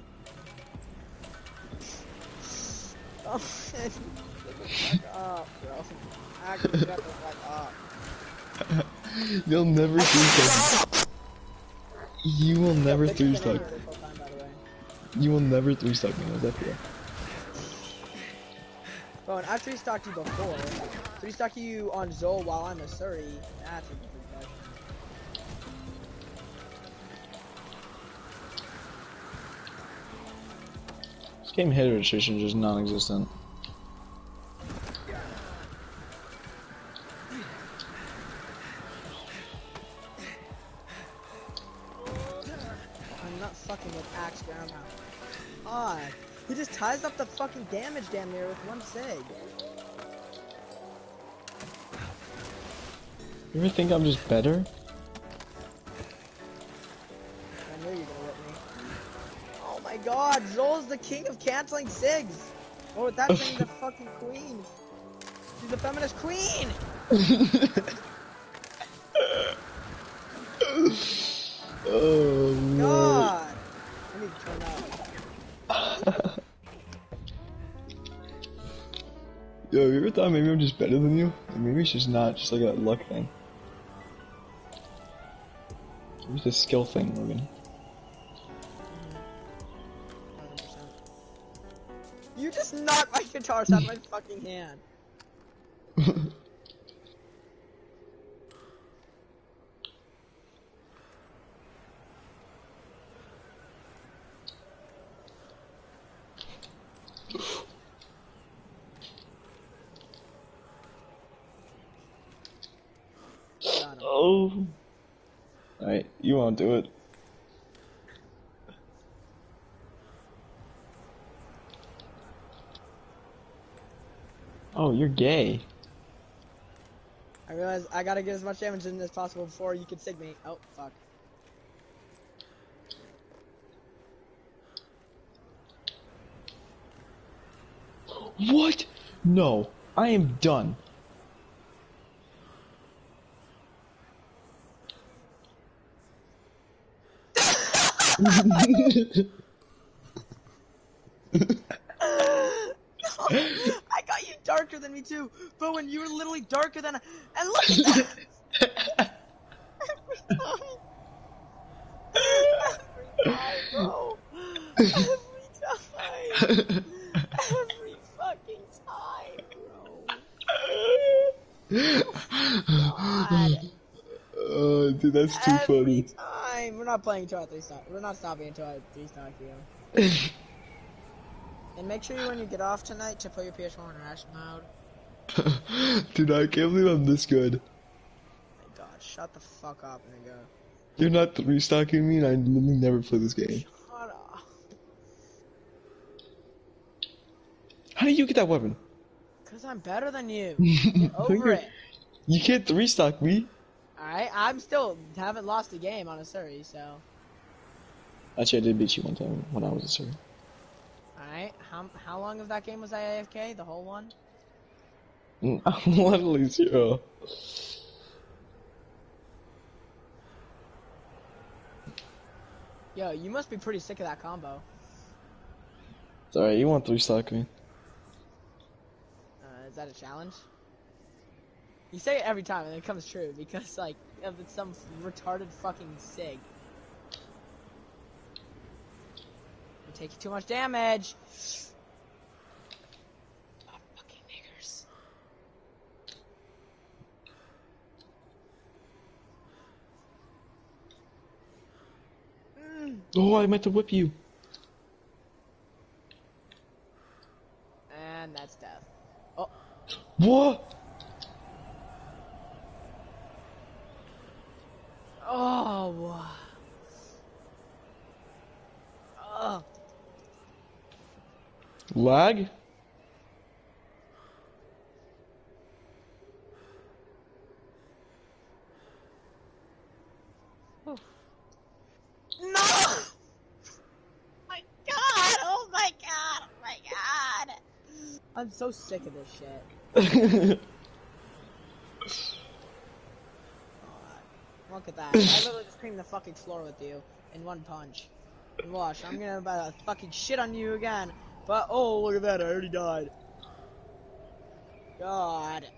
Oh, shut the fuck up, bro. Actually, shut the fuck up. You'll never 3-stock. You will never 3-stock. You will never 3-stock me, how's that feel? Bro, and I 3-stocked you before. 3-stocked you on Zol while I'm a Surrey. That's a different question. This game hit registration is just non-existent. I'm not fucking with Axe Groundhound. God, he just ties up the fucking damage damn near with one sig. You ever think I'm just better? I knew you were gonna whip me. Oh my god, Zol's the king of canceling sigs! Or with that thing, the fucking queen! She's the feminist queen! Oh my God! I need to turn up. Yo, you ever thought maybe I'm just better than you? Or maybe it's just not, just like a luck thing. It's a skill thing, Logan. 100%. You just knocked my guitars out of my fucking hand. Oh. Alright, you won't do it. Oh, you're gay. I realize I gotta get as much damage in as possible before you can sig me. Oh, fuck. What? No, I am done. I got you darker than me too, but when you were literally darker than and look at that! Every time, bro. Every time. Every fucking time, bro. God. Oh, dude, that's too Every funny. time. We're not playing until our 3-stock. We're not stopping until our 3-stock, yo. And make sure when you get off tonight to put your PS4 in rest mode. Dude, I can't believe I'm this good. Oh my god, shut the fuck up, nigga. You're not 3-stocking me and I literally never play this game. Shut up. How do you get that weapon? Cause I'm better than you. Get over it. You can't 3-stock me. Alright, I'm still haven't lost a game on a Surrey, so. Actually, I did beat you one time when I was a Surrey. Alright, how long of that game was I AFK? The whole one? I'm literally 0. Yo, you must be pretty sick of that combo. Sorry, you want 3-stock me. Is that a challenge? You say it every time and it comes true because, like, of some retarded fucking sig. You take too much damage. Oh, fucking niggers. Oh, I meant to whip you. And that's death. Oh. What? Oh. Oh. Lag? No! My God! Oh my God! Oh my God! I'm so sick of this shit. Look at that. I literally just creamed the fucking floor with you in one punch. And watch, I'm gonna about to fucking shit on you again. But, oh, look at that, I already died. God.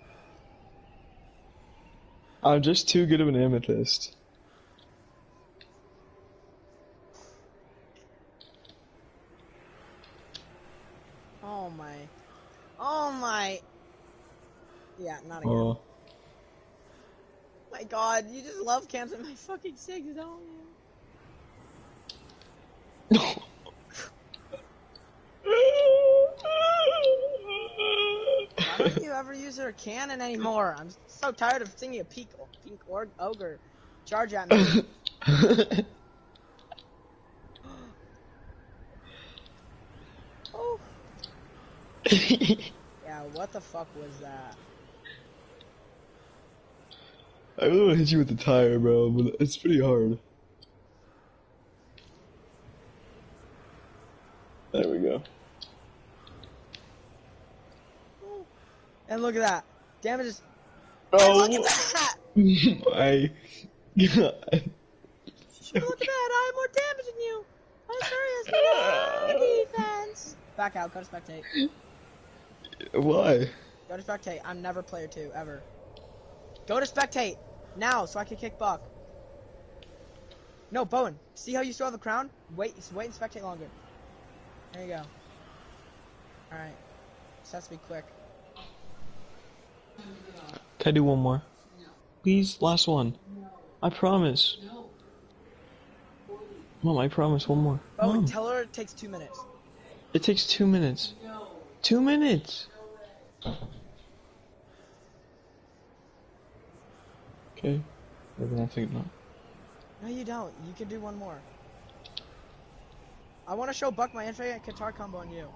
I'm just too good of an amethyst. Oh my. Oh my. Yeah, not again. Oh. My God, you just love canceling my fucking SIGs, don't you? Why don't you ever use your cannon anymore? I'm so tired of seeing a pink ogre charge at me. Oh. Yeah, what the fuck was that? I really want to hit you with the tire, bro, but it's pretty hard. There we go. And look at that. Damage is... Oh, and look at that! my God. Look at that, I have more damage than you! I'm serious, no defense! Back out, go to spectate. Why? Go to spectate, I'm never player 2, ever. Go to spectate! Now, so I can kick Buck. No, Bowen, see how you still have the crown? Wait and spectate longer. There you go. Alright. This has to be quick. Can I do one more? Please, last one. I promise. Mom, I promise, one more. Bowen, Mom. tell her it takes 2 minutes. It takes 2 minutes. 2 minutes! Okay. Maybe I think not. No, you don't. You can do one more. I want to show Buck my infinite guitar combo on you.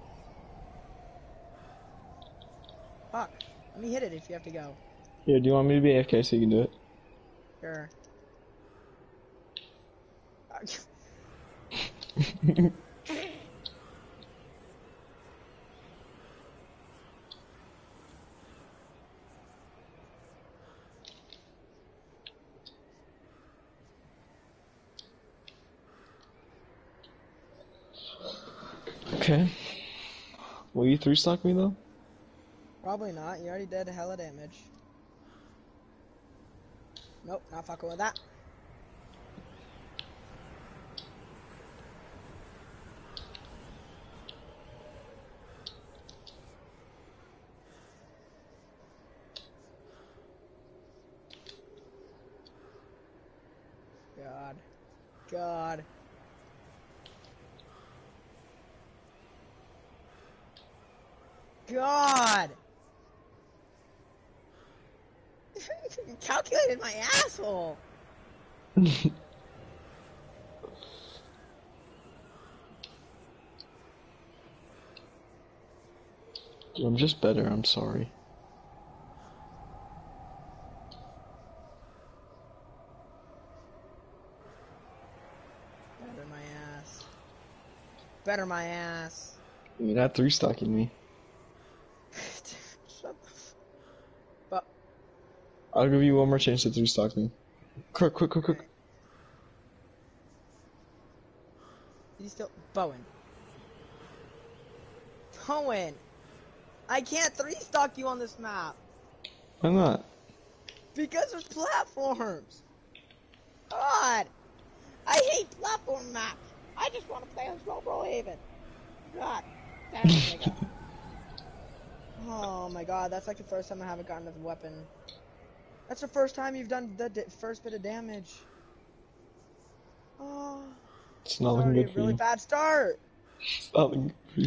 Buck, let me hit it if you have to go. Here, do you want me to be AFK so you can do it? Sure. Okay. Will you 3-stock me though? Probably not. You already did hella damage. Nope, not fucking with that. God. God. God! You calculated my asshole! Dude, I'm just better, I'm sorry. Better my ass. Better my ass. You're not 3-stocking me. Shut the f- But I'll give you one more chance to 3-stock me. Quick. he's still Bowen. Bowen! I can't 3-stock you on this map. Why not? Because there's platforms. God! I hate platform maps. I just want to play on Snowbro Haven. God. Damn it, nigga. Oh my god, that's like the first time I haven't gotten a weapon. That's the first time you've done the first bit of damage. Oh. It's not It's looking already good a for really you. bad start. It's not looking good for you.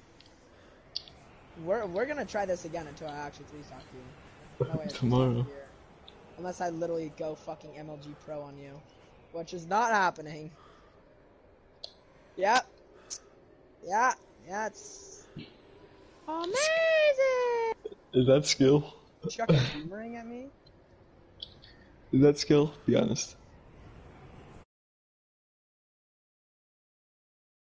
We're gonna try this again until I actually 3-stock you. No way I 3-stock Tomorrow. you here. Unless I literally go fucking MLG Pro on you. Which is not happening. Yep. Yeah. Yeah, it's amazing! Is that skill? Chuck a boomerang at me? Is that skill? Be honest.